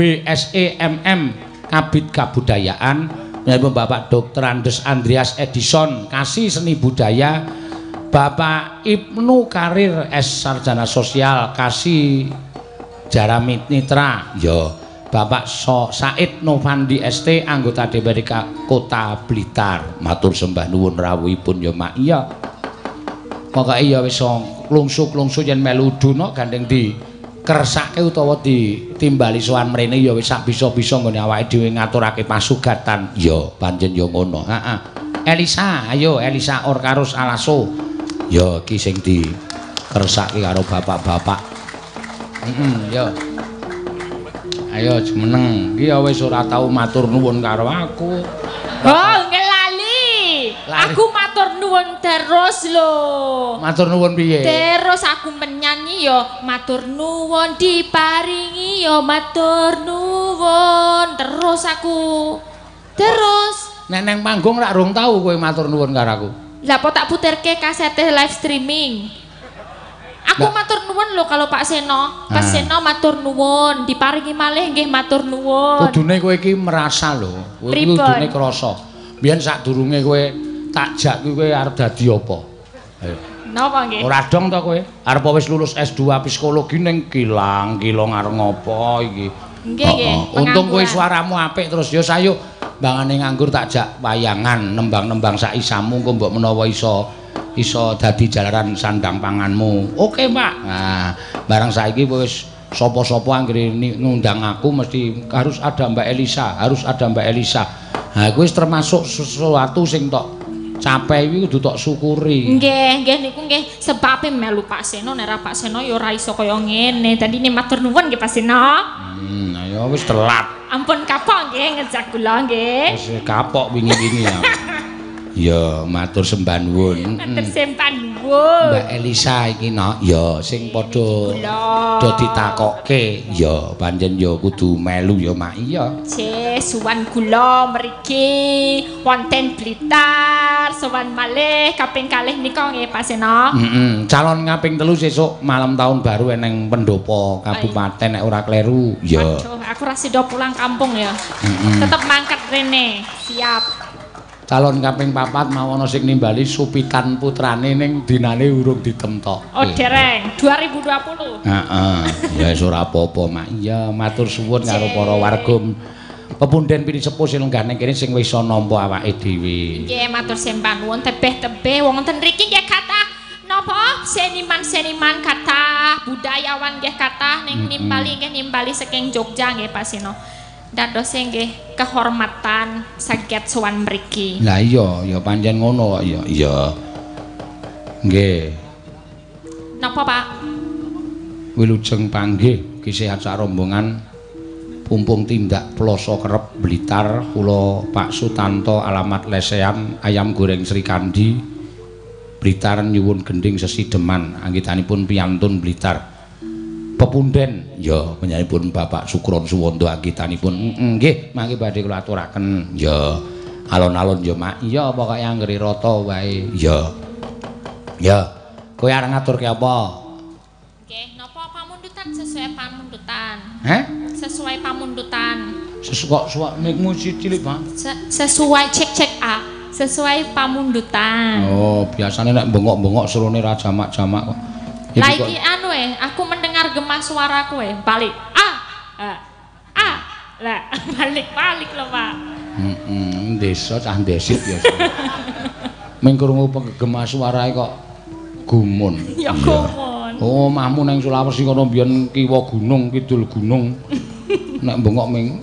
WSEMM Kabid Kabudayaan. Bapak Dr. Andes Andreas Edison Kasih Seni Budaya. Bapak Ibnu Karir S Sarjana Sosial Kasih Jaramit Nitra. Yo, Bapak Said Novandi ST anggota DPRD Kota Blitar. Matur sembah nuwun rawuhipun ya, Mak. Iya. Pokoke ya wis klungsu-klungsu yen melu duna gandeng kersake utawa ditimbali sowan mrene ya wis sak bisa-bisa nggone awake dhewe ngaturake pasugatan. Ya, pancen ya ngono. Heeh. Elisa, ayo Elisa Orkarus Alaso. Ya iki sing dikersake karo bapak-bapak. Ya. Ayo jemeneng. Iki ya wis ora tau matur nuwun karo aku. Oh, ngelali. Aku matur nuwun terus lho. Matur nuwun piye? Terus aku menyanyi ya matur nuwun diparingi ya matur nuwun terus aku. Terus nek nang panggung rak rung tau kowe matur nuwun karo aku. Lah apa tak puterke kasete live streaming. Aku matur nuwun lho kalau Pak Seno. Pak Seno matur nuwun, diparingi malih nggih matur nuwun. Kudune kowe iki merasa lho. Kowe kudune krasa. Biyen sadurunge kowe tak jak kowe arep dadi apa? Ayo. Napa nggih? Ora dong to kowe? Arep wis lulus S2 psikologi ning Kilang arep ngopo iki? Nggih nggih. Untung kowe suaramu apik terus ya sayo mbangane nganggur tak jak wayangan nembang-nembang sak isamu engko mbok menawa iso dadi jalaran sandang panganmu. Oke, Pak. Nah, barang saiki wis sapa-sapa anggere ngundang aku mesti harus ada Mbak Elisa. Nah, kuwi termasuk sesuatu sing tok capai iki kudu tok syukuri. Nggih niku nggih sebabe melu Pak Seno nek ra Pak Seno ya ora iso kaya ngene. Dadi matur nuwun nggih Pak Seno. Ayo wis telat. Ampun kapok nggih ngejak kula nggih. Wis kapok wingi-wingi ya. Ya matur sembah nuwun. Matur sembah nuwun. Mbak Elisa iki ya sing padha ditakokke ya pancen ya kudu melu ya Mak iya. Suwan kula mriki wonten Blitar, sowan malih kaping kalih nika nggih Pak Seno. Calon kaping 3 sesuk malam tahun baru eneng pendopo kabupaten nek ora kleru. Ya. Aduh, aku ra sida pulang kampung ya. Tetep mangkat rene. Siap. Calon kaping 4 mau ana sing nimbali supitan putrane ning dinane urung ditemtok. Oh, dereng 2020. Heeh. Ya wis ora apa-apa, Mak. Iya, matur suwun karo para warga Pepunden pini sepuh sing lenggane kene sing wis nampa awake dhewe. Nggih matur sembah nuwun tebeh-tebeh wonten mriki nggih kathah napa seniman-seniman kathah budayawan nggih kathah ning nimbali saking Jogja nggih Pak Seno. Dados nggih kehormatan saged sowan mriki. Lah iya ya pancen ngono kok ya. Iya. Nggih. Napa Pak? Wilujeng panggih kisih acara rombongan Pumpung Tindak Ploso Kerep Blitar kula Pak Sutanto alamat Lesean Ayam Goreng Sri Kandi Blitar nyuwun gending sesideman anggitanipun piyantun Blitar pepunden ya penyanipun Bapak Sukron Suwondo anggitanipun nggih mangke badhe kula aturaken ya alon-alon ya Mak iya pokoke anggere rata wae ya kowe arep ngaturke apa Nggih napa pamundutan sesuai pamundutan sesuai pamundutan sesuai mikmu cilik Pak sesuai cek A sesuai pamundutan oh biasanya nek bengok-bengok serone ra jamak-jamak kok lah iki anu aku mendengar gema suaraku balik lah balik lho Pak desa cah desit ya ming krungu penggema suarae kok gumun ya gumun oh mahmu nang Sulawesi kono mbiyen kiwa gunung kidul gunung nek bengok ming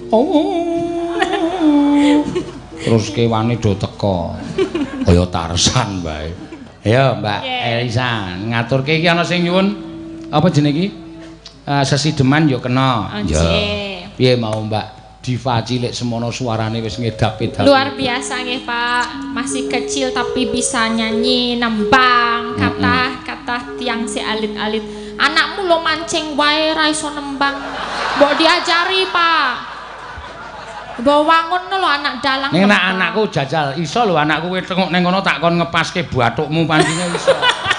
terus kewane do teka kaya Tarsan bae ya Mbak Elisa ngaturke iki ana sing nyuwun apa jenenge iki sesideman ya kena ya piye mau Mbak diva cilik semono suarane wis ngedap-edap luar biasa nggih Pak masih kecil tapi bisa nyanyi nembang kata tiang si alit-alit anakmu lo mancing wae ra iso nembang mbok diajari Pak mbok wangun lho anak dalang ning anakku jajal iso lho anakku kowe tengok ning kono tak kon ngepaske bathukmu pancine iso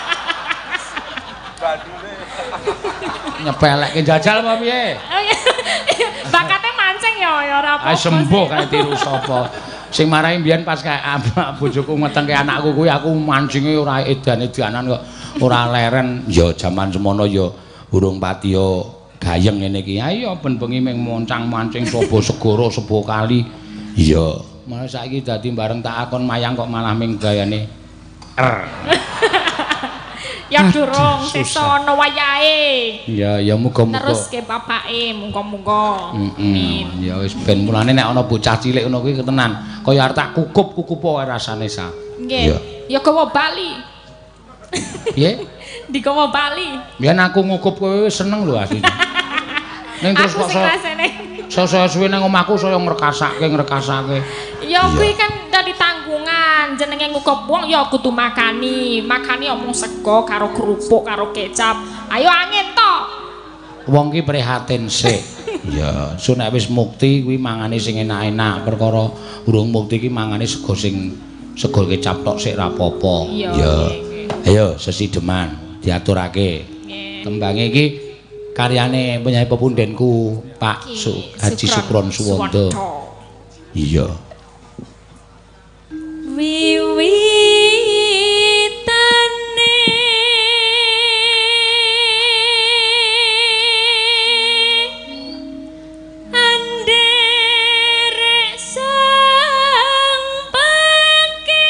nyepelekke jajal apa piye bakate mancing ya ora apa-apa sembuh kae tiru sapa sing marahi mbiyen pas kae bojoku ngetengke anakku kuwi aku mancinge ora edan-edanan kok ora leren ya jaman semono ya urung pati yo gayeng ngene iki ayo ben bengi ming moncang mancing sobo segara sebo kali iya malah saiki dadi bareng tak akon mayang kok malah ming gayane ya durung sesono wayahe ya muga-muga terus ke bapake muga-muga ya wis ben mulane nek ana bocah cilik ngono kuwi ketenan kaya arep tak kukup wae rasane sa nggih ya gawa Bali piye digawa Bali biyen aku ngukup kowe seneng lho asline ning terus kok suwe nang omahku saya ngrekasake ya kuwi kan dari tanggungan jenenge ngukup wong ya kudu makani omong sego karo kerupuk karo kecap ayo angin to wong ki prihatin sik ya so nek wis mukti kuwi mangane sing enak-enak perkara urung mukti ki mangane sego kecap tok sik ra apa-apa ya ayo sesideman diaturake tembange iki karyane penyanyi pepundenku Pak Haji Sukron Suwondo iya wiwitane anderek sang pake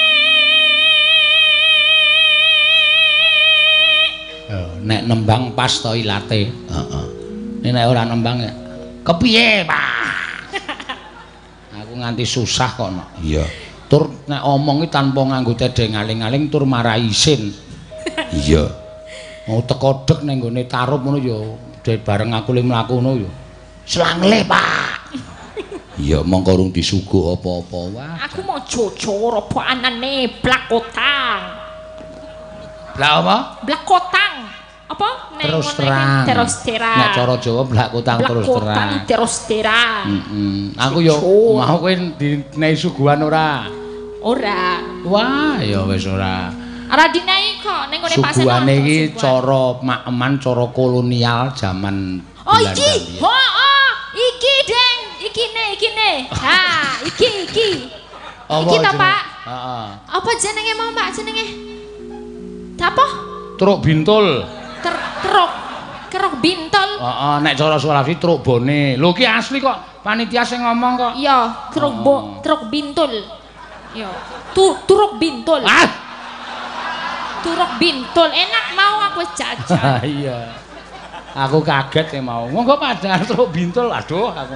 nek nembang pas to ilate heeh nek ora nembang ya kepiye Pak aku nganti susah kok iya tur nek omong iki tanpa nganggo tedeng aling-aling tur marahi isin iya mau teko dek ning gone tarup ngono ya bareng aku le mlaku ngono ya slangle Pak iya mongko urung disuguh apa-apa wae aku mau jojor apa anane blakotang blak apa blakotang apa terus terang nek cara Jawa blakotang terus terang aku yo mau kowe dinehi suguhan ora wah ya wis ora dinehi kok ning ngene pasar suguhane iki cara makeman cara kolonial zaman Belanda iki deng iki ne ha iki ta Pak heeh apa jenenge mau Pak jenenge apa truk bintul truk Kerok bintol. Heeh, nek cara Sulawesi truk bone. Lho ki asli kok. Panitia sing ngomong kok. Iya, truk bintul. Iya. Turuk bintul. Ah. Turuk bintul. Enak mau aku jajan. Iya. Aku kaget ya mau. Monggo padahal truk bintul. Aduh aku.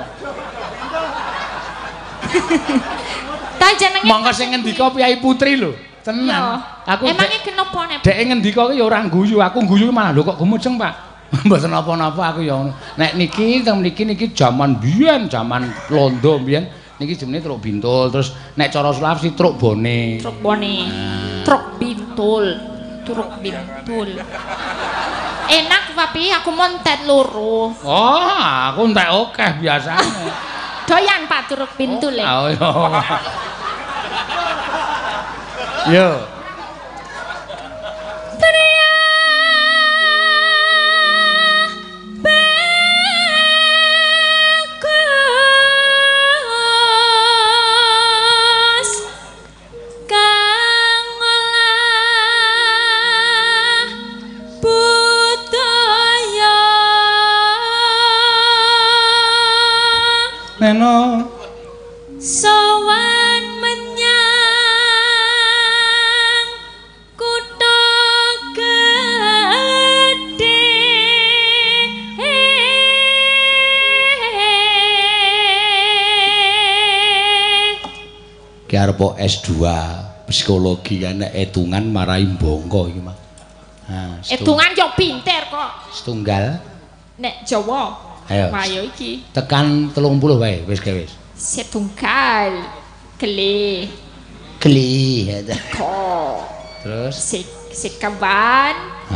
Ta jenenge Monggo sing ngendika Piyai Putri lho. Tenan. Aku emangnya kenapa nek? Dek ngendika ki ya ora guyu. Aku guyu malah lho kok gemujeng, Pak. Mboten napa-napa aku ya ngono. Nek niki teng mriki niki jaman biyen, jaman londo biyen niki jenenge truk bintul. Terus nek cara Sulawesi truk bone. Truk bone. Truk bintul. Truk bintul. Enak tapi aku mau entet loro. Oh, aku entek akeh biasane. Doyan Pak truk bintul e. Oh, yo. Neno sowan menyang kutha gedhe ki arep S2 psikologi nek etungan marai bangka iki mah. Nah, etungan yo pinter kok. Setunggal Nek Jawa. Ayo. Ayo iki. Tekan 30 wae wis ge wis. Setunggal. Keli. Kli. Ko. Terus Sekawan.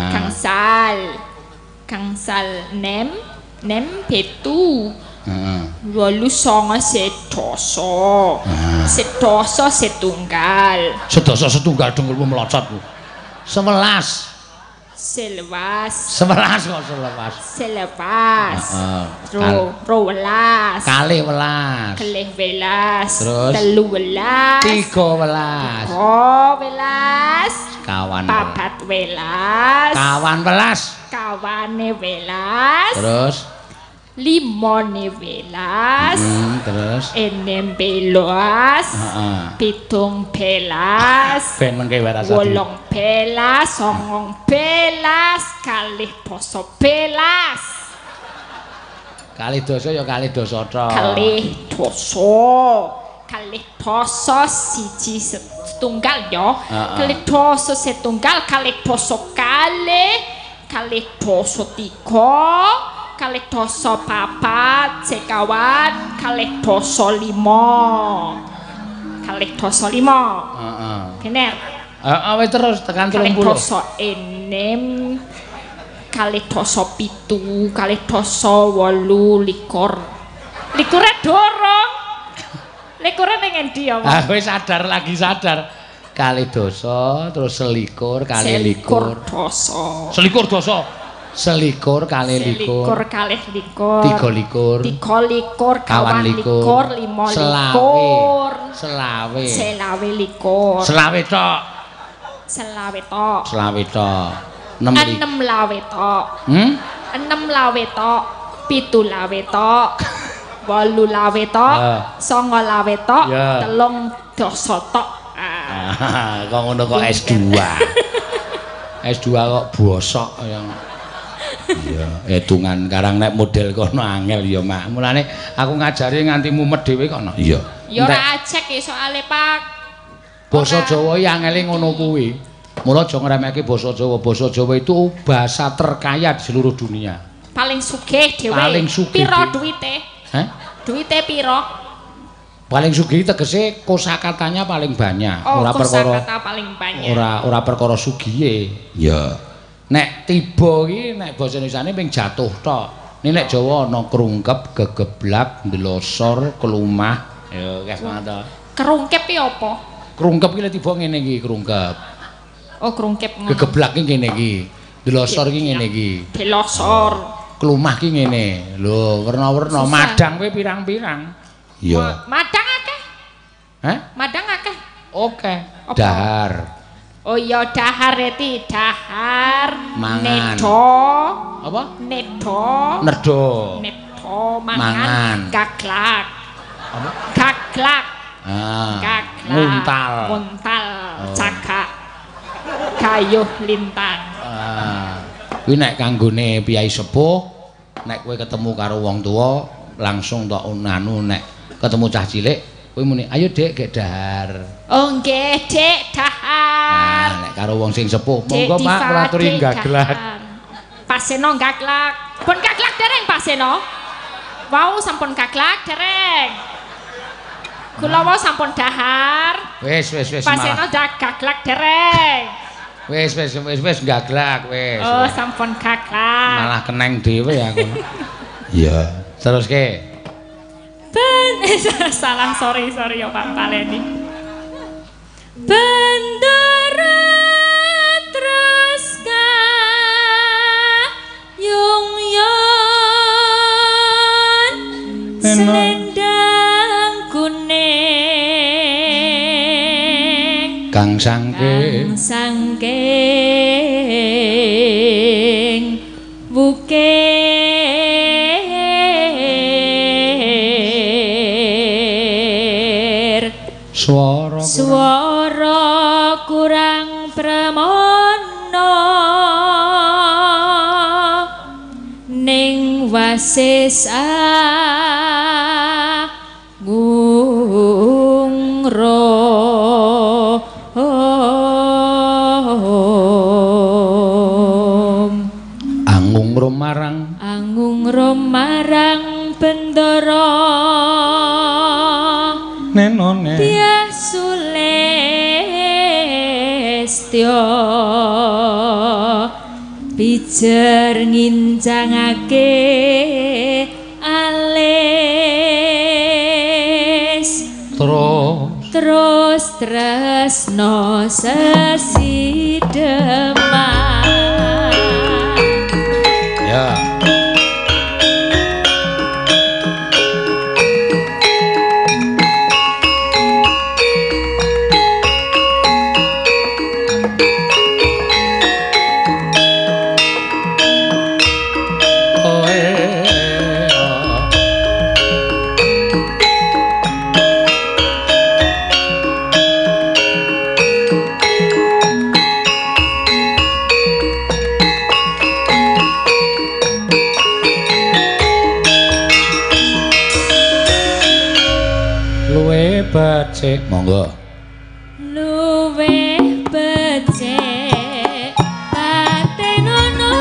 Kangsal nem petu. Heeh. 8 sedoso. Sedoso setunggal. Sedoso setunggal dengkulmu melocot ku. 11. Selepas. 11 kok 11. Selepas. Heeh. Rowelas. Kalih welas. Kelih welas. Terus? Telu welas. 13. Welas. Kawan. Papat welas. Kawan welas. Kawane welas. Terus? Limone welas. Terus? Enem belas. Heeh. Pitung belas. Ben mengke waras. 8 belas. 9 belas. Kalih poso belas. Kalih dosa ya kalih dosa tok. Kalih dosa siji setunggal ya. Kalih dosa setunggal, kalih poso kalih dosa 3. Kalih dosa 4, sekawan, kalih dosa 5. Kalih dosa 5. Heeh. Bener. Heeh, wis terus tekan 30. Kalih dosa 6, kalih dosa 7, kalih dosa 8, likur. Likure dorong. Likure ning endi ya, Mas? Ah, wis lagi sadar. Kalih dosa, terus selikur, kalih likur. Dosa. Selikur dosa. Selikur kalih likur. Selikur kalih likur. 3 likur. 3 likur, kawan likur, 5 likur. Selawe likur. Selawe tok. 6 6 lawe tok. 6 lawe tok. 7 lawe tok. 8 lawe tok. 9 lawe tok. 3 dosa tok. Kok ngono kok S2. S2 kok bosok yang iya, hitungan karang nek model kono angel ya, Mak. Mulane aku ngajari nganti mumet dhewe kono. Iya. Ya ora acek soalé, Pak. Basa Jawa iki angele ngono kuwi. Mula aja ngremehke basa Jawa. Basa Jawa itu bahasa terkaya di seluruh dunia. Paling sugih dhewe. Paling sugih. Piro duwite? Hah? Duwite piro? Paling sugih tegese kosakatanya paling banyak. Ora perkara kosakata paling banyak. Ora perkara sugihe. Ya. Nek tiba iki nek basa Indonesiane ping jatuh tok. Nek Jawa ana krungkep, gegeblak, ndelosor, kelumah. Ya wis ngono. Kerungkep iki apa? Krungkep iki lek tiba ngene iki krungkep. Oh, krungkep ngono. Gegeblak iki ngene iki. Ndelosor iki ngene iki. Delosor. Kelumah ki ngene. Lho, werna-werna. Madang kowe pirang-pirang? Iya. Madang akeh? Hah? Madang akeh. Oke. Dahar. Oh iya dahar eti dahar. Mangan. Nedo. Apa? Nedo. Nerdo. Nedo mangan. Gaglak. Apa? Gaglak. Ah. Gaglak. Muntal. Cagak. Gayuh lintang. Ah. Kuwi nek kanggone piyai sepuh, nek kowe ketemu karo wong tuwa langsung tok anu nek ketemu cah cilik kowe muni ayo Dik gek dahar. Oh nggih Dik dahar. Nah, nek karo wong sing sepuh monggo Pak kula aturi gaglak. Paseno gaglak. Pun gaglak dereng Paseno. Wau sampun gaglak dereng. Kula wau sampun dahar. Wis Paseno gaglak dereng. Wis gaglak wis. Oh sampun gaglak. Malah keneng dhewe aku. Iya, teruske. Salah sorry ya Pak Paleni. Bendera terus kayung-yon selendang kuning Kang Sangking Swara kurang pramono ning wasis Angung rom marang bendara nenone Dyah Sulestya pijer ngincangake alis terus tresno sesideman ya. Becik monggo luweh becik patenono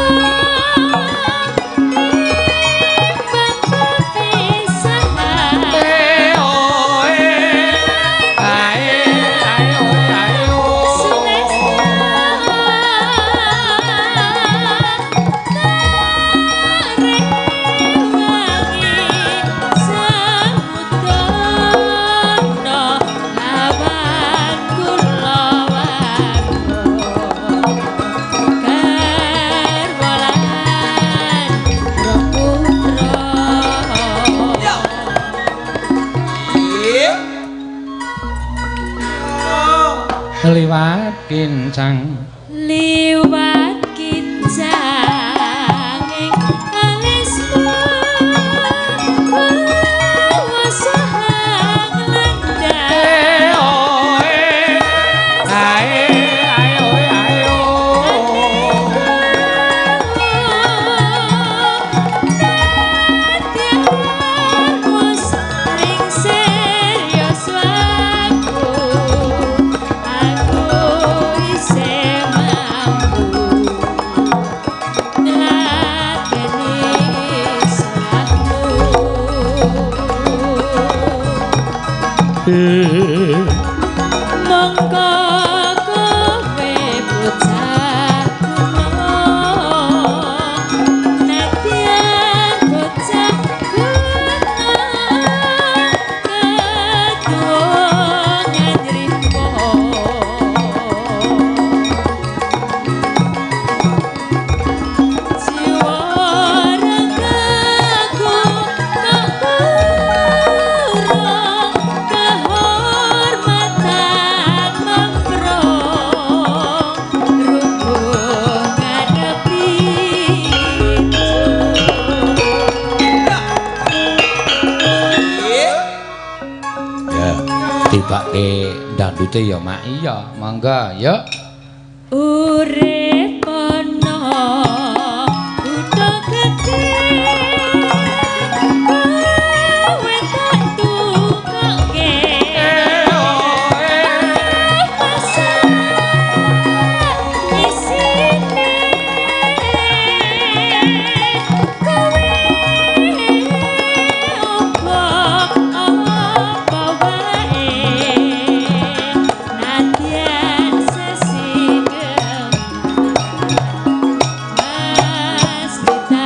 liwat kincang ing alismu wasahang lendah mongko kowe bocah nadyan bocah kedongan ripo jiwa ragaku tak kurang kehormatan lanjute ya Mak. Iya, monggo ya. Urip ana kutha gedhe kowe tak tukoke isine kowe apa wae nadyan sesigem mas kita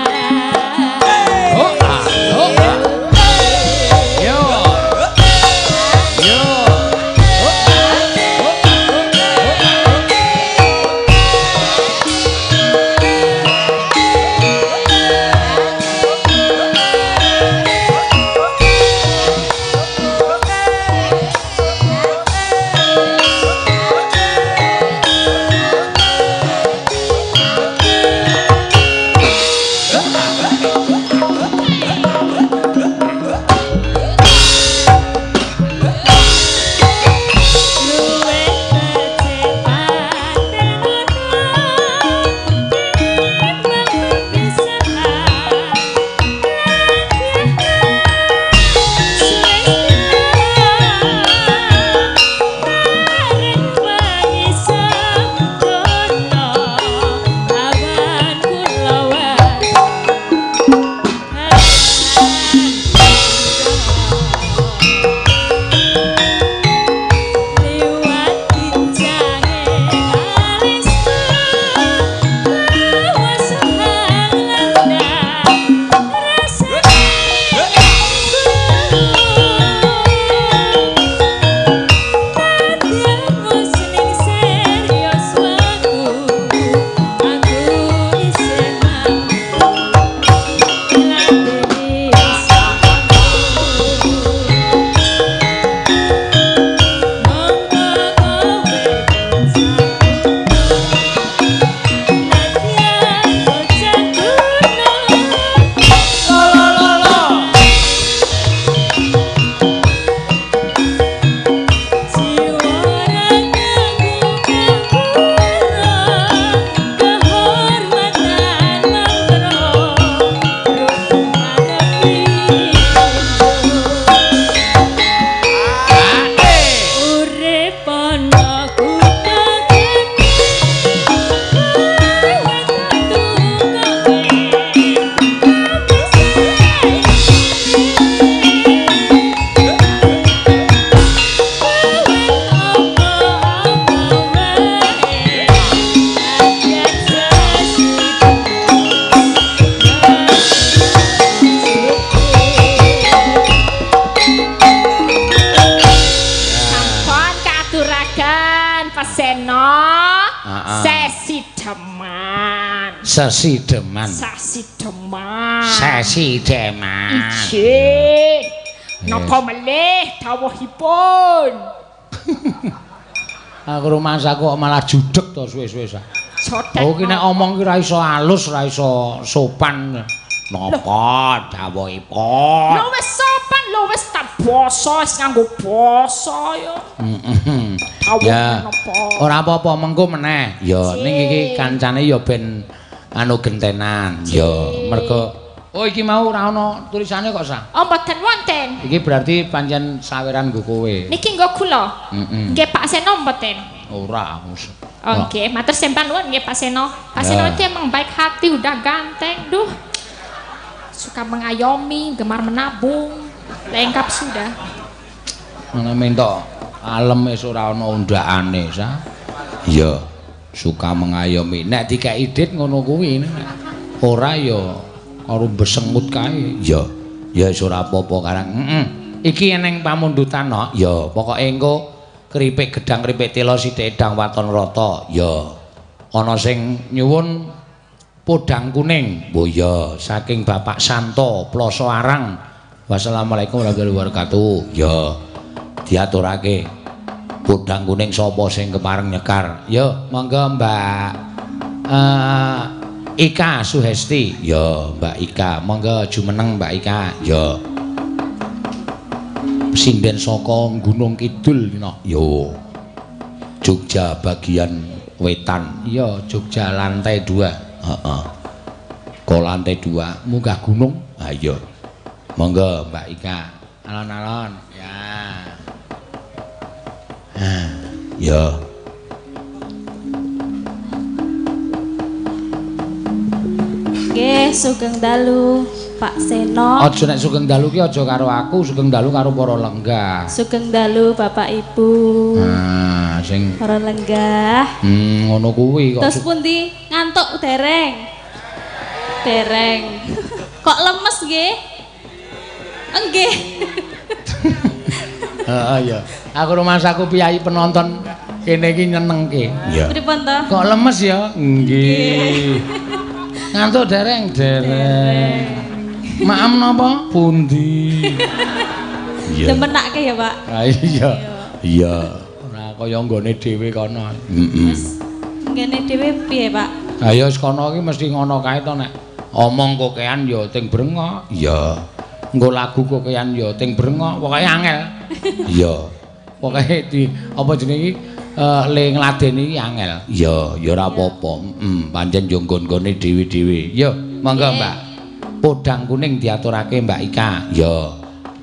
Sasi Deman. Sasi Deman. Sasi Deman. Ije. Napa melih dawuhipun? Aku rumangsaku kok malah judeg to suwe-suwe sak. Jodek. Oh ki nek omong ki ra iso alus, ra iso sopan. Napa dawuhipun? Lho wis sopan, lho wis tak basa, wis nganggo basa ya. Ya. Ora apa-apa mengko meneh. Ya ning iki kancane ya ben anu gentenan. Ya mergo oh iki mau ora ana tulisane kok sa. Oh mboten wonten. Iki berarti pancen saweran nggo kowe. Niki nggo kula. Nggih Pak Seno mboten. Ora. Oh nggih, matur sembah nuwun nggih Pak Seno. Pak Seno itu emang baik hati, udah ganteng, duh. Suka mengayomi, gemar menabung, lengkap sudah. Mana minta alem wis ora ana undakane sa. Iya, suka mengayomi. Nek dikeki dit ngono kuwi ora ya karo besengut kae. Ya, ya wis ora apa-apa karang. Iki eneng pamundutan no. Ya, pokoke engko keripik gedang keripik tela sithik dang waton rata. Ya. Ana sing nyuwun podang kuning. Oh ya, saking Bapak Santo Ploso Arang. Wassalamualaikum warahmatullahi wabarakatuh. Ya. Diaturake podang kuning sapa sing kepareng nyekar. Ya, monggo Mbak Ika Suhesti. Ya, Mbak Ika. Monggo jumeneng Mbak Ika. Ya. Sinden saka Gunung Kidul no. Yo. Jogja bagian wetan. Iya, Jogja lantai 2. Heeh. Kok lantai 2 munggah gunung? Ha iya. Monggo Mbak Ika. Alon-alon. Ya. Ya. Nggih, sugeng dalu Pak Seno. Aja nek sugeng dalu ki aja karo aku, sugeng dalu karo para lenggah. Sugeng dalu Bapak Ibu. Nah, sing Para lenggah. ngono kuwi kok. Terus pundi ngantuk dereng? Dereng. Kok lemes nggih? Nggih. Heeh ya. Aku rumasaku piyai penonton kene iki nyenengke. Iya. Pripun to? Kok lemes ya? Nggih. Ngantuk dereng. Maem napa? Pundi? Iya. Demenake ya, Pak. Ha iya. Iya. Ora kaya nggone dhewe kono. Ngene dhewe piye, Pak? Ha ya wis kono iki mesti ngono kae to nek omong kokean ya ting brengok. Iya. Nggo lagu kokean ya ting brengok, pokoke angel. Iya. Pokoke di apa jenenge iki le ngladeni iki angel. Iya, ya ora apa-apa. Pancen yo nggon-nggone dhewe-dhewe. Yo, monggo Mbak. Podang kuning diaturake Mbak Ika. Yo.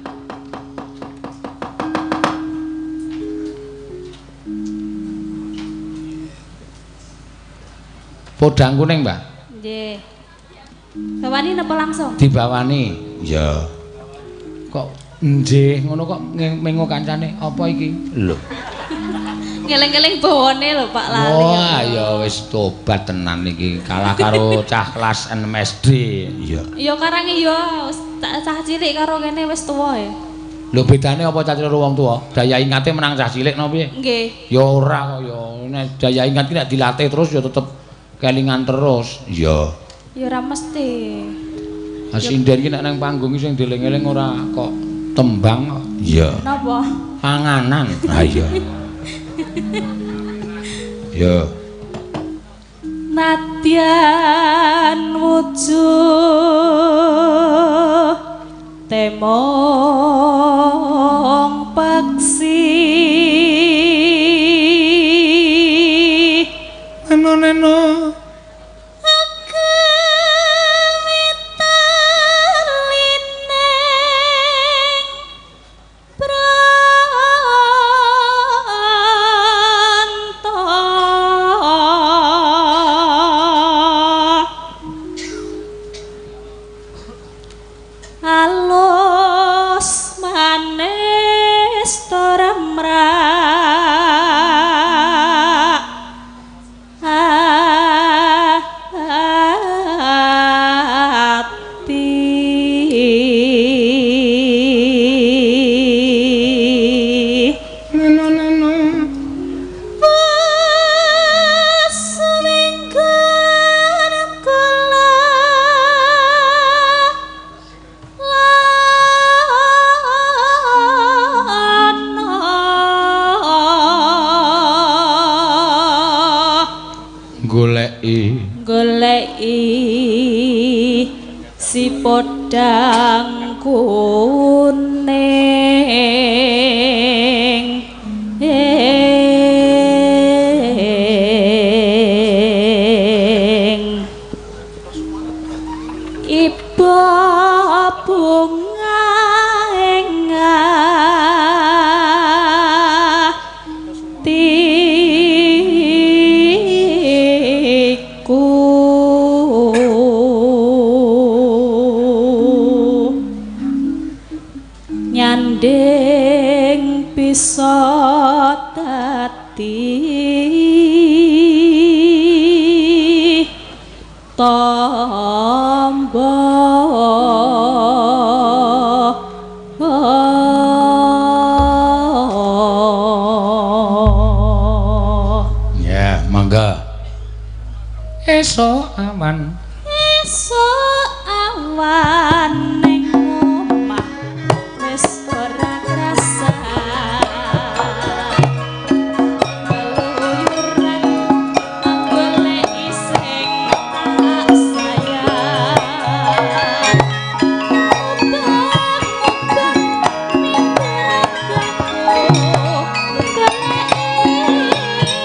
Podang kuning, Mbak. Nggih. Bawani napa langsung? Dibawani. Ya. Kok nggih ngono kok mengo kancane apa iki? Lho. Ngeleng-ngeleng bawane lho Pak lali. Wah, ya wis tobat tenan iki. Kalah karo cah kelas 6 SD. Iya. Ya karange ya cah cilik karo kene wis tuwa ya. Lho bedane apa cah cilik karo wong tuwa? Daya ingate menang cah cilik napa piye? Nggih. Ya ora kok ya. Nek daya ingat ki nek dilatih terus ya tetep kelingan terus. Iya. Ya ora mesti. Asinden ki nek nang panggung sing dieling-eling ora kok tembang kok. Iya. Napa? Panganan. Ah iya. Ya. Nadyan wujuh temong paksi Neno si podang kuning iba bunga nyanding bisa dadi tamba ya mangga esok awan ning omah wis ora krasa keluyuran goleki sing tak sayang mubah-mubah mimpi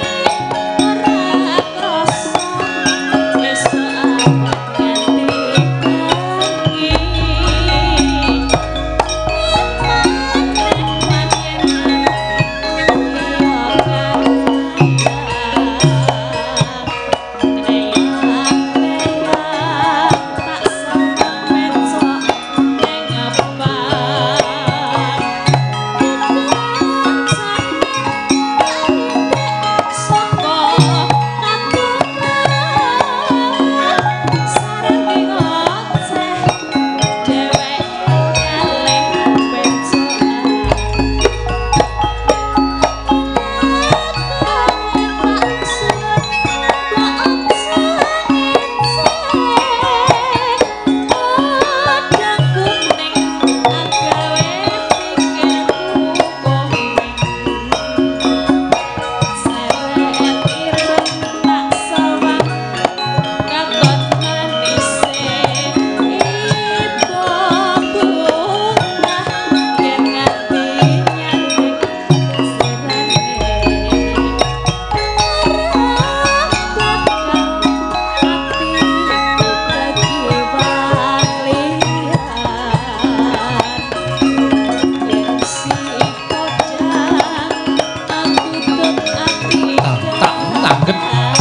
banget.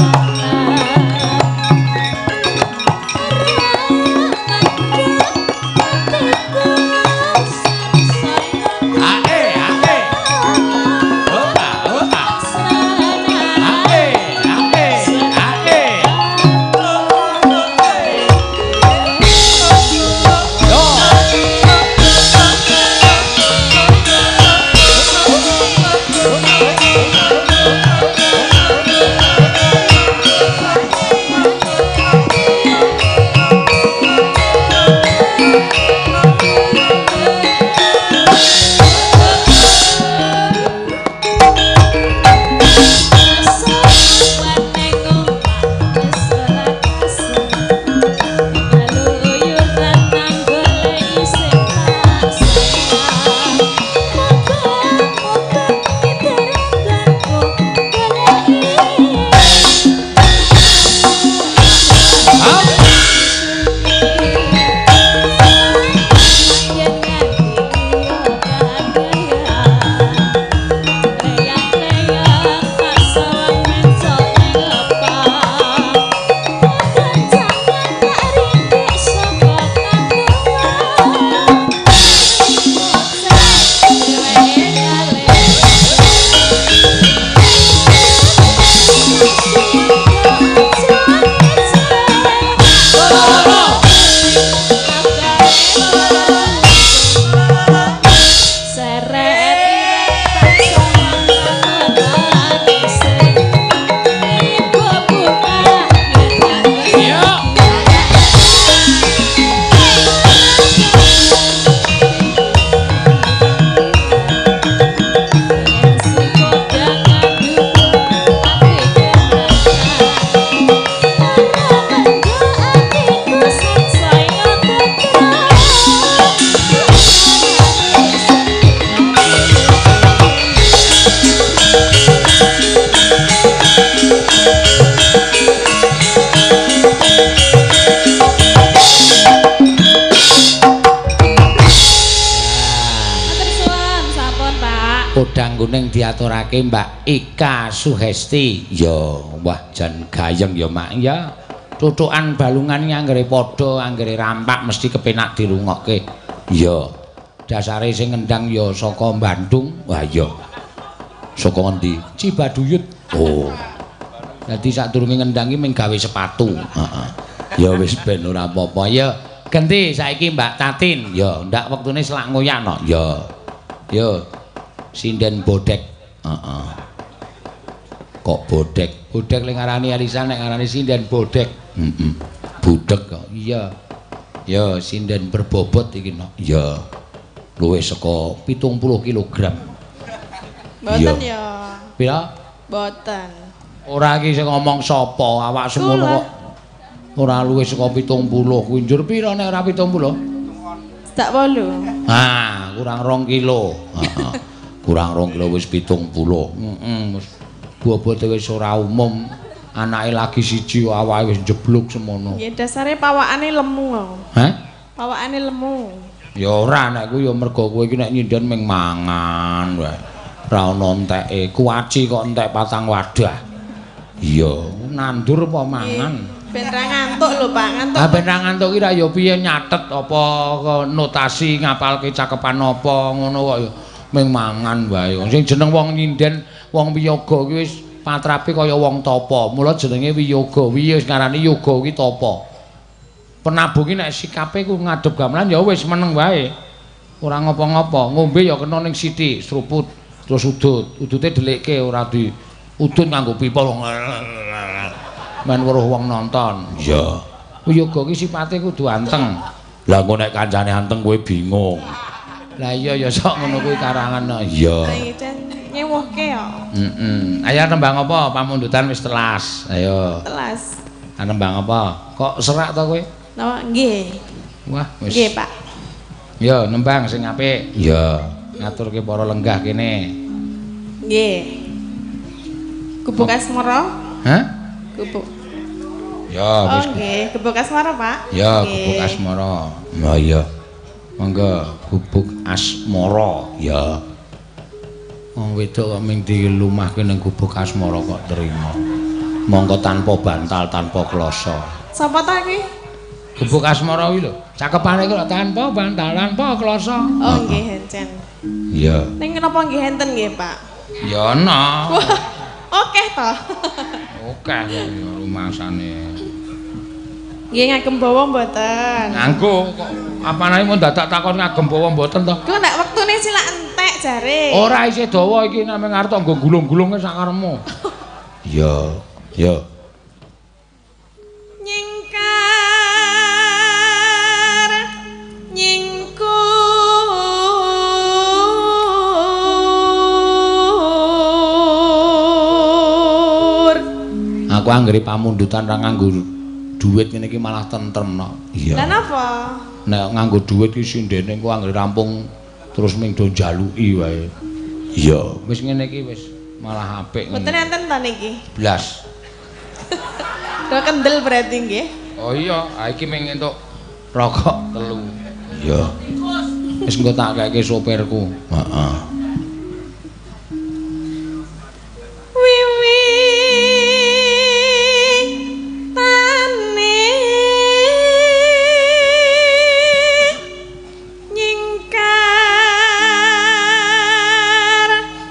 Kuning diaturake Mbak Ika Suhesti. Ya, wah jan gayeng ya Mak ya. Tutukan balungan anggere padha, anggere rampak mesti kepenak dirungokke. Ya. Dasare sing ngendang ya saka Bandung. Wah ya. Saka endi? Cibaduyut. Oh. Dadi sadurunge ngendangi mung gawe sepatu. Heeh. Ya wis ben ora apa-apa. Ya, ganti saiki Mbak Tatin. Ya, ndak wektune selak ngoyano. Ya. Ya. Sinden bodek. Heeh. Kok bodek? Bodek lek ngarani alisan nek ngarani sinden bodek. Heeh. Budek kok. Iya. Ya sinden berbobot iki no. Ya. Luwih saka 70 kg. Mboten ya. Pira? Mboten. Ora iki sing ngomong sapa? Awak semono kok. Ora luwih saka 70. Kuwi njur pira nek ora 70? Tak 8. Ah, kurang 2 kilo. Heeh. Kurang 2 kilo wis 70. Wis bobote wis ora umum. Anake lagi siji awake wis jeblok semono. Ya dasare pawakane lemu. Hah? Pawakane lemu. Ya ora nek ku ya mergo kowe iki nek nyinden ming mangan wae. Ora ono enteke. Kuwaci kok entek 4 wadah. Iya, nandur apa mangan? Ben ra ngantuk lho, Pak. Ngantuk. Ah ben ra ngantuk ki ra ya piye nyatet apa notasi ngapalke cakepan apa ngono kok ya. Ming mangan wae. Sing jeneng wong nyinden, wong wiyaga kuwi wis patrape kaya wong tapa. Mula jenenge wiyaga. Wiya ngarani yoga kuwi tapa. Penabuh ki nek sikape ku ngadep gamelan ya wis meneng wae. Ora ngopo-ngopo. Ngombe ya kena ning sithik, seruput terus udut. Udute delikke ora di udut nganggo pipa. Men weruh wong nonton. Iya. Wiyaga ki sipate kudu anteng. Lah engko nek kancane anteng kowe bingung. Lah iya ya sok ngono kuwi karangan. Iya. Nyewuhke ya. Ayo nembang apa? Pamundutan wis telas. Ayo. Telas. Nembang apa? Kok serak to kowe? Nggih. Wah, wis. Nggih, Pak. Yo nembang sing apik. Iya. Ngaturke para lenggah kene. Nggih. Gubuk asmara? Hah? Gubuk. Ya, wis. Oh, nggih, gubuk asmara, Pak. Ya, gubuk asmara. Oh iya. Monggo gubuk asmara ya. Wong wedok kok ming dilumahke ning gubuk asmara kok terima. Monggo tanpa bantal, tanpa kloso. Sapa ta iki? Gubuk asmara kuwi lho. Cakepane kok tanpa bantal, tanpa kloso. Oh nggih encen. Iya. Ning napa nggih enten nggih, Pak? Ya ana. Oke to. Oke rumasane. Nggih ngagem bawa mboten. Nganggo kok apane mun dadak takon ngagem bawa mboten to? Ku nek wektune silak entek jare. Ora isih dawa iki namung arep nggo gulung-gulunge sak karepmu. Iya, iya. Nyingkar nyingkur. Aku anggere pamundutan ra nganggo dhuwit ngene iki malah tentremno. Iya. Lah napa? Nek nganggo dhuwit ki sindene engko anggere rampung terus ming do njaluki wae. Iya, wis ngene iki wis malah apik. Mboten enten ta niki? Blas. Do kendel berarti nggih. Oh iya, ha iki ming entuk rokok 3. Iya. Wis engko tak keke sopirku. Heeh. Wiwi tane nyingkar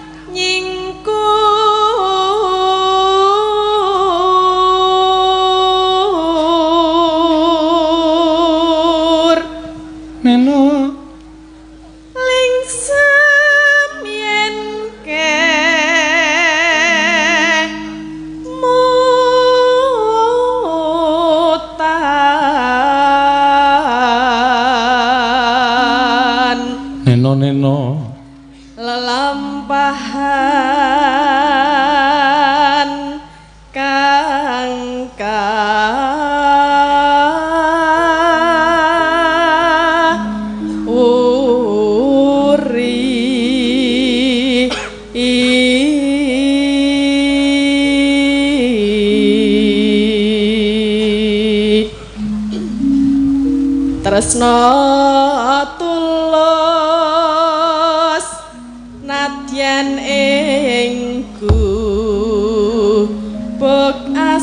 nyingkur. Neno Lingsem yen kemutan neno lelampahan kang tresna tulus nadyan ing gubuk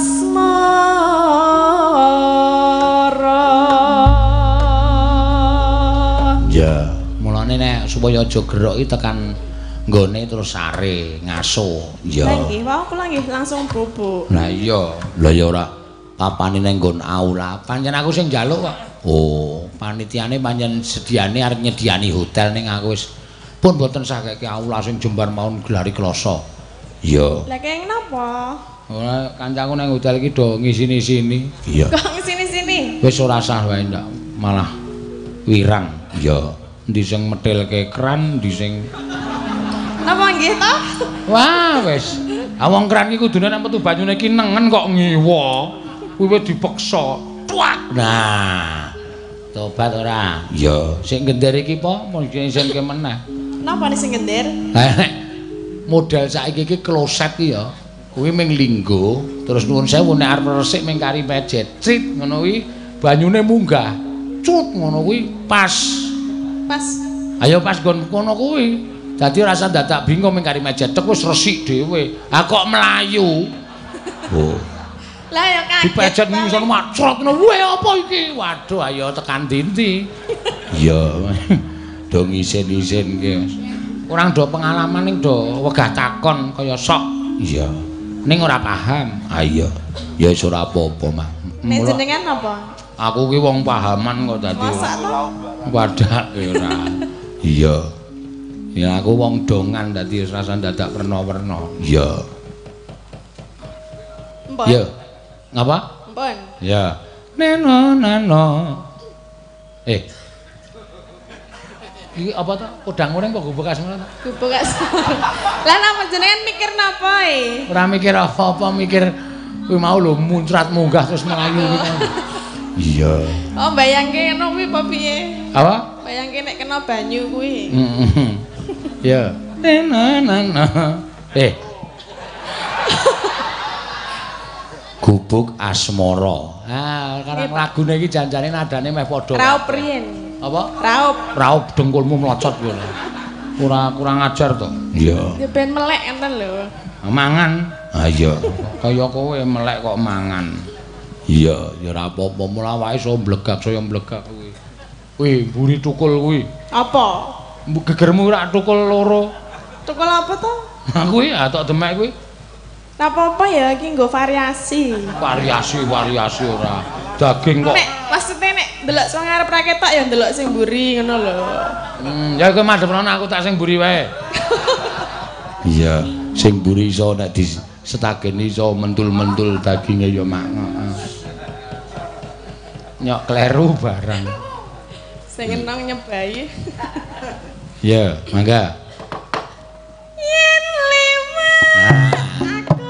asmara. ya mulane nek supaya aja gerok iki tekan nggone terus sare ngaso ya Lah nggih, wau kula nggih langsung bubuk. lah iya lah ya ora papane ning nggon aula pancen aku sing njaluk kok oh panitiane pancen sediane arep nyediani hotel ning aku wis pun mboten sakeke aula sing jembar mawon gelari kloso iya Lah kenging napa? ora kancaku nang hotel iki do ngisini-sini iya Kok sini-sini? wis ora sah wae ndak malah wirang iya ndi sing metilke keran ndi sing Napa nggih to? wah wis awong keran iki kudune nek metu banyune ki nengen kok ngiwa kuwi dipeksa tuak nah tobat ora iya sing gender iki po mungkin isin ke meneh Napa nih sing gender? model saiki iki kloset iki ya kuwi ming linggo terus nuwun sewu nek arep resik ming kari pejet crit ngono kuwi banyune munggah cut ngono kuwi pas ayo pas nggon kono kuwi dadi rasa dadak bingung ming kari mejet tek wis resik dhewe ha kok mlayu oh Lah ya kaget. dipejet ngisono macrot ngono wae apa iki waduh ayo tekan dinti iya do ngisin-isin ki kurang do pengalaman ning do wegah takon kaya sok iya ning ora paham iya ya wis ora apa-apa mah Nek jenengan napa? aku ki wong pahaman kok dadi Masak to? wadah ora iya ya aku wong dongan dadi rasa dadak werna-werna iya Mpun. iya ngapa Mpun. ya neno iki apa to kodang goreng kok gubuk asmara to Gubuk asmara. Lah napa jenengan mikir napa ora mikir apa-apa mikir kuwi mau lho muncrat munggah terus melayu gitu iya Oh bayangke ngono kuwi apa piye? apa Bayangke nek kena banyu kuwi. ya neno gubuk asmara karang lagune iki janjane nadane meh padha Raup riyen. apa Raup dengkulmu mlocot kowe ora kurang ajar to iya ya ben melek enten lho. mangan Ah iya, kaya kowe melek kok mangan. Iya, ya ora apa-apa, mula wae iso mblegak saya mblegak kuwi. Kuwi mburi tukul kuwi. Apa? Gegermu ora tukul loro. Tukul apa to? Ha kuwi atok demek kuwi. Lah apa-apa ya iki nggo variasi. Variasi ora. Daging kok. Nek maksudnya nek ndelok sing ngarep ra ketok ya ndelok sing mburi ngono lho. Ya kowe madhepno aku tak sing mburi wae. Iya, sing mburi iso nek disetaken iso mentul-mentul daginge ya mak. Nyok kleru barang. Sing enong nyebai. Ya, mangga. Yen liwat aku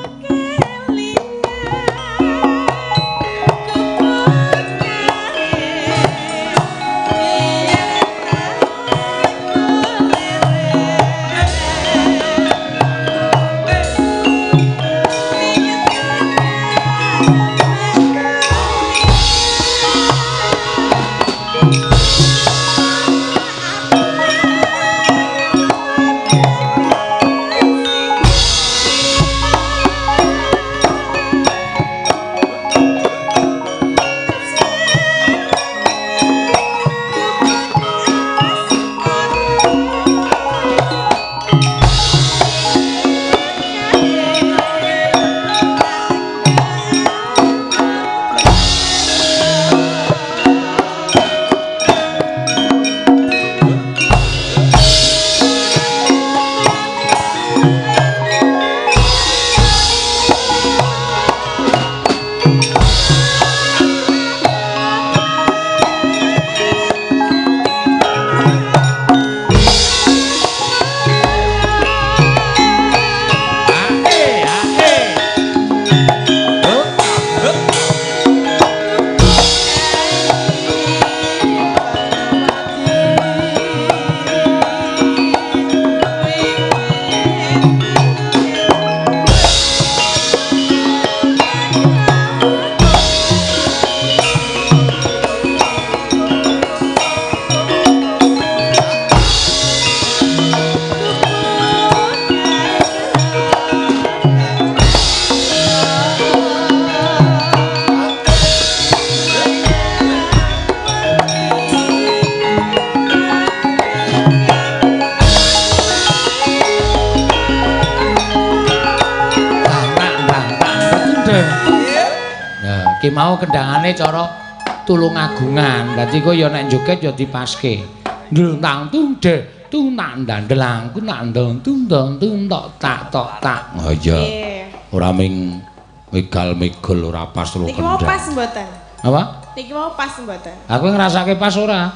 Ki mau kendangane cara Tulungagungan. Dadi kok ya nek joget ya dipaske. Ndang tungde tunak ndandelang kunak ndong tok tak. Oh iya. Ora ming megal-megol ora pas lu kendang. Niki mau pas mboten? Apa? Niki mau pas mboten? Aku ngrasake pas ora?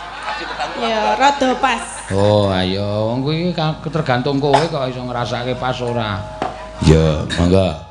Ya rada pas. Oh ayo wong kuwi tergantung kowe kok iso ngrasake pas ora. Ya, mangga.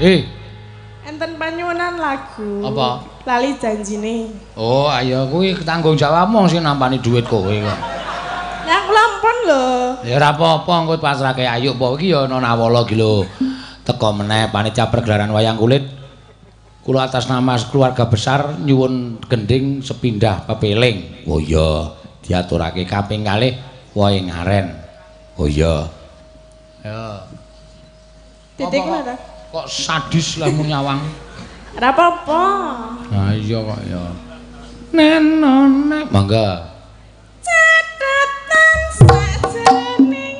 Enten panyuwunan lagu. Apa? Lali janjine. Oh, ayo kuwi tanggung jawabmu sing nampani dhuwit kowe kok. Ya aku lampun lho. Ya ora apa-apa engko pasrahke ayu apa iki ya ana nawala iki lho. Teko meneh panitia pergelaran wayang kulit. Kula atas nama keluarga besar nyuwun gending sepindah pepeling. Oh iya, diaturake kaping kalih wae ngaren. Oh iya. Ya. Titik lho. Kok sadis lah mun nyawang. Ora apa-apa. Nah iya kok ya. Nenone. Mangga. Catatan sajening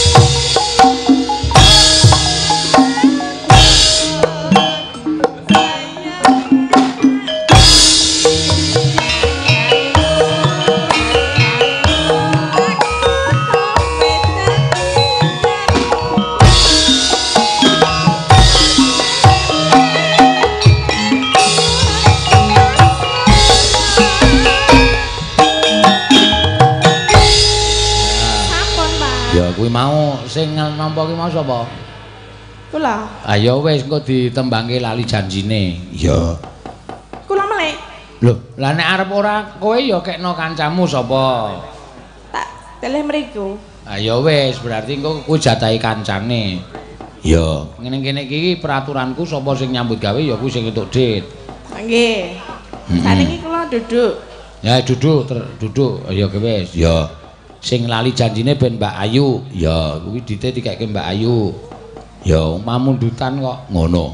Kuwi mau sing nampa kuwi mau sapa? Kula. Ayo wis engko ditembangke lali janjine. Iya. Kula melek. Lho, lah nek arep ora kowe ya kekno kancamu sapa? Tak teleh mriku. Ayo wis berarti engko kuwi jatahi kancane. Iya, ngene kene iki peraturanku sapa sing nyambut gawe ya kuwi sing entuk dit. Nggih. Saniki kula duduk. Ya duduk, duduk. Ayo wis. Ya. Sing lali janjine ben Mbak Ayu. Ya, kuwi dite dikeke Mbak Ayu. Ya, mamundutan kok ngono.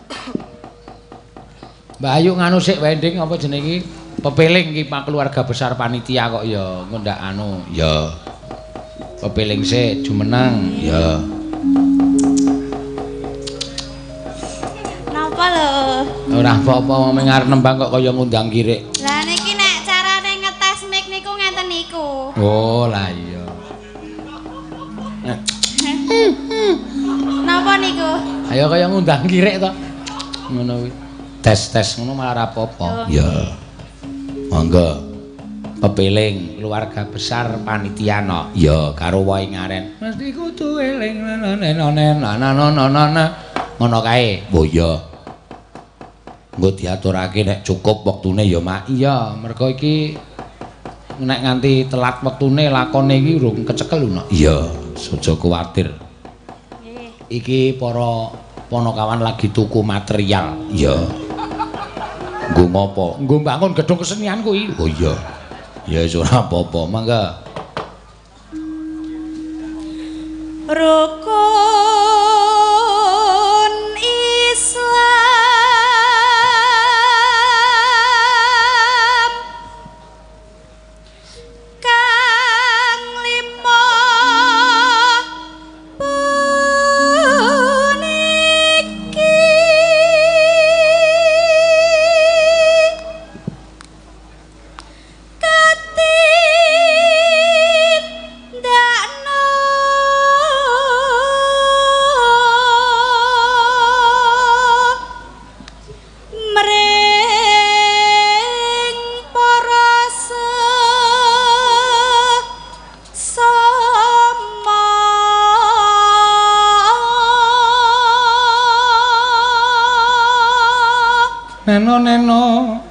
Mbak Ayu nganu sik wae nding apa jenenge iki? Pepeling iki keluarga besar panitia kok ya, engko ndak anu. Ya. Pepeling sik jumeneng. Ya. Napa lho? Ora apa-apa wong arep nembang kok kaya ngundang kirik. Lah niki nek carane ngetes mic niku ngenten niku. Oh, lah iya. Napa niku? Ayo kaya ngundang kirik to. Ngono kuwi. Tes-tes ngono malah ora apa-apa. Ya. Monggo. Pepeling keluarga besar panitia no. Ya, karo wae ngaren. Mesti kudu eling ngono kae. Oh iya. Engko diaturake nek cukup wektune ya Mak. Iya, mergo iki nek nganti telat wektune lakone iki urung kecekel lho. Iya, aja kuwatir. Nggih. Iki para ponokawan lagi tuku material. Iya. Nggo ngopo? Nggo bangun gedung kesenian kuwi. Oh iya. Ya wis ora apa-apa, mangga. Rukun Islam kang lima puniki katindakna mring para sesama Neno